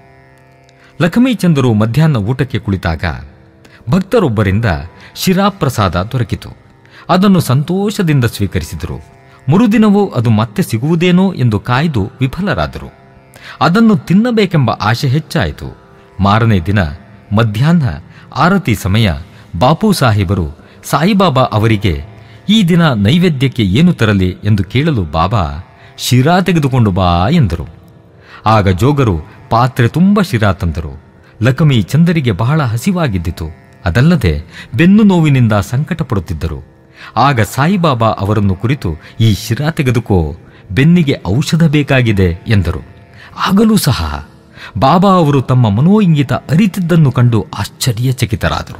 ಲಕ್ಷ್ಮೀಚಂದರು ಮಧ್ಯಾಹ್ನ ಊಟಕ್ಕೆ ಕುಳಿತಾಗ ಭಕ್ತರೊಬ್ಬರಿಂದ ಶಿರಾಪ್ರಸಾದ ದೊರಕಿತು. ಅದನ್ನು ಸಂತೋಷದಿಂದ ಸ್ವೀಕರಿಸಿದರು. ಮರುದಿನವೂ ಅದು ಮತ್ತೆ ಸಿಗುವುದೇನೋ ಎಂದು ಕಾಯ್ದು ವಿಫಲರಾದರು. ಅದನ್ನು ತಿನ್ನಬೇಕೆಂಬ ಆಶೆ ಹೆಚ್ಚಾಯಿತು. ಮಾರನೇ ದಿನ ಮಧ್ಯಾಹ್ನ ಆರತಿ ಸಮಯ ಬಾಪು ಸಾಹೇಬರು ಸಾಯಿಬಾಬಾ ಅವರಿಗೆ ಈ ದಿನ ನೈವೇದ್ಯಕ್ಕೆ ಏನು ತರಲಿ ಎಂದು ಕೇಳಲು ಬಾಬಾ ಶಿರಾ ತೆಗೆದುಕೊಂಡು ಬಾ ಎಂದರು. ಆಗ ಜೋಗರು ಪಾತ್ರೆ ತುಂಬ ಶಿರಾ ತಂದರು. ಲಕ್ಷ್ಮೀ ಚಂದರಿಗೆ ಬಹಳ ಹಸಿವಾಗಿದ್ದಿತು. ಅದಲ್ಲದೆ ಬೆನ್ನು ನೋವಿನಿಂದ ಸಂಕಟ ಪಡುತ್ತಿದ್ದರು. ಆಗ ಸಾಯಿಬಾಬಾ ಅವರನ್ನು ಕುರಿತು, ಈ ಶಿರಾ ತೆಗೆದುಕೋ, ಬೆನ್ನಿಗೆ ಔಷಧ ಬೇಕಾಗಿದೆ ಎಂದರು. ಆಗಲೂ ಸಹ ಬಾಬಾ ಅವರು ತಮ್ಮ ಮನೋಇಂಗಿತ ಅರಿತಿದ್ದನ್ನು ಕಂಡು ಆಶ್ಚರ್ಯಚಕಿತರಾದರು.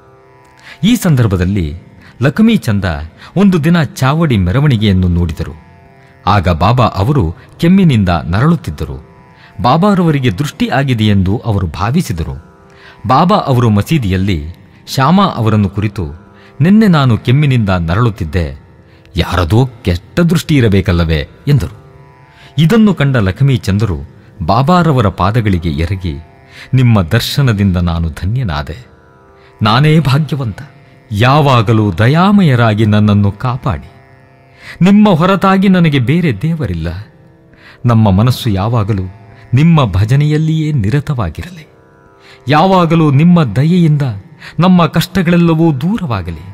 ಈ ಸಂದರ್ಭದಲ್ಲಿ ಲಕ್ಷ್ಮೀ ಚಂದ ಒಂದು ದಿನ ಚಾವಡಿ ಮೆರವಣಿಗೆಯನ್ನು ನೋಡಿದರು. ಆಗ ಬಾಬಾ ಅವರು ಕೆಮ್ಮಿನಿಂದ ನರಳುತ್ತಿದ್ದರು. ಬಾಬಾರವರಿಗೆ ದೃಷ್ಟಿ ಆಗಿದೆಯೆಂದು ಅವರು ಭಾವಿಸಿದರು. ಬಾಬಾ ಅವರು ಮಸೀದಿಯಲ್ಲಿ ಶ್ಯಾಮಾ ಅವರನ್ನು ಕುರಿತು, ನಿನ್ನೆ ನಾನು ಕೆಮ್ಮಿನಿಂದ ನರಳುತ್ತಿದ್ದೆ, ಯಾರದೋ ಕೆಟ್ಟ ದೃಷ್ಟಿ ಇರಬೇಕಲ್ಲವೇ ಎಂದರು. ಇದನ್ನು ಕಂಡ ಲಕ್ಷ್ಮೀ ಚಂದರು ಬಾಬಾರವರ ಪಾದಗಳಿಗೆ ಎರಗಿ, ನಿಮ್ಮ ದರ್ಶನದಿಂದ ನಾನು ಧನ್ಯನಾದೆ, ನಾನೇ ಭಾಗ್ಯವಂತ, ಯಾವಾಗಲೂ ದಯಾಮಯರಾಗಿ ನನ್ನನ್ನು ಕಾಪಾಡಿ. ನಿಮ್ಮ ಹೊರತಾಗಿ ನನಗೆ ಬೇರೆ ದೇವರಿಲ್ಲ. ನಮ್ಮ ಮನಸ್ಸು ಯಾವಾಗಲೂ ನಿಮ್ಮ ಭಜನೆಯಲ್ಲಿಯೇ ನಿರತವಾಗಿರಲಿ. ಯಾವಾಗಲೂ ನಿಮ್ಮ ದಯೆಯಿಂದ ನಮ್ಮ ಕಷ್ಟಗಳೆಲ್ಲವೂ ದೂರವಾಗಲಿ.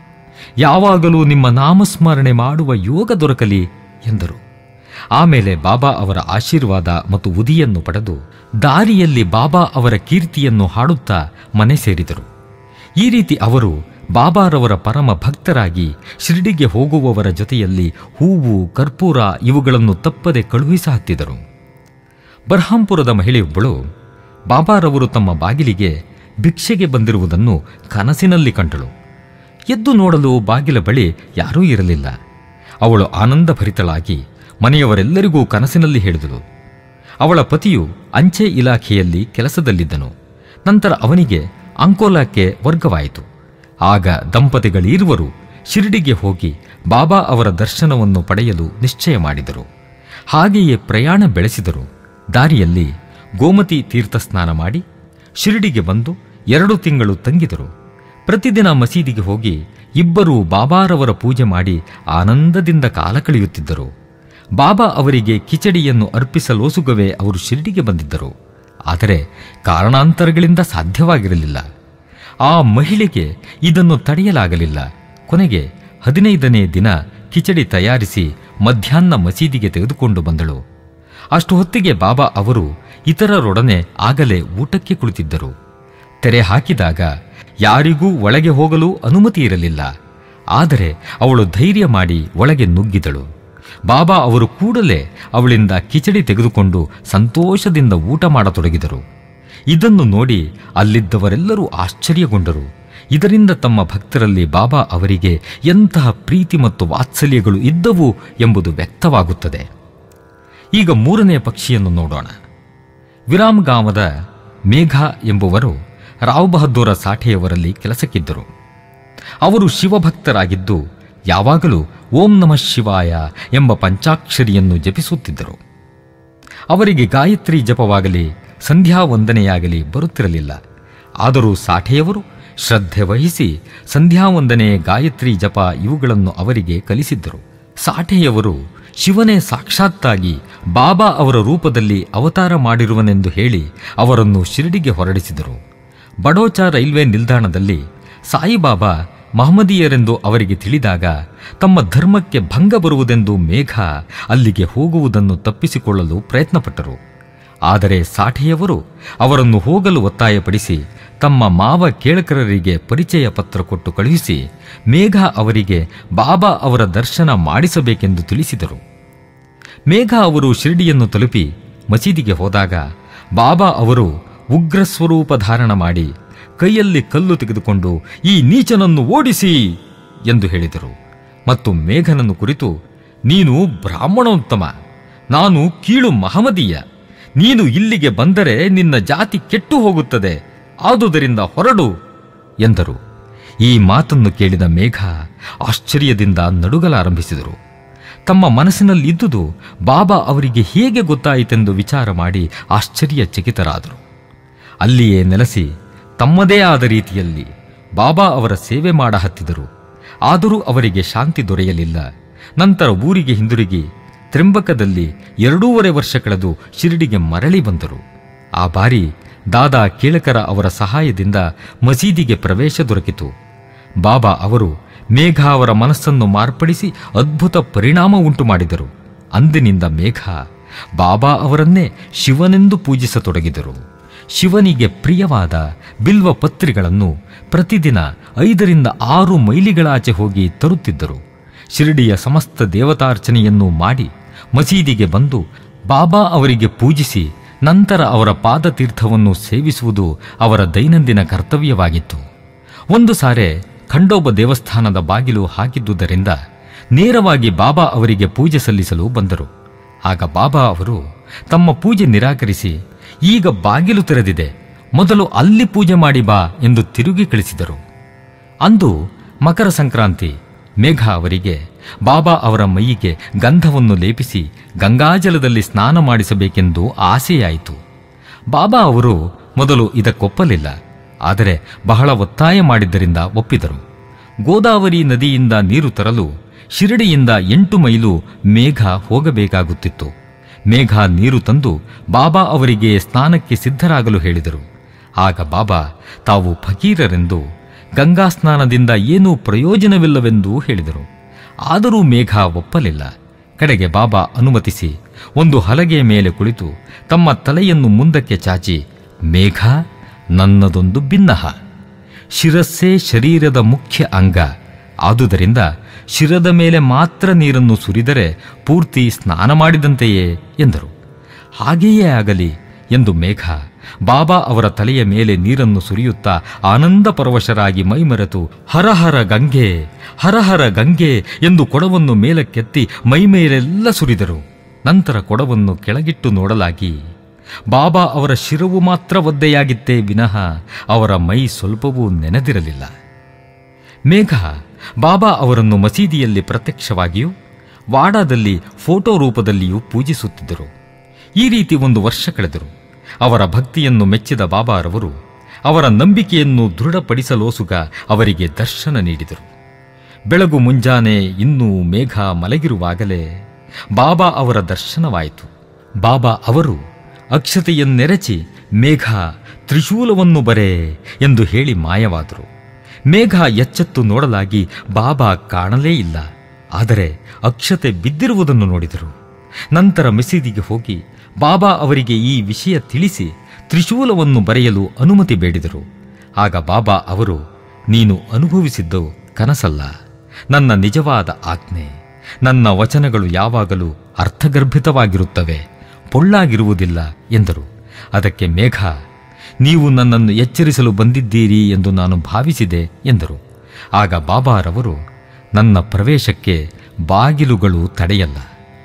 ಯಾವಾಗಲೂ ನಿಮ್ಮ ನಾಮಸ್ಮರಣೆ ಮಾಡುವ ಯೋಗ ದೊರಕಲಿ ಎಂದರು. ಆಮೇಲೆ ಬಾಬಾ ಅವರ ಆಶೀರ್ವಾದ ಮತ್ತು ಉದಿಯನ್ನು ಪಡೆದು ದಾರಿಯಲ್ಲಿ ಬಾಬಾ ಅವರ ಕೀರ್ತಿಯನ್ನು ಹಾಡುತ್ತಾ ಮನೆ ಸೇರಿದರು. ಈ ರೀತಿ ಅವರು ಬಾಬಾರವರ ಪರಮ ಭಕ್ತರಾಗಿ ಶಿರ್ಡಿಗೆ ಹೋಗುವವರ ಜೊತೆಯಲ್ಲಿ ಹೂವು, ಕರ್ಪೂರ ಇವುಗಳನ್ನು ತಪ್ಪದೆ ಕಳುಹಿಸಹತ್ತಿದರು. ಬರ್ಹಾಂಪುರದ ಮಹಿಳೆಯೊಬ್ಬಳು ಬಾಬಾರವರು ತಮ್ಮ ಬಾಗಿಲಿಗೆ ಭಿಕ್ಷೆಗೆ ಬಂದಿರುವುದನ್ನು ಕನಸಿನಲ್ಲಿ ಕಂಡಳು. ಎದ್ದು ನೋಡಲು ಬಾಗಿಲ ಬಳಿ ಯಾರೂ ಇರಲಿಲ್ಲ. ಅವಳು ಆನಂದಭರಿತಳಾಗಿ ಮನೆಯವರೆಲ್ಲರಿಗೂ ಕನಸಿನಲ್ಲಿ ಹೇಳಿದಳು. ಅವಳ ಪತಿಯು ಅಂಚೆ ಇಲಾಖೆಯಲ್ಲಿ ಕೆಲಸದಲ್ಲಿದ್ದನು. ನಂತರ ಅವನಿಗೆ ಅಂಕೋಲಾಕ್ಕೆ ವರ್ಗವಾಯಿತು. ಆಗ ದಂಪತಿಗಳಿರುವರು ಶಿರ್ಡಿಗೆ ಹೋಗಿ ಬಾಬಾ ಅವರ ದರ್ಶನವನ್ನು ಪಡೆಯಲು ನಿಶ್ಚಯ ಮಾಡಿದರು. ಹಾಗೆಯೇ ಪ್ರಯಾಣ ಬೆಳೆಸಿದರು. ದಾರಿಯಲ್ಲಿ ಗೋಮತಿ ತೀರ್ಥ ಸ್ನಾನ ಮಾಡಿ ಶಿರ್ಡಿಗೆ ಬಂದು 2 ತಿಂಗಳು ತಂಗಿದರು. ಪ್ರತಿದಿನ ಮಸೀದಿಗೆ ಹೋಗಿ ಇಬ್ಬರೂ ಬಾಬಾರವರ ಪೂಜೆ ಮಾಡಿ ಆನಂದದಿಂದ ಕಾಲ ಕಳೆಯುತ್ತಿದ್ದರು. ಬಾಬಾ ಅವರಿಗೆ ಕಿಚಡಿಯನ್ನು ಅರ್ಪಿಸಲೋಸುಗವೇ ಅವರು ಶಿರ್ಡಿಗೆ ಬಂದಿದ್ದರು. ಆದರೆ ಕಾರಣಾಂತರಗಳಿಂದ ಸಾಧ್ಯವಾಗಿರಲಿಲ್ಲ. ಆ ಮಹಿಳೆಗೆ ಇದನ್ನು ತಡೆಯಲಾಗಲಿಲ್ಲ. ಕೊನೆಗೆ 15ನೇ ದಿನ ಕಿಚಡಿ ತಯಾರಿಸಿ ಮಧ್ಯಾಹ್ನ ಮಸೀದಿಗೆ ತೆಗೆದುಕೊಂಡು ಬಂದಳು. ಅಷ್ಟು ಹೊತ್ತಿಗೆ ಬಾಬಾ ಅವರು ಇತರರೊಡನೆ ಆಗಲೇ ಊಟಕ್ಕೆ ಕುಳಿತಿದ್ದರು. ತೆರೆ ಹಾಕಿದಾಗ ಯಾರಿಗೂ ಒಳಗೆ ಹೋಗಲು ಅನುಮತಿ ಇರಲಿಲ್ಲ. ಆದರೆ ಅವಳು ಧೈರ್ಯ ಮಾಡಿ ಒಳಗೆ ನುಗ್ಗಿದಳು. ಬಾಬಾ ಅವರು ಕೂಡಲೇ ಅವಳಿಂದ ಕಿಚಡಿ ತೆಗೆದುಕೊಂಡು ಸಂತೋಷದಿಂದ ಊಟ ಮಾಡತೊಡಗಿದರು. ಇದನ್ನು ನೋಡಿ ಅಲ್ಲಿದ್ದವರೆಲ್ಲರೂ ಆಶ್ಚರ್ಯಗೊಂಡರು. ಇದರಿಂದ ತಮ್ಮ ಭಕ್ತರಲ್ಲಿ ಬಾಬಾ ಅವರಿಗೆ ಎಂತಹ ಪ್ರೀತಿ ಮತ್ತು ವಾತ್ಸಲ್ಯಗಳು ಇದ್ದವು ಎಂಬುದು ವ್ಯಕ್ತವಾಗುತ್ತದೆ. ಈಗ 3ನೇ ಪಕ್ಷಿಯನ್ನು ನೋಡೋಣ. ವಿರಾಮ್ಗಾಂವದ ಮೇಘ ಎಂಬುವರು ರಾವ್ ಬಹದ್ದೂರ ಸಾಠೆಯವರಲ್ಲಿ ಕೆಲಸಕ್ಕಿದ್ದರು. ಅವರು ಶಿವಭಕ್ತರಾಗಿದ್ದು ಯಾವಾಗಲೂ ಓಂ ನಮಃ ಶಿವಾಯ ಎಂಬ ಪಂಚಾಕ್ಷರಿಯನ್ನು ಜಪಿಸುತ್ತಿದ್ದರು. ಅವರಿಗೆ ಗಾಯತ್ರಿ ಜಪವಾಗಲಿ ಸಂಧ್ಯಾ ವಂದನೆಯಾಗಲಿ ಬರುತ್ತಿರಲಿಲ್ಲ. ಆದರೂ ಸಾಠೆಯವರು ಶ್ರದ್ಧೆ ವಹಿಸಿ ಸಂಧ್ಯಾ ವಂದನೆ, ಗಾಯತ್ರಿ ಜಪ ಇವುಗಳನ್ನು ಅವರಿಗೆ ಕಲಿಸಿದ್ದರು. ಸಾಠೆಯವರು ಶಿವನೇ ಸಾಕ್ಷಾತ್ತಾಗಿ ಬಾಬಾ ಅವರ ರೂಪದಲ್ಲಿ ಅವತಾರ ಮಾಡಿರುವನೆಂದು ಹೇಳಿ ಅವರನ್ನು ಶಿರ್ಡಿಗೆ ಹೊರಡಿಸಿದರು. ಬಡೋಚ ರೈಲ್ವೆ ನಿಲ್ದಾಣದಲ್ಲಿ ಸಾಯಿಬಾಬಾ ಮಹಮ್ಮದೀಯರೆಂದು ಅವರಿಗೆ ತಿಳಿದಾಗ ತಮ್ಮ ಧರ್ಮಕ್ಕೆ ಭಂಗ ಬರುವುದೆಂದು ಮೇಘ ಅಲ್ಲಿಗೆ ಹೋಗುವುದನ್ನು ತಪ್ಪಿಸಿಕೊಳ್ಳಲು ಪ್ರಯತ್ನಪಟ್ಟರು. ಆದರೆ ಸಾಠೆಯವರು ಅವರನ್ನು ಹೋಗಲು ಒತ್ತಾಯಪಡಿಸಿ ತಮ್ಮ ಮಾವ ಕೇಳಕರರಿಗೆ ಪರಿಚಯ ಪತ್ರ ಕೊಟ್ಟು ಕಳುಹಿಸಿ ಮೇಘ ಅವರಿಗೆ ಬಾಬಾ ಅವರ ದರ್ಶನ ಮಾಡಿಸಬೇಕೆಂದು ತಿಳಿಸಿದರು. ಮೇಘ ಅವರು ಶಿರ್ಡಿಯನ್ನು ತಲುಪಿ ಮಸೀದಿಗೆ ಹೋದಾಗ ಬಾಬಾ ಅವರು ಉಗ್ರ ಸ್ವರೂಪ ಧಾರಣ ಮಾಡಿ ಕೈಯಲ್ಲಿ ಕಲ್ಲು ತೆಗೆದುಕೊಂಡು ಈ ನೀಚನನ್ನು ಓಡಿಸಿ ಎಂದು ಹೇಳಿದರು. ಮತ್ತು ಮೇಘನನ್ನು ಕುರಿತು, ನೀನು ಬ್ರಾಹ್ಮಣೋತ್ತಮ, ನಾನು ಕೀಳು ಮಹಮದೀಯ, ನೀನು ಇಲ್ಲಿಗೆ ಬಂದರೆ ನಿನ್ನ ಜಾತಿ ಕೆಟ್ಟು ಹೋಗುತ್ತದೆ, ಆದುದರಿಂದ ಹೊರಡು ಎಂದರು. ಈ ಮಾತನ್ನು ಕೇಳಿದ ಮೇಘ ಆಶ್ಚರ್ಯದಿಂದ ನಡುಗಲಾರಂಭಿಸಿದರು. ತಮ್ಮ ಮನಸ್ಸಿನಲ್ಲಿದ್ದುದು ಬಾಬಾ ಅವರಿಗೆ ಹೇಗೆ ಗೊತ್ತಾಯಿತೆಂದು ವಿಚಾರ ಮಾಡಿ ಆಶ್ಚರ್ಯಚಕಿತರಾದರು. ಅಲ್ಲಿಯೇ ನೆಲೆಸಿ ತಮ್ಮದೇ ಆದ ರೀತಿಯಲ್ಲಿ ಬಾಬಾ ಅವರ ಸೇವೆ ಮಾಡ ಹತ್ತಿದರು. ಆದರೂ ಅವರಿಗೆ ಶಾಂತಿ ದೊರೆಯಲಿಲ್ಲ. ನಂತರ ಊರಿಗೆ ಹಿಂದಿರುಗಿ ತ್ರಿಂಬಕದಲ್ಲಿ 2.5 ವರ್ಷ ಕಳೆದು ಶಿರ್ಡಿಗೆ ಮರಳಿ ಬಂದರು. ಆ ಬಾರಿ ದಾದಾ ಕೇಳಕರ ಅವರ ಸಹಾಯದಿಂದ ಮಸೀದಿಗೆ ಪ್ರವೇಶ ದೊರಕಿತು. ಬಾಬಾ ಅವರು ಮೇಘ ಅವರ ಮನಸ್ಸನ್ನು ಮಾರ್ಪಡಿಸಿ ಅದ್ಭುತ ಪರಿಣಾಮ ಉಂಟು ಮಾಡಿದರು. ಅಂದಿನಿಂದ ಮೇಘ ಬಾಬಾ ಅವರನ್ನೇ ಶಿವನೆಂದು ಪೂಜಿಸತೊಡಗಿದರು. ಶಿವನಿಗೆ ಪ್ರಿಯವಾದ ಬಿಲ್ವ ಪತ್ರಿಗಳನ್ನು ಪ್ರತಿದಿನ 5ರಿಂದ 6 ಮೈಲಿಗಳಾಚೆ ಹೋಗಿ ತರುತ್ತಿದ್ದರು. ಶಿರ್ಡಿಯ ಸಮಸ್ತ ದೇವತಾರ್ಚನೆಯನ್ನು ಮಾಡಿ ಮಸೀದಿಗೆ ಬಂದು ಬಾಬಾ ಅವರಿಗೆ ಪೂಜಿಸಿ ನಂತರ ಅವರ ಪಾದತೀರ್ಥವನ್ನು ಸೇವಿಸುವುದು ಅವರ ದೈನಂದಿನ ಕರ್ತವ್ಯವಾಗಿತ್ತು. ಒಂದು ಸಾರೆ ಖಂಡೋಬ ದೇವಸ್ಥಾನದ ಬಾಗಿಲು ಹಾಕಿದ್ದುದರಿಂದ ನೇರವಾಗಿ ಬಾಬಾ ಅವರಿಗೆ ಪೂಜೆ ಸಲ್ಲಿಸಲು ಬಂದರು. ಆಗ ಬಾಬಾ ಅವರು ತಮ್ಮ ಪೂಜೆ ನಿರಾಕರಿಸಿ, ಈಗ ಬಾಗಿಲು ತೆರೆದಿದೆ, ಮೊದಲು ಅಲ್ಲಿ ಪೂಜೆ ಮಾಡಿ ಬಾ ಎಂದು ತಿರುಗಿ ಕಳಿಸಿದರು. ಅಂದು ಮಕರ ಸಂಕ್ರಾಂತಿ. ಮೇಘ ಅವರಿಗೆ ಬಾಬಾ ಅವರ ಮೈಯಿಗೆ ಗಂಧವನ್ನು ಲೇಪಿಸಿ ಗಂಗಾಜಲದಲ್ಲಿ ಸ್ನಾನ ಮಾಡಿಸಬೇಕೆಂದು ಆಸೆಯಾಯಿತು. ಬಾಬಾ ಅವರು ಮೊದಲು ಇದಕ್ಕೊಪ್ಪಲಿಲ್ಲ. ಆದರೆ ಬಹಳ ಒತ್ತಾಯ ಮಾಡಿದ್ದರಿಂದ ಒಪ್ಪಿದರು. ಗೋದಾವರಿ ನದಿಯಿಂದ ನೀರು ತರಲು ಶಿರಡಿಯಿಂದ 8 ಮೈಲು ಮೇಘ ಹೋಗಬೇಕಾಗುತ್ತಿತ್ತು. ಮೇಘ ನೀರು ತಂದು ಬಾಬಾ ಅವರಿಗೆ ಸ್ನಾನಕ್ಕೆ ಸಿದ್ಧರಾಗಲು ಹೇಳಿದರು. ಆಗ ಬಾಬಾ ತಾವು ಫಕೀರರೆಂದು ಗಂಗಾ ಸ್ನಾನದಿಂದ ಏನೂ ಪ್ರಯೋಜನವಿಲ್ಲವೆಂದು ಹೇಳಿದರು. ಆದರೂ ಮೇಘ ಒಪ್ಪಲಿಲ್ಲ. ಕಡೆಗೆ ಬಾಬಾ ಅನುಮತಿಸಿ ಒಂದು ಹಲಗೆಯ ಮೇಲೆ ಕುಳಿತು ತಮ್ಮ ತಲೆಯನ್ನು ಮುಂದಕ್ಕೆ ಚಾಚಿ, ಮೇಘ, ನನ್ನದೊಂದು ಭಿನ್ನಹ. ಶಿರಸ್ಸೇ ಶರೀರದ ಮುಖ್ಯ ಅಂಗ. ಆದುದರಿಂದ ಶಿರದ ಮೇಲೆ ಮಾತ್ರ ನೀರನ್ನು ಸುರಿದರೆ ಪೂರ್ತಿ ಸ್ನಾನ ಮಾಡಿದಂತೆಯೇ ಎಂದರು. ಹಾಗೆಯೇ ಆಗಲಿ ಎಂದು ಮೇಘ ಬಾಬಾ ಅವರ ತಲೆಯ ಮೇಲೆ ನೀರನ್ನು ಸುರಿಯುತ್ತಾ ಆನಂದ ಪರವಶರಾಗಿ ಮೈಮರೆತು ಹರಹರ ಗಂಗೆ, ಹರಹರ ಗಂಗೆ ಎಂದು ಕೊಡವನ್ನು ಮೇಲಕ್ಕೆತ್ತಿ ಮೈಮೇಲೆಲ್ಲ ಸುರಿದರು. ನಂತರ ಕೊಡವನ್ನು ಕೆಳಗಿಟ್ಟು ನೋಡಲಾಗಿ ಬಾಬಾ ಅವರ ಶಿರವು ಮಾತ್ರ ಒದ್ದೆಯಾಗಿತ್ತೇ ವಿನಃ ಅವರ ಮೈ ಸ್ವಲ್ಪವೂ ನೆನೆದಿರಲಿಲ್ಲ. ಮೇಘ ಬಾಬಾ ಅವರನ್ನು ಮಸೀದಿಯಲ್ಲಿ ಪ್ರತ್ಯಕ್ಷವಾಗಿಯೂ ವಾಡಾದಲ್ಲಿ ಫೋಟೋ ರೂಪದಲ್ಲಿಯೂ ಪೂಜಿಸುತ್ತಿದ್ದರು. ಈ ರೀತಿ 1 ವರ್ಷ ಕಳೆದರು. ಅವರ ಭಕ್ತಿಯನ್ನು ಮೆಚ್ಚಿದ ಬಾಬಾರವರು ಅವರ ನಂಬಿಕೆಯನ್ನು ದೃಢಪಡಿಸಲೋಸುಗ ಅವರಿಗೆ ದರ್ಶನ ನೀಡಿದರು. ಬೆಳಗು ಮುಂಜಾನೆ ಇನ್ನೂ ಮೇಘ ಮಲಗಿರುವಾಗಲೇ ಬಾಬಾ ಅವರ ದರ್ಶನವಾಯಿತು. ಬಾಬಾ ಅವರು ಅಕ್ಷತೆಯನ್ನೆರಚಿ, ಮೇಘ, ತ್ರಿಶೂಲವನ್ನು ಬರೆ ಎಂದು ಹೇಳಿ ಮಾಯವಾದರು. ಮೇಘ ಎಚ್ಚೆತ್ತು ನೋಡಲಾಗಿ ಬಾಬಾ ಕಾಣಲೇ ಇಲ್ಲ. ಆದರೆ ಅಕ್ಷತೆ ಬಿದ್ದಿರುವುದನ್ನು ನೋಡಿದರು. ನಂತರ ಮಸೀದಿಗೆ ಹೋಗಿ ಬಾಬಾ ಅವರಿಗೆ ಈ ವಿಷಯ ತಿಳಿಸಿ ತ್ರಿಶೂಲವನ್ನು ಬರೆಯಲು ಅನುಮತಿ ಬೇಡಿದರು. ಆಗ ಬಾಬಾ ಅವರು, ನೀನು ಅನುಭವಿಸಿದ್ದು ಕನಸಲ್ಲ, ನನ್ನ ನಿಜವಾದ ಆಜ್ಞೆ. ನನ್ನ ವಚನಗಳು ಯಾವಾಗಲೂ ಅರ್ಥಗರ್ಭಿತವಾಗಿರುತ್ತವೆ, ಪೊಳ್ಳಾಗಿರುವುದಿಲ್ಲ ಎಂದರು. ಅದಕ್ಕೆ ಮೇಘ, ನೀವು ನನ್ನನ್ನು ಎಚ್ಚರಿಸಲು ಬಂದಿದ್ದೀರಿ ಎಂದು ನಾನು ಭಾವಿಸಿದೆ ಎಂದರು. ಆಗ ಬಾಬಾರವರು, ನನ್ನ ಪ್ರವೇಶಕ್ಕೆ ಬಾಗಿಲುಗಳು ತಡೆಯಲ್ಲ.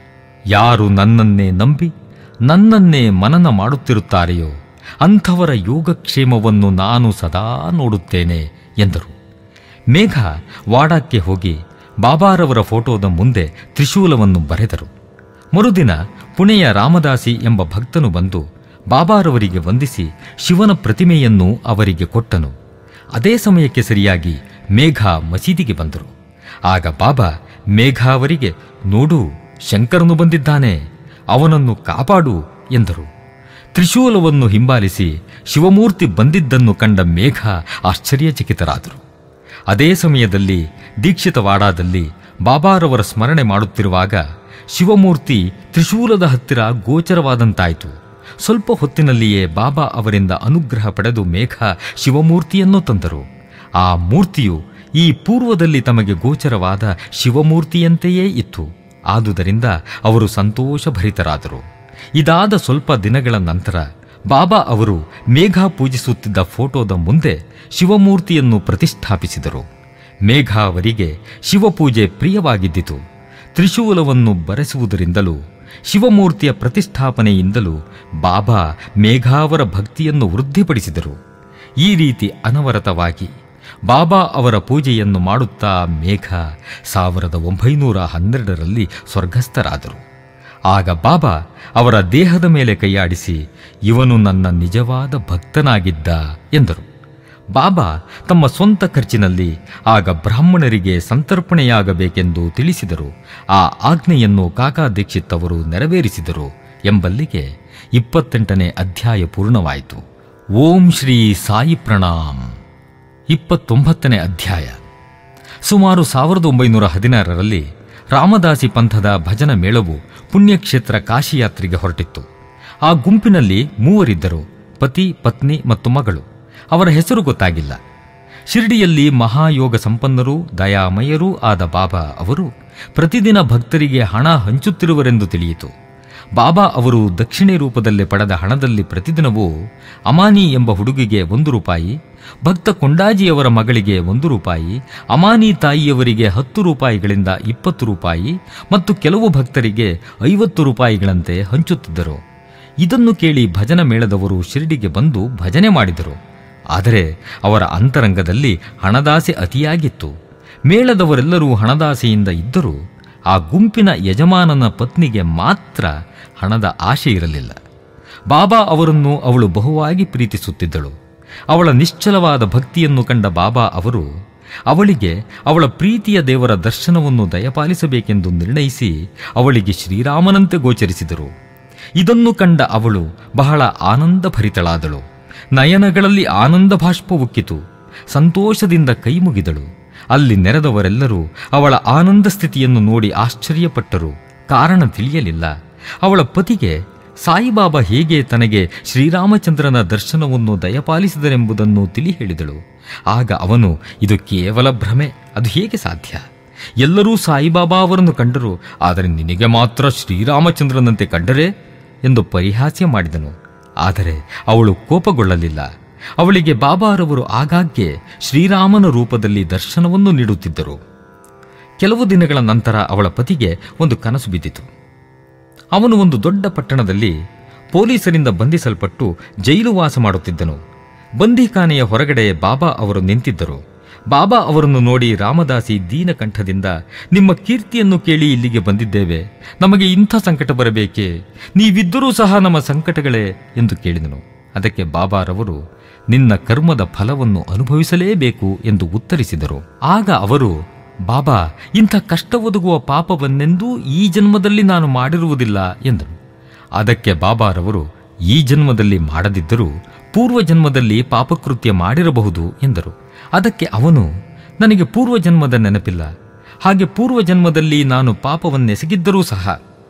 ಯಾರು ನನ್ನನ್ನೇ ನಂಬಿ ನನ್ನನ್ನೇ ಮನನ ಮಾಡುತ್ತಿರುತ್ತಾರೆಯೋ ಅಂಥವರ ಯೋಗಕ್ಷೇಮವನ್ನು ನಾನು ಸದಾ ನೋಡುತ್ತೇನೆ ಎಂದರು. ಮೇಘ ವಾಡಾಕ್ಕೆ ಹೋಗಿ ಬಾಬಾರವರ ಫೋಟೋದ ಮುಂದೆ ತ್ರಿಶೂಲವನ್ನು ಬರೆದರು. ಮರುದಿನ ಪುಣೆಯ ರಾಮದಾಸಿ ಎಂಬ ಭಕ್ತನು ಬಂದು ಬಾಬಾರವರಿಗೆ ವಂದಿಸಿ ಶಿವನ ಪ್ರತಿಮೆಯನ್ನು ಅವರಿಗೆ ಕೊಟ್ಟನು. ಅದೇ ಸಮಯಕ್ಕೆ ಸರಿಯಾಗಿ ಮೇಘ ಮಸೀದಿಗೆ ಬಂದರು. ಆಗ ಬಾಬಾ ಮೇಘ ಅವರಿಗೆ, ನೋಡು, ಶಂಕರನು ಬಂದಿದ್ದಾನೆ, ಅವನನ್ನು ಕಾಪಾಡು ಎಂದರು. ತ್ರಿಶೂಲವನ್ನು ಹಿಂಬಾಲಿಸಿ ಶಿವಮೂರ್ತಿ ಬಂದಿದ್ದನ್ನು ಕಂಡ ಮೇಘ ಆಶ್ಚರ್ಯಚಕಿತರಾದರು. ಅದೇ ಸಮಯದಲ್ಲಿ ದೀಕ್ಷಿತವಾಡಾದಲ್ಲಿ ಬಾಬಾರವರ ಸ್ಮರಣೆ ಮಾಡುತ್ತಿರುವಾಗ ಶಿವಮೂರ್ತಿ ತ್ರಿಶೂಲದ ಹತ್ತಿರ ಗೋಚರವಾದಂತಾಯಿತು. ಸ್ವಲ್ಪ ಹೊತ್ತಿನಲ್ಲಿಯೇ ಬಾಬಾ ಅವರಿಂದ ಅನುಗ್ರಹ ಪಡೆದು ಮೇಘ ಶಿವಮೂರ್ತಿಯನ್ನು ತಂದರು. ಆ ಮೂರ್ತಿಯು ಈ ಪೂರ್ವದಲ್ಲಿ ತಮಗೆ ಗೋಚರವಾದ ಶಿವಮೂರ್ತಿಯಂತೆಯೇ ಇತ್ತು. ಆದುದರಿಂದ ಅವರು ಸಂತೋಷಭರಿತರಾದರು. ಇದಾದ ಸ್ವಲ್ಪ ದಿನಗಳ ನಂತರ ಬಾಬಾ ಅವರು ಮೇಘ ಪೂಜಿಸುತ್ತಿದ್ದ ಫೋಟೋದ ಮುಂದೆ ಶಿವಮೂರ್ತಿಯನ್ನು ಪ್ರತಿಷ್ಠಾಪಿಸಿದರು. ಮೇಘ ಅವರಿಗೆ ಶಿವಪೂಜೆ ಪ್ರಿಯವಾಗಿದ್ದಿತು. ತ್ರಿಶೂಲವನ್ನು ಬರೆಸುವುದರಿಂದಲೂ ಶಿವಮೂರ್ತಿಯ ಪ್ರತಿಷ್ಠಾಪನೆಯಿಂದಲೂ ಬಾಬಾ ಮೇಘ ಅವರ ಭಕ್ತಿಯನ್ನು ವೃದ್ಧಿಪಡಿಸಿದರು. ಈ ರೀತಿ ಅನವರತವಾಗಿ ಬಾಬಾ ಅವರ ಪೂಜೆಯನ್ನು ಮಾಡುತ್ತಾ ಮೇಘ 1912ರಲ್ಲಿ ಸ್ವರ್ಗಸ್ಥರಾದರು. ಆಗ ಬಾಬಾ ಅವರ ದೇಹದ ಮೇಲೆ ಕೈಯಾಡಿಸಿ, ಇವನು ನನ್ನ ನಿಜವಾದ ಭಕ್ತನಾಗಿದ್ದ ಎಂದರು. ಬಾಬಾ ತಮ್ಮ ಸ್ವಂತ ಖರ್ಚಿನಲ್ಲಿ ಆಗ ಬ್ರಾಹ್ಮಣರಿಗೆ ಸಂತರ್ಪಣೆಯಾಗಬೇಕೆಂದು ತಿಳಿಸಿದರು. ಆ ಆಜ್ಞೆಯನ್ನು ಕಾಕಾ ದೀಕ್ಷಿತ್ ಅವರು ನೆರವೇರಿಸಿದರು ಎಂಬಲ್ಲಿಗೆ 28ನೇ ಅಧ್ಯಾಯ ಪೂರ್ಣವಾಯಿತು. ಓಂ ಶ್ರೀ ಸಾಯಿ ಪ್ರಣಾಮ್. 29ನೇ ಅಧ್ಯಾಯ. ಸುಮಾರು 1916ರಲ್ಲಿ ರಾಮದಾಸಿ ಪಂಥದ ಭಜನ ಮೇಳವು ಪುಣ್ಯಕ್ಷೇತ್ರ ಕಾಶಿಯಾತ್ರೆಗೆ ಹೊರಟಿತ್ತು. ಆ ಗುಂಪಿನಲ್ಲಿ 3 ಇದ್ದರು, ಪತಿ, ಪತ್ನಿ ಮತ್ತು ಮಗಳು. ಅವರ ಹೆಸರು ಗೊತ್ತಾಗಿಲ್ಲ. ಶಿರ್ಡಿಯಲ್ಲಿ ಮಹಾಯೋಗ ಸಂಪನ್ನರೂ ದಯಾಮಯರೂ ಆದ ಬಾಬಾ ಅವರು ಪ್ರತಿದಿನ ಭಕ್ತರಿಗೆ ಹಣ ಹಂಚುತ್ತಿರುವರೆಂದು ತಿಳಿಯಿತು. ಬಾಬಾ ಅವರು ದಕ್ಷಿಣೆ ರೂಪದಲ್ಲಿ ಪಡೆದ ಹಣದಲ್ಲಿ ಪ್ರತಿದಿನವೂ ಅಮಾನಿ ಎಂಬ ಹುಡುಗಿಗೆ 1 ರೂಪಾಯಿ, ಭಕ್ತ ಕೊಂಡಾಜಿಯವರ ಮಗಳಿಗೆ 1 ರೂಪಾಯಿ, ಅಮಾನಿ ತಾಯಿಯವರಿಗೆ 10 ರೂಪಾಯಿಗಳಿಂದ 20 ರೂಪಾಯಿ ಮತ್ತು ಕೆಲವು ಭಕ್ತರಿಗೆ 50 ರೂಪಾಯಿಗಳಂತೆ ಹಂಚುತ್ತಿದ್ದರು. ಇದನ್ನು ಕೇಳಿ ಭಜನ ಮೇಳದವರು ಶಿರ್ಡಿಗೆ ಬಂದು ಭಜನೆ ಮಾಡಿದರು. ಆದರೆ ಅವರ ಅಂತರಂಗದಲ್ಲಿ ಹಣದಾಸೆ ಅತಿಯಾಗಿತ್ತು. ಮೇಳದವರೆಲ್ಲರೂ ಹಣದಾಸೆಯಿಂದ ಇದ್ದರೂ ಆ ಗುಂಪಿನ ಯಜಮಾನನ ಪತ್ನಿಗೆ ಮಾತ್ರ ಹಣದ ಆಶೆ ಇರಲಿಲ್ಲ. ಬಾಬಾ ಅವರನ್ನು ಅವಳು ಬಹುವಾಗಿ ಪ್ರೀತಿಸುತ್ತಿದ್ದಳು. ಅವಳ ನಿಶ್ಚಲವಾದ ಭಕ್ತಿಯನ್ನು ಕಂಡ ಬಾಬಾ ಅವರು ಅವಳಿಗೆ ಅವಳ ಪ್ರೀತಿಯ ದೇವರ ದರ್ಶನವನ್ನು ದಯಪಾಲಿಸಬೇಕೆಂದು ನಿರ್ಣಯಿಸಿ ಅವಳಿಗೆ ಶ್ರೀರಾಮನಂತೆ ಗೋಚರಿಸಿದರು. ಇದನ್ನು ಕಂಡ ಅವಳು ಬಹಳ ಆನಂದಭರಿತಳಾದಳು. ನಯನಗಳಲ್ಲಿ ಆನಂದ ಭಾಷ್ಪ ಉಕ್ಕಿತು. ಸಂತೋಷದಿಂದ ಕೈಮುಗಿದಳು. ಅಲ್ಲಿ ನೆರೆದವರೆಲ್ಲರೂ ಅವಳ ಆನಂದ ಸ್ಥಿತಿಯನ್ನು ನೋಡಿ ಆಶ್ಚರ್ಯಪಟ್ಟರು. ಕಾರಣ ತಿಳಿಯಲಿಲ್ಲ. ಅವಳ ಪತಿಗೆ ಸಾಯಿಬಾಬಾ ಹೇಗೆ ತನಗೆ ಶ್ರೀರಾಮಚಂದ್ರನ ದರ್ಶನವನ್ನು ದಯಪಾಲಿಸಿದರೆಂಬುದನ್ನು ತಿಳಿ ಹೇಳಿದಳು. ಆಗ ಅವನು, ಇದು ಕೇವಲ ಭ್ರಮೆ, ಅದು ಹೇಗೆ ಸಾಧ್ಯ? ಎಲ್ಲರೂ ಸಾಯಿಬಾಬಾ ಅವರನ್ನು ಕಂಡರು, ಆದರೆ ನಿನಗೆ ಮಾತ್ರ ಶ್ರೀರಾಮಚಂದ್ರನಂತೆ ಕಂಡರೆ ಎಂದು ಪರಿಹಾಸ್ಯ ಮಾಡಿದನು. ಆದರೆ ಅವಳು ಕೋಪಗೊಳ್ಳಲಿಲ್ಲ. ಅವಳಿಗೆ ಬಾಬಾರವರು ಆಗಾಗ್ಗೆ ಶ್ರೀರಾಮನ ರೂಪದಲ್ಲಿ ದರ್ಶನವನ್ನು ನೀಡುತ್ತಿದ್ದರು. ಕೆಲವು ದಿನಗಳ ನಂತರ ಅವಳ ಪತಿಗೆ ಒಂದು ಕನಸು ಬಿದ್ದಿತು. ಅವನು ಒಂದು ದೊಡ್ಡ ಪಟ್ಟಣದಲ್ಲಿ ಪೊಲೀಸರಿಂದ ಬಂಧಿಸಲ್ಪಟ್ಟು ಜೈಲು ವಾಸ ಮಾಡುತ್ತಿದ್ದನು. ಬಂದಿಖಾನೆಯ ಹೊರಗಡೆ ಬಾಬಾ ಅವರು ನಿಂತಿದ್ದರು. ಬಾಬಾ ಅವರನ್ನು ನೋಡಿ ರಾಮದಾಸಿ ದೀನಕಂಠದಿಂದ, ನಿಮ್ಮ ಕೀರ್ತಿಯನ್ನು ಕೇಳಿ ಇಲ್ಲಿಗೆ ಬಂದಿದ್ದೇವೆ. ನಮಗೆ ಇಂಥ ಸಂಕಟ ಬರಬೇಕೇ? ನೀವಿದ್ದರೂ ಸಹ ನಮ್ಮ ಸಂಕಟಗಳೇ ಎಂದು ಕೇಳಿದನು. ಅದಕ್ಕೆ ಬಾಬಾರವರು, ನಿನ್ನ ಕರ್ಮದ ಫಲವನ್ನು ಅನುಭವಿಸಲೇಬೇಕು ಎಂದು ಉತ್ತರಿಸಿದರು. ಆಗ ಅವರು, ಬಾಬಾ, ಇಂಥ ಕಷ್ಟ ಒದಗುವ ಪಾಪವನ್ನೆಂದೂ ಈ ಜನ್ಮದಲ್ಲಿ ನಾನು ಮಾಡಿರುವುದಿಲ್ಲ ಎಂದರು. ಅದಕ್ಕೆ ಬಾಬಾರವರು, ಈ ಜನ್ಮದಲ್ಲಿ ಮಾಡದಿದ್ದರೂ ಪೂರ್ವಜನ್ಮದಲ್ಲಿ ಪಾಪಕೃತ್ಯ ಮಾಡಿರಬಹುದು ಎಂದರು. ಅದಕ್ಕೆ ಅವನು, ನನಗೆ ಪೂರ್ವಜನ್ಮದ ನೆನಪಿಲ್ಲ. ಹಾಗೆ ಪೂರ್ವಜನ್ಮದಲ್ಲಿ ನಾನು ಪಾಪವನ್ನೆಸಗಿದ್ದರೂ ಸಹ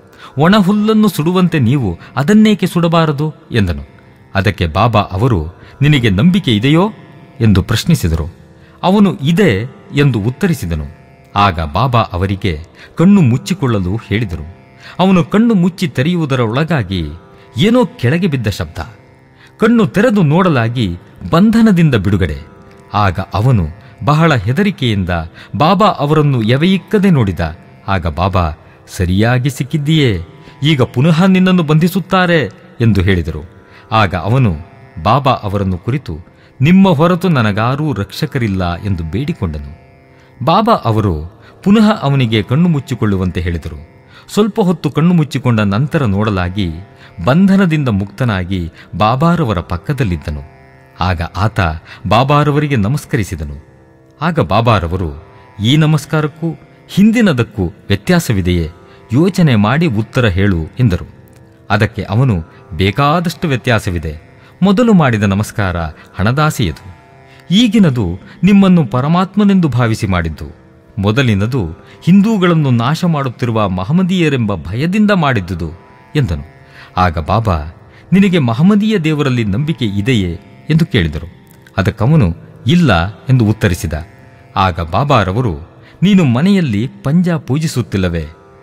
ಒಣ ಹುಲ್ಲನ್ನು ಸುಡುವಂತೆ ನೀವು ಅದನ್ನೇಕೆ ಸುಡಬಾರದು ಎಂದನು. ಅದಕ್ಕೆ ಬಾಬಾ ಅವರು, ನಿನಗೆ ನಂಬಿಕೆ ಇದೆಯೋ ಎಂದು ಪ್ರಶ್ನಿಸಿದರು. ಅವನು ಇದೆ ಎಂದು ಉತ್ತರಿಸಿದನು. ಆಗ ಬಾಬಾ ಅವರಿಗೆ ಕಣ್ಣು ಮುಚ್ಚಿಕೊಳ್ಳಲು ಹೇಳಿದರು. ಅವನು ಕಣ್ಣು ಮುಚ್ಚಿ ತೆರೆಯುವುದರೊಳಗಾಗಿ ಏನೋ ಕೆಳಗೆ ಬಿದ್ದ ಶಬ್ದ. ಕಣ್ಣು ತೆರೆದು ನೋಡಲಾಗಿ ಬಂಧನದಿಂದ ಬಿಡುಗಡೆ. ಆಗ ಅವನು ಬಹಳ ಹೆದರಿಕೆಯಿಂದ ಬಾಬಾ ಅವರನ್ನು ಎವೆಯಿಕ್ಕದೆ ನೋಡಿದ. ಆಗ ಬಾಬಾ, ಸರಿಯಾಗಿ ಸಿಕ್ಕಿದ್ದೀಯೇ, ಈಗ ಪುನಃ ನಿನ್ನನ್ನು ಬಂಧಿಸುತ್ತಾರೆ ಎಂದು ಹೇಳಿದರು. ಆಗ ಅವನು ಬಾಬಾ ಅವರನ್ನು ಕುರಿತು, ನಿಮ್ಮ ಹೊರತು ನನಗಾರೂ ರಕ್ಷಕರಿಲ್ಲ ಎಂದು ಬೇಡಿಕೊಂಡನು. ಬಾಬಾ ಅವರು ಪುನಃ ಅವನಿಗೆ ಕಣ್ಣು ಮುಚ್ಚಿಕೊಳ್ಳುವಂತೆ ಹೇಳಿದರು. ಸ್ವಲ್ಪ ಹೊತ್ತು ಕಣ್ಣು ಮುಚ್ಚಿಕೊಂಡ ನಂತರ ನೋಡಲಾಗಿ ಬಂಧನದಿಂದ ಮುಕ್ತನಾಗಿ ಬಾಬಾರವರ ಪಕ್ಕದಲ್ಲಿದ್ದನು. ಆಗ ಆತ ಬಾಬಾರವರಿಗೆ ನಮಸ್ಕರಿಸಿದನು. ಆಗ ಬಾಬಾರವರು, ಈ ನಮಸ್ಕಾರಕ್ಕೂ ಹಿಂದಿನದಕ್ಕೂ ವ್ಯತ್ಯಾಸವಿದೆಯೇ? ಯೋಚನೆ ಮಾಡಿ ಉತ್ತರ ಹೇಳು ಎಂದರು. ಅದಕ್ಕೆ ಅವನು, ಬೇಕಾದಷ್ಟು ವ್ಯತ್ಯಾಸವಿದೆ. ಮೊದಲು ಮಾಡಿದ ನಮಸ್ಕಾರ ಹಣದಾಸೆಯದು. ಈಗಿನದು ನಿಮ್ಮನ್ನು ಪರಮಾತ್ಮನೆಂದು ಭಾವಿಸಿ ಮಾಡಿದ್ದು. ಮೊದಲಿನದು ಹಿಂದೂಗಳನ್ನು ನಾಶ ಮಾಡುತ್ತಿರುವ ಮಹಮ್ಮದೀಯರೆಂಬ ಭಯದಿಂದ ಮಾಡಿದ್ದುದು ಎಂದನು. ಆಗ ಬಾಬಾ, ನಿನಗೆ ಮಹಮ್ಮದೀಯ ದೇವರಲ್ಲಿ ನಂಬಿಕೆ ಇದೆಯೇ ಎಂದು ಕೇಳಿದರು. ಅದಕ್ಕವನು, ಇಲ್ಲ ಎಂದು ಉತ್ತರಿಸಿದ. ಆಗ ಬಾಬಾರವರು, ನೀನು ಮನೆಯಲ್ಲಿ ಪಂಜಾ ಪೂಜಿಸುತ್ತಿಲ್ಲವೇ?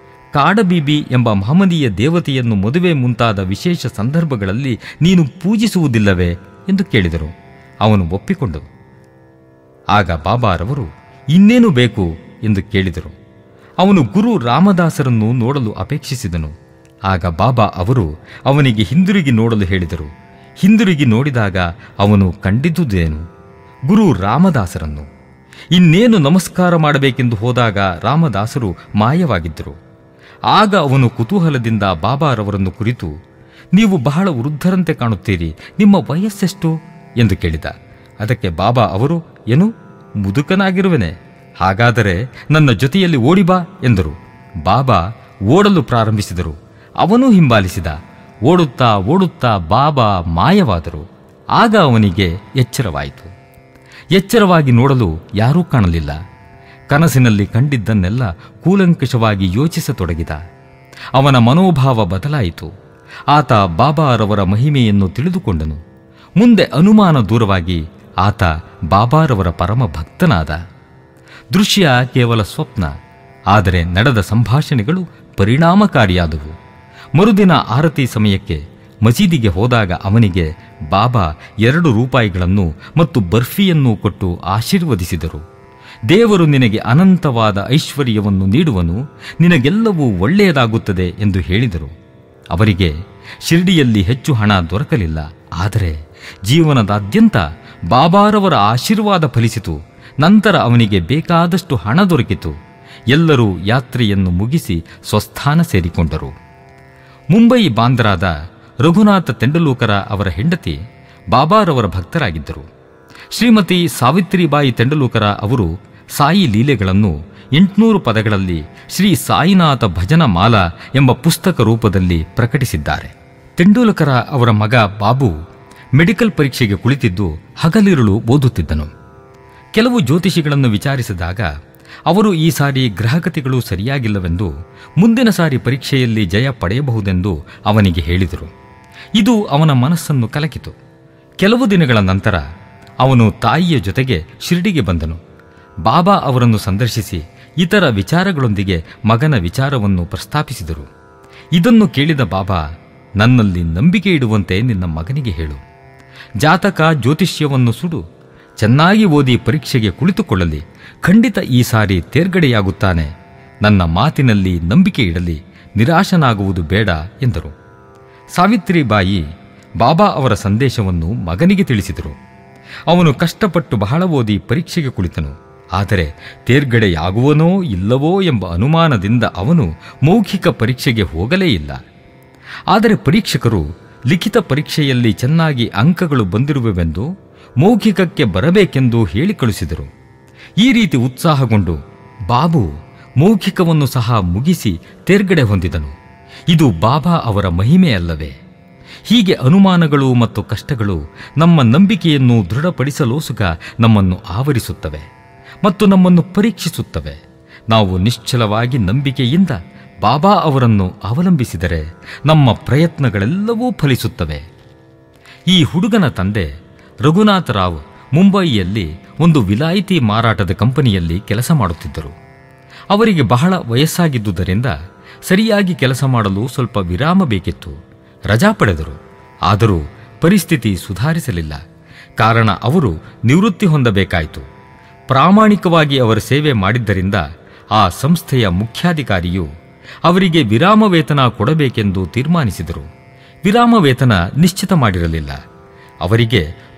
ಕಾಡಬೀಬಿ ಎಂಬ ಮಹಮ್ಮದೀಯ ದೇವತೆಯನ್ನು ಮದುವೆ ಮುಂತಾದ ವಿಶೇಷ ಸಂದರ್ಭಗಳಲ್ಲಿ ನೀನು ಪೂಜಿಸುವುದಿಲ್ಲವೇ ಎಂದು ಕೇಳಿದರು. ಅವನು ಒಪ್ಪಿಕೊಂಡನು. ಆಗ ಬಾಬಾರವರು, ಇನ್ನೇನು ಬೇಕು ಎಂದು ಕೇಳಿದರು. ಅವನು ಗುರು ರಾಮದಾಸರನ್ನು ನೋಡಲು ಅಪೇಕ್ಷಿಸಿದನು. ಆಗ ಬಾಬಾ ಅವರು ಅವನಿಗೆ ಹಿಂದಿರುಗಿ ನೋಡಲು ಹೇಳಿದರು. ಹಿಂದಿರುಗಿ ನೋಡಿದಾಗ ಅವನು ಕಂಡಿದ್ದುದೇನು? ಗುರು ರಾಮದಾಸರನ್ನು. ಇನ್ನೇನು ನಮಸ್ಕಾರ ಮಾಡಬೇಕೆಂದು ಹೋದಾಗ ರಾಮದಾಸರು ಮಾಯವಾಗಿದ್ದರು. ಆಗ ಅವನು ಕುತೂಹಲದಿಂದ ಬಾಬಾರವರನ್ನು ಕುರಿತು, ನೀವು ಬಹಳ ವೃದ್ಧರಂತೆ ಕಾಣುತ್ತೀರಿ, ನಿಮ್ಮ ವಯಸ್ಸೆಷ್ಟು ಎಂದು ಕೇಳಿದ. ಅದಕ್ಕೆ ಬಾಬಾ ಅವರು, ಏನು, ಮುದುಕನಾಗಿರುವೆನೆ? ಹಾಗಾದರೆ ನನ್ನ ಜೊತೆಯಲ್ಲಿ ಓಡಿಬಾ ಎಂದರು. ಬಾಬಾ ಓಡಲು ಪ್ರಾರಂಭಿಸಿದರು. ಅವನೂ ಹಿಂಬಾಲಿಸಿದ. ಓಡುತ್ತಾ ಓಡುತ್ತಾ ಬಾಬಾ ಮಾಯವಾದರು. ಆಗ ಅವನಿಗೆ ಎಚ್ಚರವಾಯಿತು. ಎಚ್ಚರವಾಗಿ ನೋಡಲು ಯಾರೂ ಕಾಣಲಿಲ್ಲ. ಕನಸಿನಲ್ಲಿ ಕಂಡಿದ್ದನ್ನೆಲ್ಲ ಕೂಲಂಕಷವಾಗಿ ಯೋಚಿಸತೊಡಗಿದ. ಅವನ ಮನೋಭಾವ ಬದಲಾಯಿತು. ಆತ ಬಾಬಾರವರ ಮಹಿಮೆಯನ್ನು ತಿಳಿದುಕೊಂಡನು. ಮುಂದೆ ಅನುಮಾನ ದೂರವಾಗಿ ಆತ ಬಾಬಾರವರ ಪರಮ ಭಕ್ತನಾದ. ದೃಶ್ಯ ಕೇವಲ ಸ್ವಪ್ನ, ಆದರೆ ನಡೆದ ಸಂಭಾಷಣೆಗಳು ಪರಿಣಾಮಕಾರಿಯಾದವು. ಮರುದಿನ ಆರತಿ ಸಮಯಕ್ಕೆ ಮಸೀದಿಗೆ ಹೋದಾಗ ಅವನಿಗೆ ಬಾಬಾ 2 ರೂಪಾಯಿಗಳನ್ನು ಮತ್ತು ಬರ್ಫಿಯನ್ನು ಕೊಟ್ಟು ಆಶೀರ್ವದಿಸಿದರು. ದೇವರು ನಿನಗೆ ಅನಂತವಾದ ಐಶ್ವರ್ಯವನ್ನು ನೀಡುವನು, ನಿನಗೆಲ್ಲವೂ ಒಳ್ಳೆಯದಾಗುತ್ತದೆ ಎಂದು ಹೇಳಿದರು. ಅವರಿಗೆ ಶಿರ್ಡಿಯಲ್ಲಿ ಹೆಚ್ಚು ಹಣ ದೊರಕಲಿಲ್ಲ. ಆದರೆ ಜೀವನದಾದ್ಯಂತ ಬಾಬಾರವರ ಆಶೀರ್ವಾದ ಫಲಿಸಿತು. ನಂತರ ಅವನಿಗೆ ಬೇಕಾದಷ್ಟು ಹಣ ದೊರಕಿತು. ಎಲ್ಲರೂ ಯಾತ್ರೆಯನ್ನು ಮುಗಿಸಿ ಸ್ವಸ್ಥಾನ ಸೇರಿಕೊಂಡರು. ಮುಂಬೈ ಬಾಂದ್ರಾದ ರಘುನಾಥ ತೆಂಡೂಲ್ಕರ ಅವರ ಹೆಂಡತಿ ಬಾಬಾರವರ ಭಕ್ತರಾಗಿದ್ದರು. ಶ್ರೀಮತಿ ಸಾವಿತ್ರಿಬಾಯಿ ತೆಂಡೂಲ್ಕರ ಅವರು ಸಾಯಿ ಲೀಲೆಗಳನ್ನು 800 ಪದಗಳಲ್ಲಿ ಶ್ರೀ ಸಾಯಿನಾಥ ಭಜನ ಮಾಲಾ ಎಂಬ ಪುಸ್ತಕ ರೂಪದಲ್ಲಿ ಪ್ರಕಟಿಸಿದ್ದಾರೆ. ತೆಂಡೂಲ್ಕರ ಅವರ ಮಗ ಬಾಬು ಮೆಡಿಕಲ್ ಪರೀಕ್ಷೆಗೆ ಕುಳಿತಿದ್ದು ಹಗಲಿರುಳು ಓದುತ್ತಿದ್ದನು. ಕೆಲವು ಜ್ಯೋತಿಷಿಗಳನ್ನು ವಿಚಾರಿಸಿದಾಗ ಅವರು ಈ ಸಾರಿ ಗ್ರಹಗತಿಗಳು ಸರಿಯಾಗಿಲ್ಲವೆಂದು, ಮುಂದಿನ ಸಾರಿ ಪರೀಕ್ಷೆಯಲ್ಲಿ ಜಯ ಪಡೆಯಬಹುದೆಂದು ಅವನಿಗೆ ಹೇಳಿದರು. ಇದು ಅವನ ಮನಸ್ಸನ್ನು ಕಲಕಿತು. ಕೆಲವು ದಿನಗಳ ನಂತರ ಅವನು ತಾಯಿಯ ಜೊತೆಗೆ ಶಿರ್ಡಿಗೆ ಬಂದನು. ಬಾಬಾ ಅವರನ್ನು ಸಂದರ್ಶಿಸಿ ಇತರ ವಿಚಾರಗಳೊಂದಿಗೆ ಮಗನ ವಿಚಾರವನ್ನು ಪ್ರಸ್ತಾಪಿಸಿದರು. ಇದನ್ನು ಕೇಳಿದ ಬಾಬಾ, ನನ್ನಲ್ಲಿ ನಂಬಿಕೆ ಇಡುವಂತೆ ನಿನ್ನ ಮಗನಿಗೆ ಹೇಳು. ಜಾತಕ ಜ್ಯೋತಿಷ್ಯವನ್ನು ಸುಡು. ಚೆನ್ನಾಗಿ ಓದಿ ಪರೀಕ್ಷೆಗೆ ಕುಳಿತುಕೊಳ್ಳಲಿ. ಖಂಡಿತ ಈ ಸಾರಿ ತೇರ್ಗಡೆಯಾಗುತ್ತಾನೆ. ನನ್ನ ಮಾತಿನಲ್ಲಿ ನಂಬಿಕೆ ಇಡಲಿ. ನಿರಾಶನಾಗುವುದು ಬೇಡ ಎಂದರು. ಸಾವಿತ್ರಿಬಾಯಿ ಬಾಬಾ ಅವರ ಸಂದೇಶವನ್ನು ಮಗನಿಗೆ ತಿಳಿಸಿದರು. ಅವನು ಕಷ್ಟಪಟ್ಟು ಬಹಳ ಓದಿ ಪರೀಕ್ಷೆಗೆ ಕುಳಿತನು. ಆದರೆ ತೇರ್ಗಡೆಯಾಗುವನೋ ಇಲ್ಲವೋ ಎಂಬ ಅನುಮಾನದಿಂದ ಅವನು ಮೌಖಿಕ ಪರೀಕ್ಷೆಗೆ ಹೋಗಲೇ ಇಲ್ಲ. ಆದರೆ ಪರೀಕ್ಷಕರು ಲಿಖಿತ ಪರೀಕ್ಷೆಯಲ್ಲಿ ಚೆನ್ನಾಗಿ ಅಂಕಗಳು ಬಂದಿರುವೆವೆಂದು ಮೌಖಿಕಕ್ಕೆ ಬರಬೇಕೆಂದು ಹೇಳಿ ಕಳಿಸಿದರು. ಈ ರೀತಿ ಉತ್ಸಾಹಗೊಂಡು ಬಾಬು ಮೌಖಿಕವನ್ನು ಸಹ ಮುಗಿಸಿ ತೇರ್ಗಡೆ ಹೊಂದಿದನು. ಇದು ಬಾಬಾ ಅವರ ಮಹಿಮೆಯಲ್ಲವೇ? ಹೀಗೆ ಅನುಮಾನಗಳು ಮತ್ತು ಕಷ್ಟಗಳು ನಮ್ಮ ನಂಬಿಕೆಯನ್ನು ದೃಢಪಡಿಸಲೋಸುಗ ನಮ್ಮನ್ನು ಆವರಿಸುತ್ತವೆ ಮತ್ತು ನಮ್ಮನ್ನು ಪರೀಕ್ಷಿಸುತ್ತವೆ. ನಾವು ನಿಶ್ಚಲವಾಗಿ ನಂಬಿಕೆಯಿಂದ ಬಾಬಾ ಅವರನ್ನು ಅವಲಂಬಿಸಿದರೆ ನಮ್ಮ ಪ್ರಯತ್ನಗಳೆಲ್ಲವೂ ಫಲಿಸುತ್ತವೆ. ಈ ಹುಡುಗನ ತಂದೆ ರಘುನಾಥರಾವ್ ಮುಂಬಯಿಯಲ್ಲಿ ಒಂದು ವಿಲಾಯಿತಿ ಮಾರಾಟದ ಕಂಪನಿಯಲ್ಲಿ ಕೆಲಸ ಮಾಡುತ್ತಿದ್ದರು. ಅವರಿಗೆ ಬಹಳ ವಯಸ್ಸಾಗಿದ್ದುದರಿಂದ ಸರಿಯಾಗಿ ಕೆಲಸ ಮಾಡಲು ಸ್ವಲ್ಪ ವಿರಾಮ ಬೇಕಿತ್ತು. ರಜಾ ಪಡೆದರು. ಆದರೂ ಪರಿಸ್ಥಿತಿ ಸುಧಾರಿಸಲಿಲ್ಲ. ಕಾರಣ ಅವರು ನಿವೃತ್ತಿ ಹೊಂದಬೇಕಾಯಿತು. ಪ್ರಾಮಾಣಿಕವಾಗಿ ಅವರ ಸೇವೆ ಮಾಡಿದ್ದರಿಂದ ಆ ಸಂಸ್ಥೆಯ ಮುಖ್ಯಾಧಿಕಾರಿಯು ಅವರಿಗೆ ವಿರಾಮ ವೇತನ ಕೊಡಬೇಕೆಂದು ತೀರ್ಮಾನಿಸಿದರು. ವಿರಾಮ ವೇತನ ನಿಶ್ಚಿತ ಮಾಡಿರಲಿಲ್ಲ. ಅವರಿಗೆ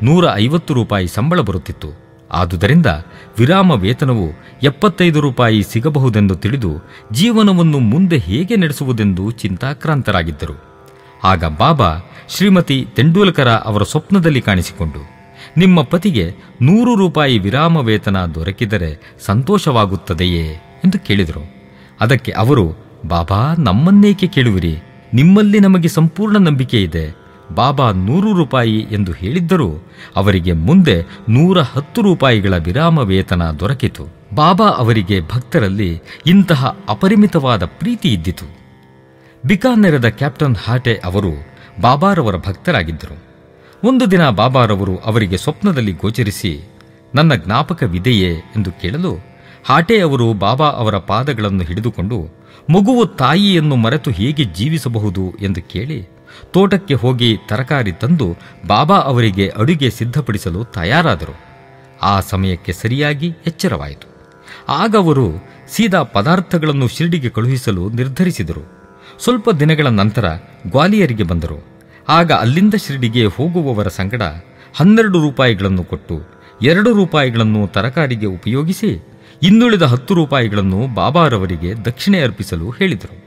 150 ರೂಪಾಯಿ ಸಂಬಳ ಬರುತ್ತಿತ್ತು. ಆದುದರಿಂದ ವಿರಾಮ ವೇತನವು 75 ರೂಪಾಯಿ ಸಿಗಬಹುದೆಂದು ತಿಳಿದು ಜೀವನವನ್ನು ಮುಂದೆ ಹೇಗೆ ನಡೆಸುವುದೆಂದು ಚಿಂತಾಕ್ರಾಂತರಾಗಿದ್ದರು. ಆಗ ಬಾಬಾ ಶ್ರೀಮತಿ ತೆಂಡೂಲ್ಕರ ಅವರ ಸ್ವಪ್ನದಲ್ಲಿ ಕಾಣಿಸಿಕೊಂಡು, ನಿಮ್ಮ ಪತಿಗೆ 100 ರೂಪಾಯಿ ವಿರಾಮ ವೇತನ ದೊರಕಿದರೆ ಸಂತೋಷವಾಗುತ್ತದೆಯೇ ಎಂದು ಕೇಳಿದರು. ಅದಕ್ಕೆ ಅವರು, ಬಾಬಾ, ನಮ್ಮನ್ನೇಕೆ ಕೇಳುವಿರಿ? ನಿಮ್ಮಲ್ಲಿ ನಮಗೆ ಸಂಪೂರ್ಣ ನಂಬಿಕೆ ಇದೆ. ಬಾಬಾ 100 ರೂಪಾಯಿ ಎಂದು ಹೇಳಿದ್ದರೂ ಅವರಿಗೆ ಮುಂದೆ 110 ರೂಪಾಯಿಗಳ ವಿರಾಮ ವೇತನ ದೊರಕಿತು. ಬಾಬಾ ಅವರಿಗೆ ಭಕ್ತರಲ್ಲಿ ಇಂತಹ ಅಪರಿಮಿತವಾದ ಪ್ರೀತಿ ಇದ್ದಿತು. ಬಿಕಾನೆರದ ಕ್ಯಾಪ್ಟನ್ ಹಾಟೆ ಅವರು ಬಾಬಾರವರ ಭಕ್ತರಾಗಿದ್ದರು. ಒಂದು ದಿನ ಬಾಬಾರವರು ಅವರಿಗೆ ಸ್ವಪ್ನದಲ್ಲಿ ಗೋಚರಿಸಿ, ನನ್ನ ಜ್ಞಾಪಕವಿದೆಯೇ ಎಂದು ಕೇಳಲು ಹಾಟೆ ಅವರು ಬಾಬಾ ಅವರ ಪಾದಗಳನ್ನು ಹಿಡಿದುಕೊಂಡು, ಮಗುವು ತಾಯಿಯನ್ನು ಮರೆತು ಹೇಗೆ ಜೀವಿಸಬಹುದು ಎಂದು ಕೇಳಿ ತೋಟಕ್ಕೆ ಹೋಗಿ ತರಕಾರಿ ತಂದು ಬಾಬಾ ಅವರಿಗೆ ಅಡುಗೆ ಸಿದ್ಧಪಡಿಸಲು ತಯಾರಾದರು. ಆ ಸಮಯಕ್ಕೆ ಸರಿಯಾಗಿ ಎಚ್ಚರವಾಯಿತು. ಆಗ ಅವರು ಸೀದಾ ಪದಾರ್ಥಗಳನ್ನು ಶಿರ್ಡಿಗೆ ಕಳುಹಿಸಲು ನಿರ್ಧರಿಸಿದರು. ಸ್ವಲ್ಪ ದಿನಗಳ ನಂತರ ಗ್ವಾಲಿಯರಿಗೆ ಬಂದರು. ಆಗ ಅಲ್ಲಿಂದ ಶಿರ್ಡಿಗೆ ಹೋಗುವವರ ಸಂಗಡ 12 ರೂಪಾಯಿಗಳನ್ನು ಕೊಟ್ಟು 2 ರೂಪಾಯಿಗಳನ್ನು ತರಕಾರಿಗೆ ಉಪಯೋಗಿಸಿ ಇನ್ನುಳಿದ 10 ರೂಪಾಯಿಗಳನ್ನು ಬಾಬಾರವರಿಗೆ ದಕ್ಷಿಣೆ ಅರ್ಪಿಸಲು ಹೇಳಿದರು.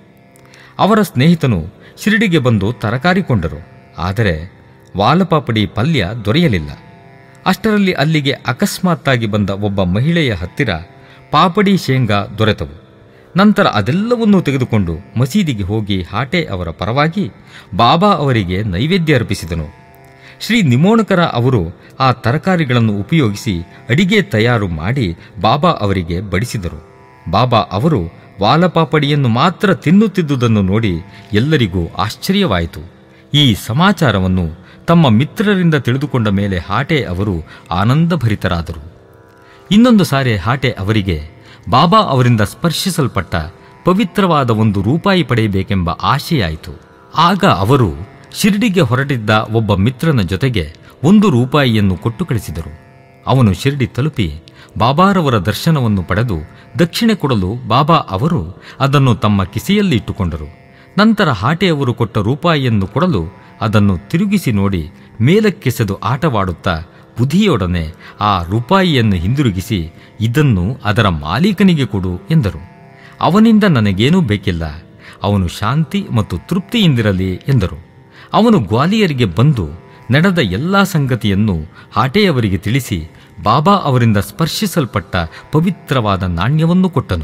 ಅವರ ಸ್ನೇಹಿತನು ಶಿರ್ಡಿಗೆ ಬಂದು ತರಕಾರಿ ಕೊಂಡರು. ಆದರೆ ವಾಲಪಾಪಡಿ ಪಲ್ಯ ದೊರೆಯಲಿಲ್ಲ. ಅಷ್ಟರಲ್ಲಿ ಅಲ್ಲಿಗೆ ಅಕಸ್ಮಾತ್ತಾಗಿ ಬಂದ ಒಬ್ಬ ಮಹಿಳೆಯ ಹತ್ತಿರ ಪಾಪಡಿ ಶೇಂಗಾ ದೊರೆತವು. ನಂತರ ಅದೆಲ್ಲವನ್ನೂ ತೆಗೆದುಕೊಂಡು ಮಸೀದಿಗೆ ಹೋಗಿ ಹಾಟೆ ಅವರ ಪರವಾಗಿ ಬಾಬಾ ಅವರಿಗೆ ನೈವೇದ್ಯ ಅರ್ಪಿಸಿದನು. ಶ್ರೀ ನಿಮೋಣಕರ ಅವರು ಆ ತರಕಾರಿಗಳನ್ನು ಉಪಯೋಗಿಸಿ ಅಡಿಗೆ ತಯಾರು ಮಾಡಿ ಬಾಬಾ ಅವರಿಗೆ ಬಡಿಸಿದರು. ಬಾಬಾ ಅವರು ವಾಲಪಾಪಡಿಯನ್ನು ಮಾತ್ರ ತಿನ್ನುತ್ತಿದ್ದುದನ್ನು ನೋಡಿ ಎಲ್ಲರಿಗೂ ಆಶ್ಚರ್ಯವಾಯಿತು. ಈ ಸಮಾಚಾರವನ್ನು ತಮ್ಮ ಮಿತ್ರರಿಂದ ತಿಳಿದುಕೊಂಡ ಮೇಲೆ ಹಾಟೆ ಅವರು ಆನಂದಭರಿತರಾದರು. ಇನ್ನೊಂದು ಸಾರಿ ಹಾಟೆ ಅವರಿಗೆ ಬಾಬಾ ಅವರಿಂದ ಸ್ಪರ್ಶಿಸಲ್ಪಟ್ಟ ಪವಿತ್ರವಾದ 1 ರೂಪಾಯಿ ಪಡೆಯಬೇಕೆಂಬ ಆಶೆಯಾಯಿತು. ಆಗ ಅವರು ಶಿರ್ಡಿಗೆ ಹೊರಟಿದ್ದ ಒಬ್ಬ ಮಿತ್ರನ ಜೊತೆಗೆ 1 ರೂಪಾಯಿಯನ್ನು ಕೊಟ್ಟು ಕಳಿಸಿದರು. ಅವನು ಶಿರ್ಡಿ ತಲುಪಿ ಬಾಬಾರವರ ದರ್ಶನವನ್ನು ಪಡೆದು ದಕ್ಷಿಣೆ ಕೊಡಲು ಬಾಬಾ ಅವರು ಅದನ್ನು ತಮ್ಮ ಕಿಸೆಯಲ್ಲಿ ಇಟ್ಟುಕೊಂಡರು. ನಂತರ ಹಾಟೆಯವರು ಕೊಟ್ಟ ರೂಪಾಯಿಯನ್ನು ಕೊಡಲು ಅದನ್ನು ತಿರುಗಿಸಿ ನೋಡಿ ಮೇಲಕ್ಕೆಸೆದು ಆಟವಾಡುತ್ತಾ ಬುದ್ಧಿಯೊಡನೆ ಆ ರೂಪಾಯಿಯನ್ನು ಹಿಂದಿರುಗಿಸಿ, ಇದನ್ನು ಅದರ ಮಾಲೀಕನಿಗೆ ಕೊಡು ಎಂದರು. ಅವನಿಂದ ನನಗೇನೂ ಬೇಕಿಲ್ಲ, ಅವನು ಶಾಂತಿ ಮತ್ತು ತೃಪ್ತಿಯಿಂದಿರಲಿ ಎಂದರು. ಅವನು ಗ್ವಾಲಿಯರಿಗೆ ಬಂದು ನಡೆದ ಎಲ್ಲಾ ಸಂಗತಿಯನ್ನು ಹಾಟೆಯವರಿಗೆ ತಿಳಿಸಿ ಬಾಬಾ ಅವರಿಂದ ಸ್ಪರ್ಶಿಸಲ್ಪಟ್ಟ ಪವಿತ್ರವಾದ ನಾಣ್ಯವನ್ನು ಕೊಟ್ಟನು.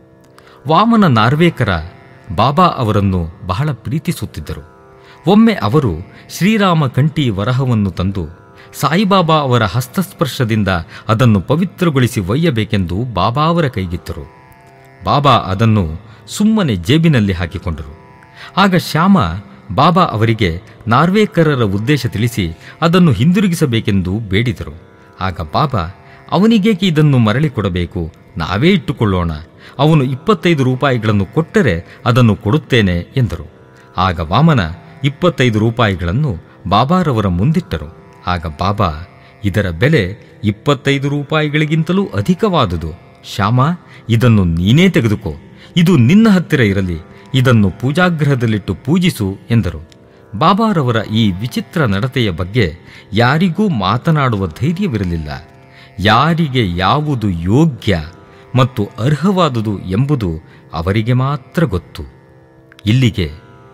ವಾಮನ ನಾರ್ವೇಕರ ಬಾಬಾ ಅವರನ್ನು ಬಹಳ ಪ್ರೀತಿಸುತ್ತಿದ್ದರು. ಒಮ್ಮೆ ಅವರು ಶ್ರೀರಾಮ ಕಂಠಿ ವರಹವನ್ನು ತಂದು ಸಾಯಿಬಾಬಾ ಅವರ ಹಸ್ತಸ್ಪರ್ಶದಿಂದ ಅದನ್ನು ಪವಿತ್ರಗೊಳಿಸಿ ಒಯ್ಯಬೇಕೆಂದು ಬಾಬಾ ಅವರ ಕೈಗಿತ್ತರು. ಬಾಬಾ ಅದನ್ನು ಸುಮ್ಮನೆ ಜೇಬಿನಲ್ಲಿ ಹಾಕಿಕೊಂಡರು. ಆಗ ಶ್ಯಾಮ ಬಾಬಾ ಅವರಿಗೆ ನಾರ್ವೇಕರರ ಉದ್ದೇಶ ತಿಳಿಸಿ ಅದನ್ನು ಹಿಂದಿರುಗಿಸಬೇಕೆಂದು ಬೇಡಿದರು. ಆಗ ಬಾಬಾ, ಅವನಿಗೇಕೆ ಇದನ್ನು ಮರಳಿ ಕೊಡಬೇಕು, ನಾವೇ ಇಟ್ಟುಕೊಳ್ಳೋಣ, ಅವನು 25 ರೂಪಾಯಿಗಳನ್ನು ಕೊಟ್ಟರೆ ಅದನ್ನು ಕೊಡುತ್ತೇನೆ ಎಂದರು. ಆಗ ವಾಮನ 25 ರೂಪಾಯಿಗಳನ್ನು ಬಾಬಾರವರ ಮುಂದಿಟ್ಟರು. ಆಗ ಬಾಬಾ, ಇದರ ಬೆಲೆ 25 ರೂಪಾಯಿಗಳಿಗಿಂತಲೂ ಅಧಿಕವಾದುದು. ಶ್ಯಾಮ, ಇದನ್ನು ನೀನೇ ತೆಗೆದುಕೋ, ಇದು ನಿನ್ನ ಹತ್ತಿರ ಇರಲಿ, ಇದನ್ನು ಪೂಜಾಗೃಹದಲ್ಲಿಟ್ಟು ಪೂಜಿಸು ಎಂದರು. ಬಾಬಾರವರ ಈ ವಿಚಿತ್ರ ನಡತೆಯ ಬಗ್ಗೆ ಯಾರಿಗೂ ಮಾತನಾಡುವ ಧೈರ್ಯವಿರಲಿಲ್ಲ. ಯಾರಿಗೆ ಯಾವುದು ಯೋಗ್ಯ ಮತ್ತು ಅರ್ಹವಾದುದು ಎಂಬುದು ಅವರಿಗೆ ಮಾತ್ರ ಗೊತ್ತು. ಇಲ್ಲಿಗೆ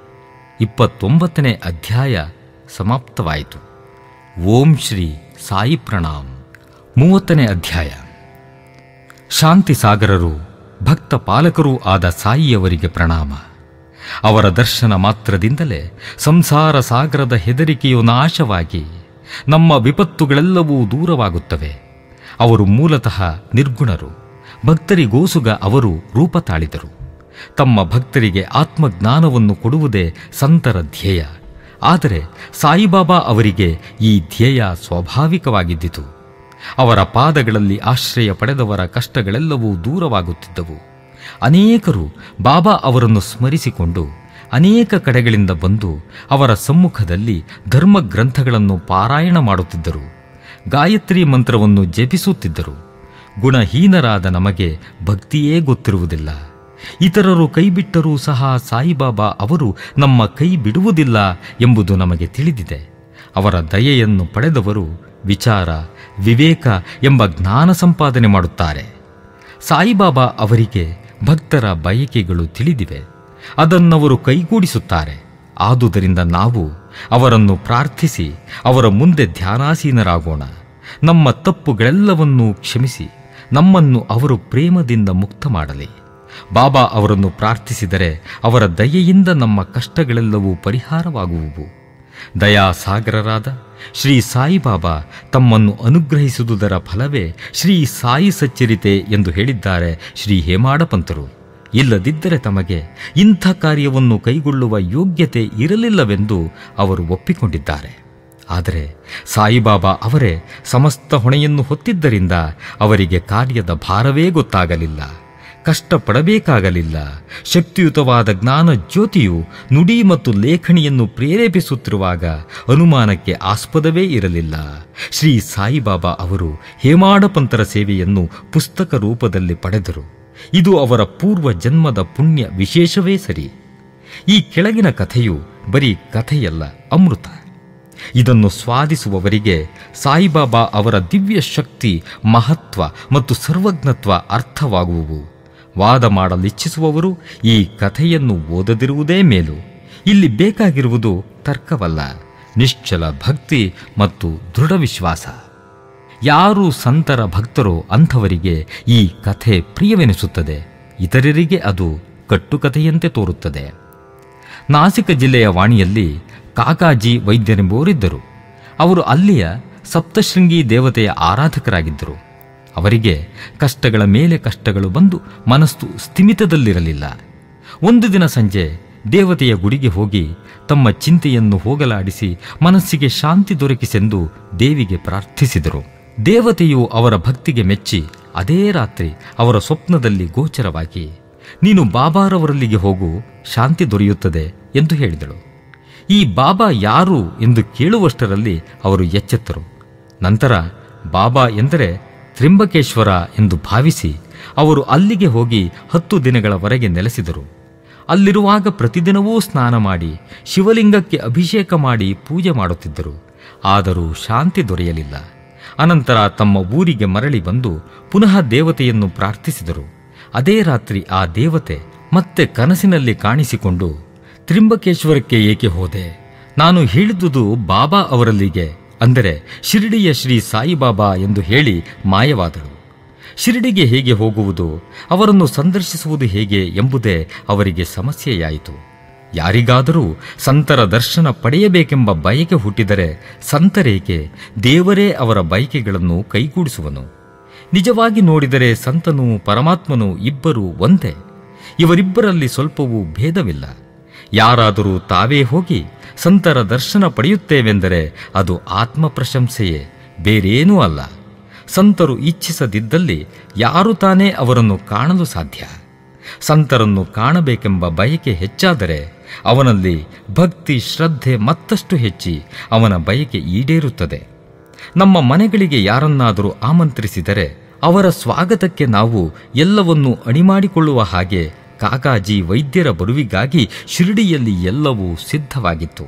29ನೇ ಅಧ್ಯಾಯ ಸಮಾಪ್ತವಾಯಿತು. ಓಂ ಶ್ರೀ ಸಾಯಿ ಪ್ರಣಾಮ್. 30ನೇ ಅಧ್ಯಾಯ. ಶಾಂತಿ ಸಾಗರರು, ಭಕ್ತ ಪಾಲಕರೂ ಆದ ಸಾಯಿಯವರಿಗೆ ಪ್ರಣಾಮ. ಅವರ ದರ್ಶನ ಮಾತ್ರದಿಂದಲೇ ಸಂಸಾರ ಸಾಗರದ ಹೆದರಿಕೆಯು ನಾಶವಾಗಿ ನಮ್ಮ ವಿಪತ್ತುಗಳೆಲ್ಲವೂ ದೂರವಾಗುತ್ತವೆ. ಅವರು ಮೂಲತಃ ನಿರ್ಗುಣರು. ಭಕ್ತರಿಗೋಸುಗ ಅವರು ರೂಪ ತಾಳಿದರು. ತಮ್ಮ ಭಕ್ತರಿಗೆ ಆತ್ಮಜ್ಞಾನವನ್ನು ಕೊಡುವುದೇ ಸಂತರ ಧ್ಯೇಯ. ಆದರೆ ಸಾಯಿಬಾಬಾ ಅವರಿಗೆ ಈ ಧ್ಯೇಯ ಸ್ವಾಭಾವಿಕವಾಗಿದ್ದಿತು. ಅವರ ಪಾದಗಳಲ್ಲಿ ಆಶ್ರಯ ಪಡೆದವರ ಕಷ್ಟಗಳೆಲ್ಲವೂ ದೂರವಾಗುತ್ತಿದ್ದವು. ಅನೇಕರು ಬಾಬಾ ಅವರನ್ನು ಸ್ಮರಿಸಿಕೊಂಡು ಅನೇಕ ಕಡೆಗಳಿಂದ ಬಂದು ಅವರ ಸಮ್ಮುಖದಲ್ಲಿ ಧರ್ಮಗ್ರಂಥಗಳನ್ನು ಪಾರಾಯಣ ಮಾಡುತ್ತಿದ್ದರು. ಗಾಯತ್ರಿ ಮಂತ್ರವನ್ನು ಜಪಿಸುತ್ತಿದ್ದರು. ಗುಣಹೀನರಾದ ನಮಗೆ ಭಕ್ತಿಯೇ ಗೊತ್ತಿರುವುದಿಲ್ಲ. ಇತರರು ಕೈಬಿಟ್ಟರೂ ಸಹ ಸಾಯಿಬಾಬಾ ಅವರು ನಮ್ಮ ಕೈ ಬಿಡುವುದಿಲ್ಲ ಎಂಬುದು ನಮಗೆ ತಿಳಿದಿದೆ. ಅವರ ದಯೆಯನ್ನು ಪಡೆದವರು ವಿಚಾರ, ವಿವೇಕ ಎಂಬ ಜ್ಞಾನ ಸಂಪಾದನೆ ಮಾಡುತ್ತಾರೆ. ಸಾಯಿಬಾಬಾ ಅವರಿಗೆ ಭಕ್ತರ ಬಯಕೆಗಳು ತಿಳಿದಿವೆ. ಅದನ್ನವರು ಕೈಗೂಡಿಸುತ್ತಾರೆ. ಆದುದರಿಂದ ನಾವು ಅವರನ್ನು ಪ್ರಾರ್ಥಿಸಿ ಅವರ ಮುಂದೆ ಧ್ಯಾನಾಸೀನರಾಗೋಣ. ನಮ್ಮ ತಪ್ಪುಗಳೆಲ್ಲವನ್ನೂ ಕ್ಷಮಿಸಿ ನಮ್ಮನ್ನು ಅವರು ಪ್ರೇಮದಿಂದ ಮುಕ್ತ ಮಾಡಲಿ. ಬಾಬಾ ಅವರನ್ನು ಪ್ರಾರ್ಥಿಸಿದರೆ ಅವರ ದಯೆಯಿಂದ ನಮ್ಮ ಕಷ್ಟಗಳೆಲ್ಲವೂ ಪರಿಹಾರವಾಗುವುವು. ದಯಾಸಾಗರರಾದ ಶ್ರೀ ಸಾಯಿಬಾಬಾ ತಮ್ಮನ್ನು ಅನುಗ್ರಹಿಸುವುದರ ಫಲವೇ ಶ್ರೀ ಸಾಯಿ ಸಚ್ಚರಿತೆ ಎಂದು ಹೇಳಿದ್ದಾರೆ ಶ್ರೀ ಹೇಮಾಡ ಪಂತರು. ಇಲ್ಲದಿದ್ದರೆ ತಮಗೆ ಇಂಥ ಕಾರ್ಯವನ್ನು ಕೈಗೊಳ್ಳುವ ಯೋಗ್ಯತೆ ಇರಲಿಲ್ಲವೆಂದು ಅವರು ಒಪ್ಪಿಕೊಂಡಿದ್ದಾರೆ. ಆದರೆ ಸಾಯಿಬಾಬಾ ಅವರೇ ಸಮಸ್ತ ಹೊಣೆಯನ್ನು ಹೊತ್ತಿದ್ದರಿಂದ ಅವರಿಗೆ ಕಾರ್ಯದ ಭಾರವೇ ಗೊತ್ತಾಗಲಿಲ್ಲ, ಕಷ್ಟಪಡಬೇಕಾಗಲಿಲ್ಲ. ಶಕ್ತಿಯುತವಾದ ಜ್ಞಾನ ಜ್ಯೋತಿಯು ನುಡಿ ಮತ್ತು ಲೇಖಣಿಯನ್ನು ಪ್ರೇರೇಪಿಸುತ್ತಿರುವಾಗ ಅನುಮಾನಕ್ಕೆ ಆಸ್ಪದವೇ ಇರಲಿಲ್ಲ. ಶ್ರೀ ಸಾಯಿಬಾಬಾ ಅವರು ಹೇಮಾಡ ಪಂತರ ಸೇವೆಯನ್ನು ಪುಸ್ತಕ ರೂಪದಲ್ಲಿ ಪಡೆದರು. ಇದು ಅವರ ಪೂರ್ವ ಜನ್ಮದ ಪುಣ್ಯ ವಿಶೇಷವೇ ಸರಿ. ಈ ಕೆಳಗಿನ ಕಥೆಯು ಬರೀ ಕಥೆಯಲ್ಲ, ಅಮೃತ. ಇದನ್ನು ಸ್ವಾದಿಸುವವರಿಗೆ ಸಾಯಿಬಾಬಾ ಅವರ ದಿವ್ಯ ಶಕ್ತಿ, ಮಹತ್ವ ಮತ್ತು ಸರ್ವಜ್ಞತ್ವ ಅರ್ಥವಾಗುವುವು. ವಾದ ಮಾಡಲಿಚ್ಛಿಸುವವರು ಈ ಕಥೆಯನ್ನು ಓದದಿರುವುದೇ ಮೇಲು. ಇಲ್ಲಿ ಬೇಕಾಗಿರುವುದು ತರ್ಕವಲ್ಲ, ನಿಶ್ಚಲ ಭಕ್ತಿ ಮತ್ತು ದೃಢ ವಿಶ್ವಾಸ. ಯಾರು ಸಂತರ ಭಕ್ತರೋ ಅಂಥವರಿಗೆ ಈ ಕಥೆ ಪ್ರಿಯವೆನಿಸುತ್ತದೆ. ಇತರರಿಗೆ ಅದು ಕಟ್ಟುಕಥೆಯಂತೆ ತೋರುತ್ತದೆ. ನಾಸಿಕ ಜಿಲ್ಲೆಯ ವಾಣಿಯಲ್ಲಿ ಕಾಕಾಜಿ ವೈದ್ಯರೆಂಬುವರಿದ್ದರು. ಅವರು ಅಲ್ಲಿಯ ಸಪ್ತಶೃಂಗಿ ದೇವತೆಯ ಆರಾಧಕರಾಗಿದ್ದರು. ಅವರಿಗೆ ಕಷ್ಟಗಳ ಮೇಲೆ ಕಷ್ಟಗಳು ಬಂದು ಮನಸ್ಸು ಸ್ಥಿಮಿತದಲ್ಲಿರಲಿಲ್ಲ. ಒಂದು ದಿನ ಸಂಜೆ ದೇವತೆಯ ಗುಡಿಗೆ ಹೋಗಿ ತಮ್ಮ ಚಿಂತೆಯನ್ನು ಹೋಗಲಾಡಿಸಿ ಮನಸ್ಸಿಗೆ ಶಾಂತಿ ದೊರಕಿಸೆಂದು ದೇವಿಗೆ ಪ್ರಾರ್ಥಿಸಿದರು. ದೇವತೆಯು ಅವರ ಭಕ್ತಿಗೆ ಮೆಚ್ಚಿ ಅದೇ ರಾತ್ರಿ ಅವರ ಸ್ವಪ್ನದಲ್ಲಿ ಗೋಚರವಾಗಿ, ನೀನು ಬಾಬಾರವರಲ್ಲಿಗೆ ಹೋಗು, ಶಾಂತಿ ದೊರೆಯುತ್ತದೆ ಎಂದು ಹೇಳಿದಳು. ಈ ಬಾಬಾ ಯಾರು ಎಂದು ಕೇಳುವಷ್ಟರಲ್ಲಿ ಅವರು ಎಚ್ಚೆತ್ತರು. ನಂತರ ಬಾಬಾ ಎಂದರೆ ತ್ರಿಂಬಕೇಶ್ವರ ಎಂದು ಭಾವಿಸಿ ಅವರು ಅಲ್ಲಿಗೆ ಹೋಗಿ 10 ದಿನಗಳವರೆಗೆ ನೆಲೆಸಿದರು. ಅಲ್ಲಿರುವಾಗ ಪ್ರತಿದಿನವೂ ಸ್ನಾನ ಮಾಡಿ ಶಿವಲಿಂಗಕ್ಕೆ ಅಭಿಷೇಕ ಮಾಡಿ ಪೂಜೆ ಮಾಡುತ್ತಿದ್ದರು. ಆದರೂ ಶಾಂತಿ ದೊರೆಯಲಿಲ್ಲ. ಅನಂತರ ತಮ್ಮ ಊರಿಗೆ ಮರಳಿ ಬಂದು ಪುನಃ ದೇವತೆಯನ್ನು ಪ್ರಾರ್ಥಿಸಿದರು. ಅದೇ ರಾತ್ರಿ ಆ ದೇವತೆ ಮತ್ತೆ ಕನಸಿನಲ್ಲಿ ಕಾಣಿಸಿಕೊಂಡು, ತ್ರಿಂಬಕೇಶ್ವರಕ್ಕೆ ಏಕೆ ಹೋದೆ? ನಾನು ಹೇಳಿದುದು ಬಾಬಾ ಅವರಲ್ಲಿಗೆ, ಅಂದರೆ ಶಿರಡಿಯ ಶ್ರೀ ಸಾಯಿಬಾಬಾ ಎಂದು ಹೇಳಿ ಮಾಯವಾದಳು. ಶಿರಡಿಗೆ ಹೇಗೆ ಹೋಗುವುದು, ಅವರನ್ನು ಸಂದರ್ಶಿಸುವುದು ಹೇಗೆ ಎಂಬುದೇ ಅವರಿಗೆ ಸಮಸ್ಯೆಯಾಯಿತು. ಯಾರಿಗಾದರೂ ಸಂತರ ದರ್ಶನ ಪಡೆಯಬೇಕೆಂಬ ಬಯಕೆ ಹುಟ್ಟಿದರೆ ಸಂತರೇಕೆ, ದೇವರೇ ಅವರ ಬಯಕೆಗಳನ್ನು ಕೈಗೂಡಿಸುವನು. ನಿಜವಾಗಿ ನೋಡಿದರೆ ಸಂತನೂ ಪರಮಾತ್ಮನೂ ಇಬ್ಬರೂ ಒಂದೇ. ಇವರಿಬ್ಬರಲ್ಲಿ ಸ್ವಲ್ಪವೂ ಭೇದವಿಲ್ಲ. ಯಾರಾದರೂ ತಾವೇ ಹೋಗಿ ಸಂತರ ದರ್ಶನ ಪಡೆಯುತ್ತೇವೆಂದರೆ ಅದು ಆತ್ಮ ಪ್ರಶಂಸೆಯೇ, ಬೇರೇನೂ ಅಲ್ಲ. ಸಂತರು ಇಚ್ಛಿಸದಿದ್ದಲ್ಲಿ ಯಾರು ತಾನೇ ಅವರನ್ನು ಕಾಣಲು ಸಾಧ್ಯ? ಸಂತರನ್ನು ಕಾಣಬೇಕೆಂಬ ಬಯಕೆ ಹೆಚ್ಚಾದರೆ ಅವನಲ್ಲಿ ಭಕ್ತಿ ಶ್ರದ್ಧೆ ಮತ್ತಷ್ಟು ಹೆಚ್ಚಿ ಅವನ ಬಯಕೆ ಈಡೇರುತ್ತದೆ. ನಮ್ಮ ಮನೆಗಳಿಗೆ ಯಾರನ್ನಾದರೂ ಆಮಂತ್ರಿಸಿದರೆ ಅವರ ಸ್ವಾಗತಕ್ಕೆ ನಾವು ಎಲ್ಲವನ್ನೂ ಅಣಿಮಾಡಿಕೊಳ್ಳುವ ಹಾಗೆ ಕಾಕಾಜಿ ವೈದ್ಯರ ಬರುವಿಗಾಗಿ ಶಿರಡಿಯಲ್ಲಿ ಎಲ್ಲವೂ ಸಿದ್ಧವಾಗಿತ್ತು.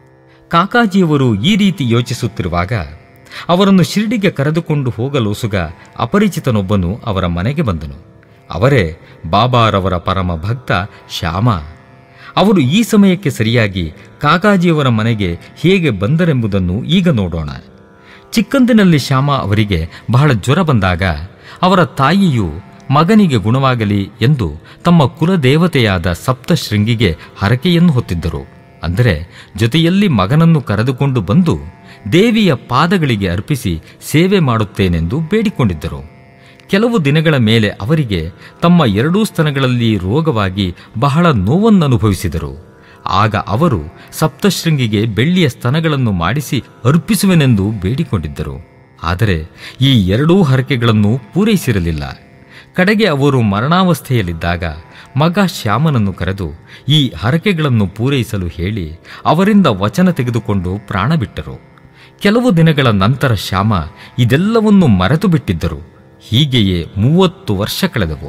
ಕಾಕಾಜಿಯವರು ಈ ರೀತಿ ಯೋಚಿಸುತ್ತಿರುವಾಗ ಅವರನ್ನು ಶಿರಡಿಗೆ ಕರೆದುಕೊಂಡು ಹೋಗಲೋಸುಗ ಅಪರಿಚಿತನೊಬ್ಬನು ಅವರ ಮನೆಗೆ ಬಂದನು. ಅವರೇ ಬಾಬಾರವರ ಪರಮ ಭಕ್ತ ಶ್ಯಾಮ. ಅವರು ಈ ಸಮಯಕ್ಕೆ ಸರಿಯಾಗಿ ಕಾಕಾಜಿಯವರ ಮನೆಗೆ ಹೇಗೆ ಬಂದರೆಂಬುದನ್ನು ಈಗ ನೋಡೋಣ. ಚಿಕ್ಕಂದಿನಲ್ಲಿ ಶ್ಯಾಮ ಅವರಿಗೆ ಬಹಳ ಜ್ವರ ಬಂದಾಗ ಅವರ ತಾಯಿಯು ಮಗನಿಗೆ ಗುಣವಾಗಲಿ ಎಂದು ತಮ್ಮ ಕುಲದೇವತೆಯಾದ ಸಪ್ತಶೃಂಗಿಗೆ ಹರಕೆಯನ್ನು ಹೊತ್ತಿದ್ದರು. ಅಂದರೆ ಜೊತೆಯಲ್ಲಿ ಮಗನನ್ನು ಕರೆದುಕೊಂಡು ಬಂದು ದೇವಿಯ ಪಾದಗಳಿಗೆ ಅರ್ಪಿಸಿ ಸೇವೆ ಮಾಡುತ್ತೇನೆಂದು ಬೇಡಿಕೊಂಡಿದ್ದರು. ಕೆಲವು ದಿನಗಳ ಮೇಲೆ ಅವರಿಗೆ ತಮ್ಮ ಎರಡೂ ಸ್ತನಗಳಲ್ಲಿ ರೋಗವಾಗಿ ಬಹಳ ನೋವನ್ನನುಭವಿಸಿದರು. ಆಗ ಅವರು ಸಪ್ತಶೃಂಗಿಗೆ ಬೆಳ್ಳಿಯ ಸ್ತನಗಳನ್ನು ಮಾಡಿಸಿ ಅರ್ಪಿಸುವೆನೆಂದು ಬೇಡಿಕೊಂಡಿದ್ದರು. ಆದರೆ ಈ ಎರಡೂ ಹರಕೆಗಳನ್ನು ಪೂರೈಸಿರಲಿಲ್ಲ. ಕಡೆಗೆ ಅವರು ಮರಣಾವಸ್ಥೆಯಲ್ಲಿದ್ದಾಗ ಮಗ ಶ್ಯಾಮನನ್ನು ಕರೆದು ಈ ಹರಕೆಗಳನ್ನು ಪೂರೈಸಲು ಹೇಳಿ ಅವರಿಂದ ವಚನ ತೆಗೆದುಕೊಂಡು ಪ್ರಾಣ ಬಿಟ್ಟರು. ಕೆಲವು ದಿನಗಳ ನಂತರ ಶ್ಯಾಮ ಇದೆಲ್ಲವನ್ನು ಮರೆತು ಬಿಟ್ಟಿದ್ದರು. ಹೀಗೆಯೇ 30 ವರ್ಷ ಕಳೆದವು.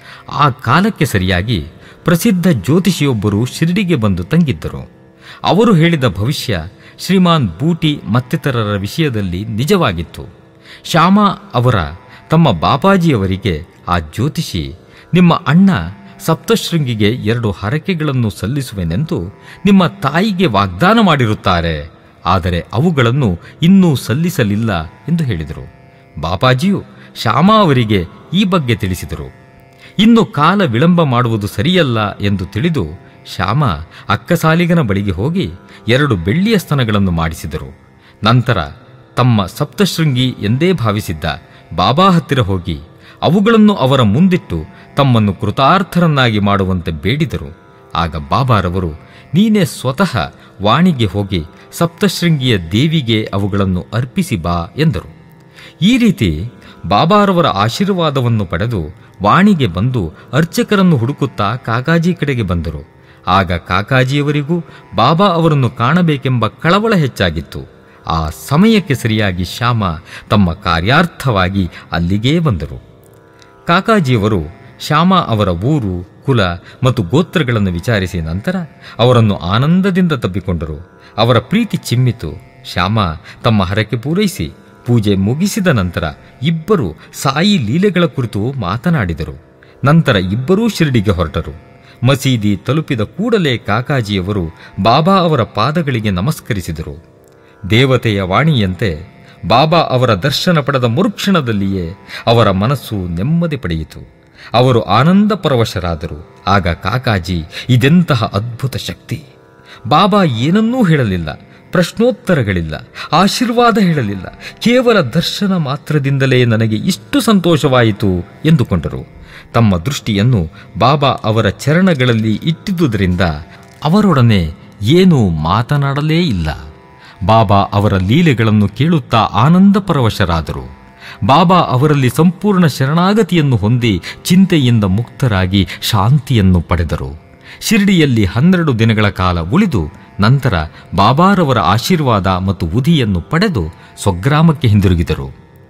ಆ ಕಾಲಕ್ಕೆ ಸರಿಯಾಗಿ ಪ್ರಸಿದ್ಧ ಜ್ಯೋತಿಷಿಯೊಬ್ಬರು ಶಿರಡಿಗೆ ಬಂದು ತಂಗಿದ್ದರು. ಅವರು ಹೇಳಿದ ಭವಿಷ್ಯ ಶ್ರೀಮಾನ್ ಬೂಟಿ ಮತ್ತಿತರರ ವಿಷಯದಲ್ಲಿ ನಿಜವಾಗಿತ್ತು. ಶ್ಯಾಮ ಅವರ ತಮ್ಮ ಬಾಪಾಜಿಯವರಿಗೆ ಆ ಜ್ಯೋತಿಷಿ, ನಿಮ್ಮ ಅಣ್ಣ ಸಪ್ತಶೃಂಗಿಗೆ 2 ಹರಕೆಗಳನ್ನು ಸಲ್ಲಿಸುವೆನೆಂದು ನಿಮ್ಮ ತಾಯಿಗೆ ವಾಗ್ದಾನ ಮಾಡಿರುತ್ತಾರೆ, ಆದರೆ ಅವುಗಳನ್ನು ಇನ್ನೂ ಸಲ್ಲಿಸಲಿಲ್ಲ ಎಂದು ಹೇಳಿದರು. ಬಾಪಾಜಿಯು ಶ್ಯಾಮ ಅವರಿಗೆ ಈ ಬಗ್ಗೆ ತಿಳಿಸಿದರು. ಇನ್ನು ಕಾಲ ವಿಳಂಬ ಮಾಡುವುದು ಸರಿಯಲ್ಲ ಎಂದು ತಿಳಿದು ಶ್ಯಾಮ ಅಕ್ಕಸಾಲಿಗನ ಬಳಿಗೆ ಹೋಗಿ 2 ಬೆಳ್ಳಿಯ ಸ್ತನಗಳನ್ನು ಮಾಡಿಸಿದರು. ನಂತರ ತಮ್ಮ ಸಪ್ತಶೃಂಗಿ ಎಂದೇ ಭಾವಿಸಿದ್ದ ಬಾಬಾ ಹತ್ತಿರ ಹೋಗಿ ಅವುಗಳನ್ನು ಅವರ ಮುಂದಿಟ್ಟು ತಮ್ಮನ್ನು ಕೃತಾರ್ಥರನ್ನಾಗಿ ಮಾಡುವಂತೆ ಬೇಡಿದರು. ಆಗ ಬಾಬಾರವರು, ನೀನೇ ಸ್ವತಃ ವಾಣಿಗೆ ಹೋಗಿ ಸಪ್ತಶೃಂಗಿಯ ದೇವಿಗೆ ಅವುಗಳನ್ನು ಅರ್ಪಿಸಿ ಬಾ ಎಂದರು. ಈ ರೀತಿ ಬಾಬಾರವರ ಆಶೀರ್ವಾದವನ್ನು ಪಡೆದು ವಾಣಿಗೆ ಬಂದು ಅರ್ಚಕರನ್ನು ಹುಡುಕುತ್ತಾ ಕಾಕಾಜಿ ಕಡೆಗೆ ಬಂದರು. ಆಗ ಕಾಕಾಜಿಯವರಿಗೂ ಬಾಬಾ ಅವರನ್ನು ಕಾಣಬೇಕೆಂಬ ಕಳವಳ ಹೆಚ್ಚಾಗಿತ್ತು. ಆ ಸಮಯಕ್ಕೆ ಸರಿಯಾಗಿ ಶ್ಯಾಮ ತಮ್ಮ ಕಾರ್ಯಾರ್ಥವಾಗಿ ಅಲ್ಲಿಗೇ ಬಂದರು. ಕಾಕಾಜಿಯವರು ಶ್ಯಾಮ ಅವರ ಊರು, ಕುಲ ಮತ್ತು ಗೋತ್ರಗಳನ್ನು ವಿಚಾರಿಸಿ ನಂತರ ಅವರನ್ನು ಆನಂದದಿಂದ ತಬ್ಬಿಕೊಂಡರು. ಅವರ ಪ್ರೀತಿ ಚಿಮ್ಮಿತು. ಶ್ಯಾಮ ತಮ್ಮ ಹರಕೆ ಪೂರೈಸಿ ಪೂಜೆ ಮುಗಿಸಿದ ನಂತರ ಇಬ್ಬರು ಸಾಯಿ ಲೀಲೆಗಳ ಕುರಿತು ಮಾತನಾಡಿದರು. ನಂತರ ಇಬ್ಬರೂ ಶಿರಡಿಗೆ ಹೊರಟರು. ಮಸೀದಿ ತಲುಪಿದ ಕೂಡಲೇ ಕಾಕಾಜಿಯವರು ಬಾಬಾ ಅವರ ಪಾದಗಳಿಗೆ ನಮಸ್ಕರಿಸಿದರು. ದೇವತೆಯ ವಾಣಿಯಂತೆ ಬಾಬಾ ಅವರ ದರ್ಶನ ಪಡೆದ ಮರುಕ್ಷಣದಲ್ಲಿಯೇ ಅವರ ಮನಸ್ಸು ನೆಮ್ಮದಿ ಪಡೆಯಿತು. ಅವರು ಆನಂದ ಪರವಶರಾದರು. ಆಗ ಕಾಕಾಜಿ, ಇದೆಂತಹ ಅದ್ಭುತ ಶಕ್ತಿ! ಬಾಬಾ ಏನನ್ನೂ ಹೇಳಲಿಲ್ಲ, ಪ್ರಶ್ನೋತ್ತರಗಳಿಲ್ಲ, ಆಶೀರ್ವಾದ ಹೇಳಲಿಲ್ಲ, ಕೇವಲ ದರ್ಶನ ಮಾತ್ರದಿಂದಲೇ ನನಗೆ ಇಷ್ಟು ಸಂತೋಷವಾಯಿತು ಎಂದುಕೊಂಡರು. ತಮ್ಮ ದೃಷ್ಟಿಯನ್ನು ಬಾಬಾ ಅವರ ಚರಣಗಳಲ್ಲಿ ಇಟ್ಟಿದ್ದುದರಿಂದ ಅವರೊಡನೆ ಏನೂ ಮಾತನಾಡಲೇ ಇಲ್ಲ. ಬಾಬಾ ಅವರ ಲೀಲೆಗಳನ್ನು ಕೇಳುತ್ತಾ ಆನಂದ ಪರವಶರಾದರು. ಬಾಬಾ ಅವರಲ್ಲಿ ಸಂಪೂರ್ಣ ಶರಣಾಗತಿಯನ್ನು ಹೊಂದಿ ಚಿಂತೆಯಿಂದ ಮುಕ್ತರಾಗಿ ಶಾಂತಿಯನ್ನು ಪಡೆದರು. ಶಿರಡಿಯಲ್ಲಿ 12 ದಿನಗಳ ಕಾಲ ಉಳಿದು ನಂತರ ಬಾಬಾರವರ ಆಶೀರ್ವಾದ ಮತ್ತು ಉದಿಯನ್ನು ಪಡೆದು ಸ್ವಗ್ರಾಮಕ್ಕೆ ಹಿಂದಿರುಗಿದರು.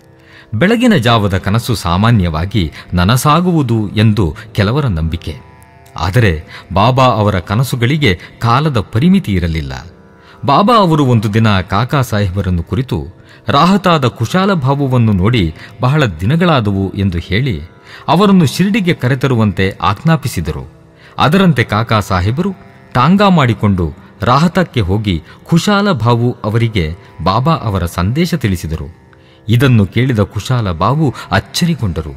ಬೆಳಗಿನ ಜಾವದ ಕನಸು ಸಾಮಾನ್ಯವಾಗಿ ನನಸಾಗುವುದು ಎಂದು ಕೆಲವರ ನಂಬಿಕೆ. ಆದರೆ ಬಾಬಾ ಅವರ ಕನಸುಗಳಿಗೆ ಕಾಲದ ಪರಿಮಿತಿ ಇರಲಿಲ್ಲ. ಬಾಬಾ ಅವರು ಒಂದು ದಿನ ಕಾಕಾ ಸಾಹೇಬರನ್ನು ಕುರಿತು ರಾಹತಾದ ಕುಶಾಲ ಭಾವವನ್ನು ನೋಡಿ ಬಹಳ ದಿನಗಳಾದವು ಎಂದು ಹೇಳಿ ಅವರನ್ನು ಶಿರಡಿಗೆ ಕರೆತರುವಂತೆ ಆಜ್ಞಾಪಿಸಿದರು. ಅದರಂತೆ ಕಾಕಾ ಸಾಹೇಬರು ಟಾಂಗಾ ಮಾಡಿಕೊಂಡು ರಾಹತಕ್ಕೆ ಹೋಗಿ ಕುಶಾಲ ಬಾವು ಅವರಿಗೆ ಬಾಬಾ ಅವರ ಸಂದೇಶ ತಿಳಿಸಿದರು. ಇದನ್ನು ಕೇಳಿದ ಕುಶಾಲ ಬಾವು ಅಚ್ಚರಿಗೊಂಡರು.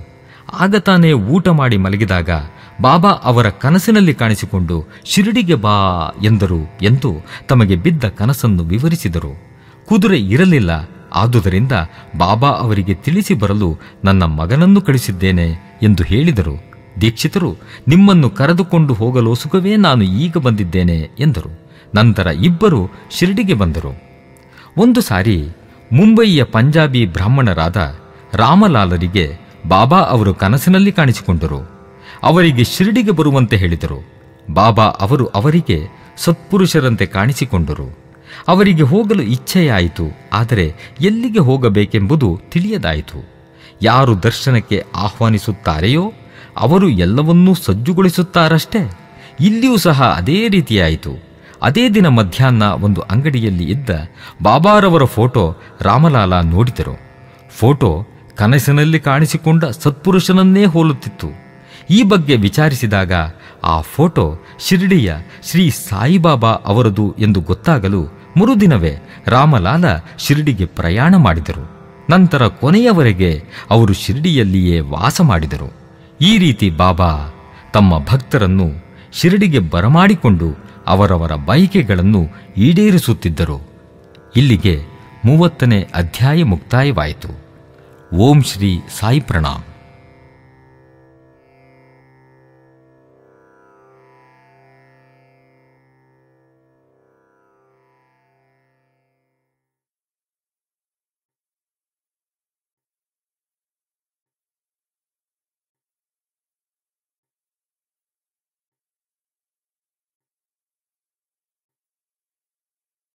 ಆಗ ತಾನೇ ಊಟ ಮಾಡಿ ಮಲಗಿದಾಗ ಬಾಬಾ ಅವರ ಕನಸಿನಲ್ಲಿ ಕಾಣಿಸಿಕೊಂಡು ಶಿರಡಿಗೆ ಬಾ ಎಂದರು ಎಂದು ತಮಗೆ ಬಿದ್ದ ಕನಸನ್ನು ವಿವರಿಸಿದರು. ಕುದುರೆ ಇರಲಿಲ್ಲ, ಆದುದರಿಂದ ಬಾಬಾ ಅವರಿಗೆ ತಿಳಿಸಿ ಬರಲು ನನ್ನ ಮಗನನ್ನು ಕಳಿಸಿದ್ದೇನೆ ಎಂದು ಹೇಳಿದರು. ದೀಕ್ಷಿತರು, ನಿಮ್ಮನ್ನು ಕರೆದುಕೊಂಡು ಹೋಗಲೋಸುಗವೇ ನಾನು ಈಗ ಬಂದಿದ್ದೇನೆ ಎಂದರು. ನಂತರ ಇಬ್ಬರು ಶಿರಡಿಗೆ ಬಂದರು. ಒಂದು ಸಾರಿ ಮುಂಬಯಿಯ ಪಂಜಾಬಿ ಬ್ರಾಹ್ಮಣರಾದ ರಾಮಲಾಲರಿಗೆ ಬಾಬಾ ಅವರು ಕನಸಿನಲ್ಲಿ ಕಾಣಿಸಿಕೊಂಡರು. ಅವರಿಗೆ ಶಿರಡಿಗೆ ಬರುವಂತೆ ಹೇಳಿದರು. ಬಾಬಾ ಅವರು ಅವರಿಗೆ ಸತ್ಪುರುಷರಂತೆ ಕಾಣಿಸಿಕೊಂಡರು. ಅವರಿಗೆ ಹೋಗಲು ಇಚ್ಛೆಯಾಯಿತು, ಆದರೆ ಎಲ್ಲಿಗೆ ಹೋಗಬೇಕೆಂಬುದು ತಿಳಿಯದಾಯಿತು. ಯಾರು ದರ್ಶನಕ್ಕೆ ಆಹ್ವಾನಿಸುತ್ತಾರೆಯೋ ಅವರು ಎಲ್ಲವನ್ನೂ ಸಜ್ಜುಗೊಳಿಸುತ್ತಾರಷ್ಟೇ. ಇಲ್ಲಿಯೂ ಸಹ ಅದೇ ರೀತಿಯಾಯಿತು. ಅದೇ ದಿನ ಮಧ್ಯಾಹ್ನ ಒಂದು ಅಂಗಡಿಯಲ್ಲಿ ಇದ್ದ ಬಾಬಾರವರ ಫೋಟೋ ರಾಮಲಾಲ ನೋಡಿದರು. ಫೋಟೋ ಕನಸಿನಲ್ಲಿ ಕಾಣಿಸಿಕೊಂಡ ಸತ್ಪುರುಷನನ್ನೇ ಹೋಲುತ್ತಿತ್ತು. ಈ ಬಗ್ಗೆ ವಿಚಾರಿಸಿದಾಗ ಆ ಫೋಟೋ ಶಿರಡಿಯ ಶ್ರೀ ಸಾಯಿಬಾಬಾ ಅವರದು ಎಂದು ಗೊತ್ತಾಗಲು ಮರುದಿನವೇ ರಾಮಲಾಲ ಶಿರಡಿಗೆ ಪ್ರಯಾಣ ಮಾಡಿದರು. ನಂತರ ಕೊನೆಯವರೆಗೆ ಅವರು ಶಿರಡಿಯಲ್ಲಿಯೇ ವಾಸ ಮಾಡಿದರು. ಈ ರೀತಿ ಬಾಬಾ ತಮ್ಮ ಭಕ್ತರನ್ನು ಶಿರಡಿಗೆ ಬರಮಾಡಿಕೊಂಡು ಅವರವರ ಬಯಕೆಗಳನ್ನು ಈಡೇರಿಸುತ್ತಿದ್ದರು. ಇಲ್ಲಿಗೆ 30ನೇ ಅಧ್ಯಾಯ ಮುಕ್ತಾಯವಾಯಿತು. ಓಂ ಶ್ರೀ ಸಾಯಿ ಪ್ರಣಾಮ್.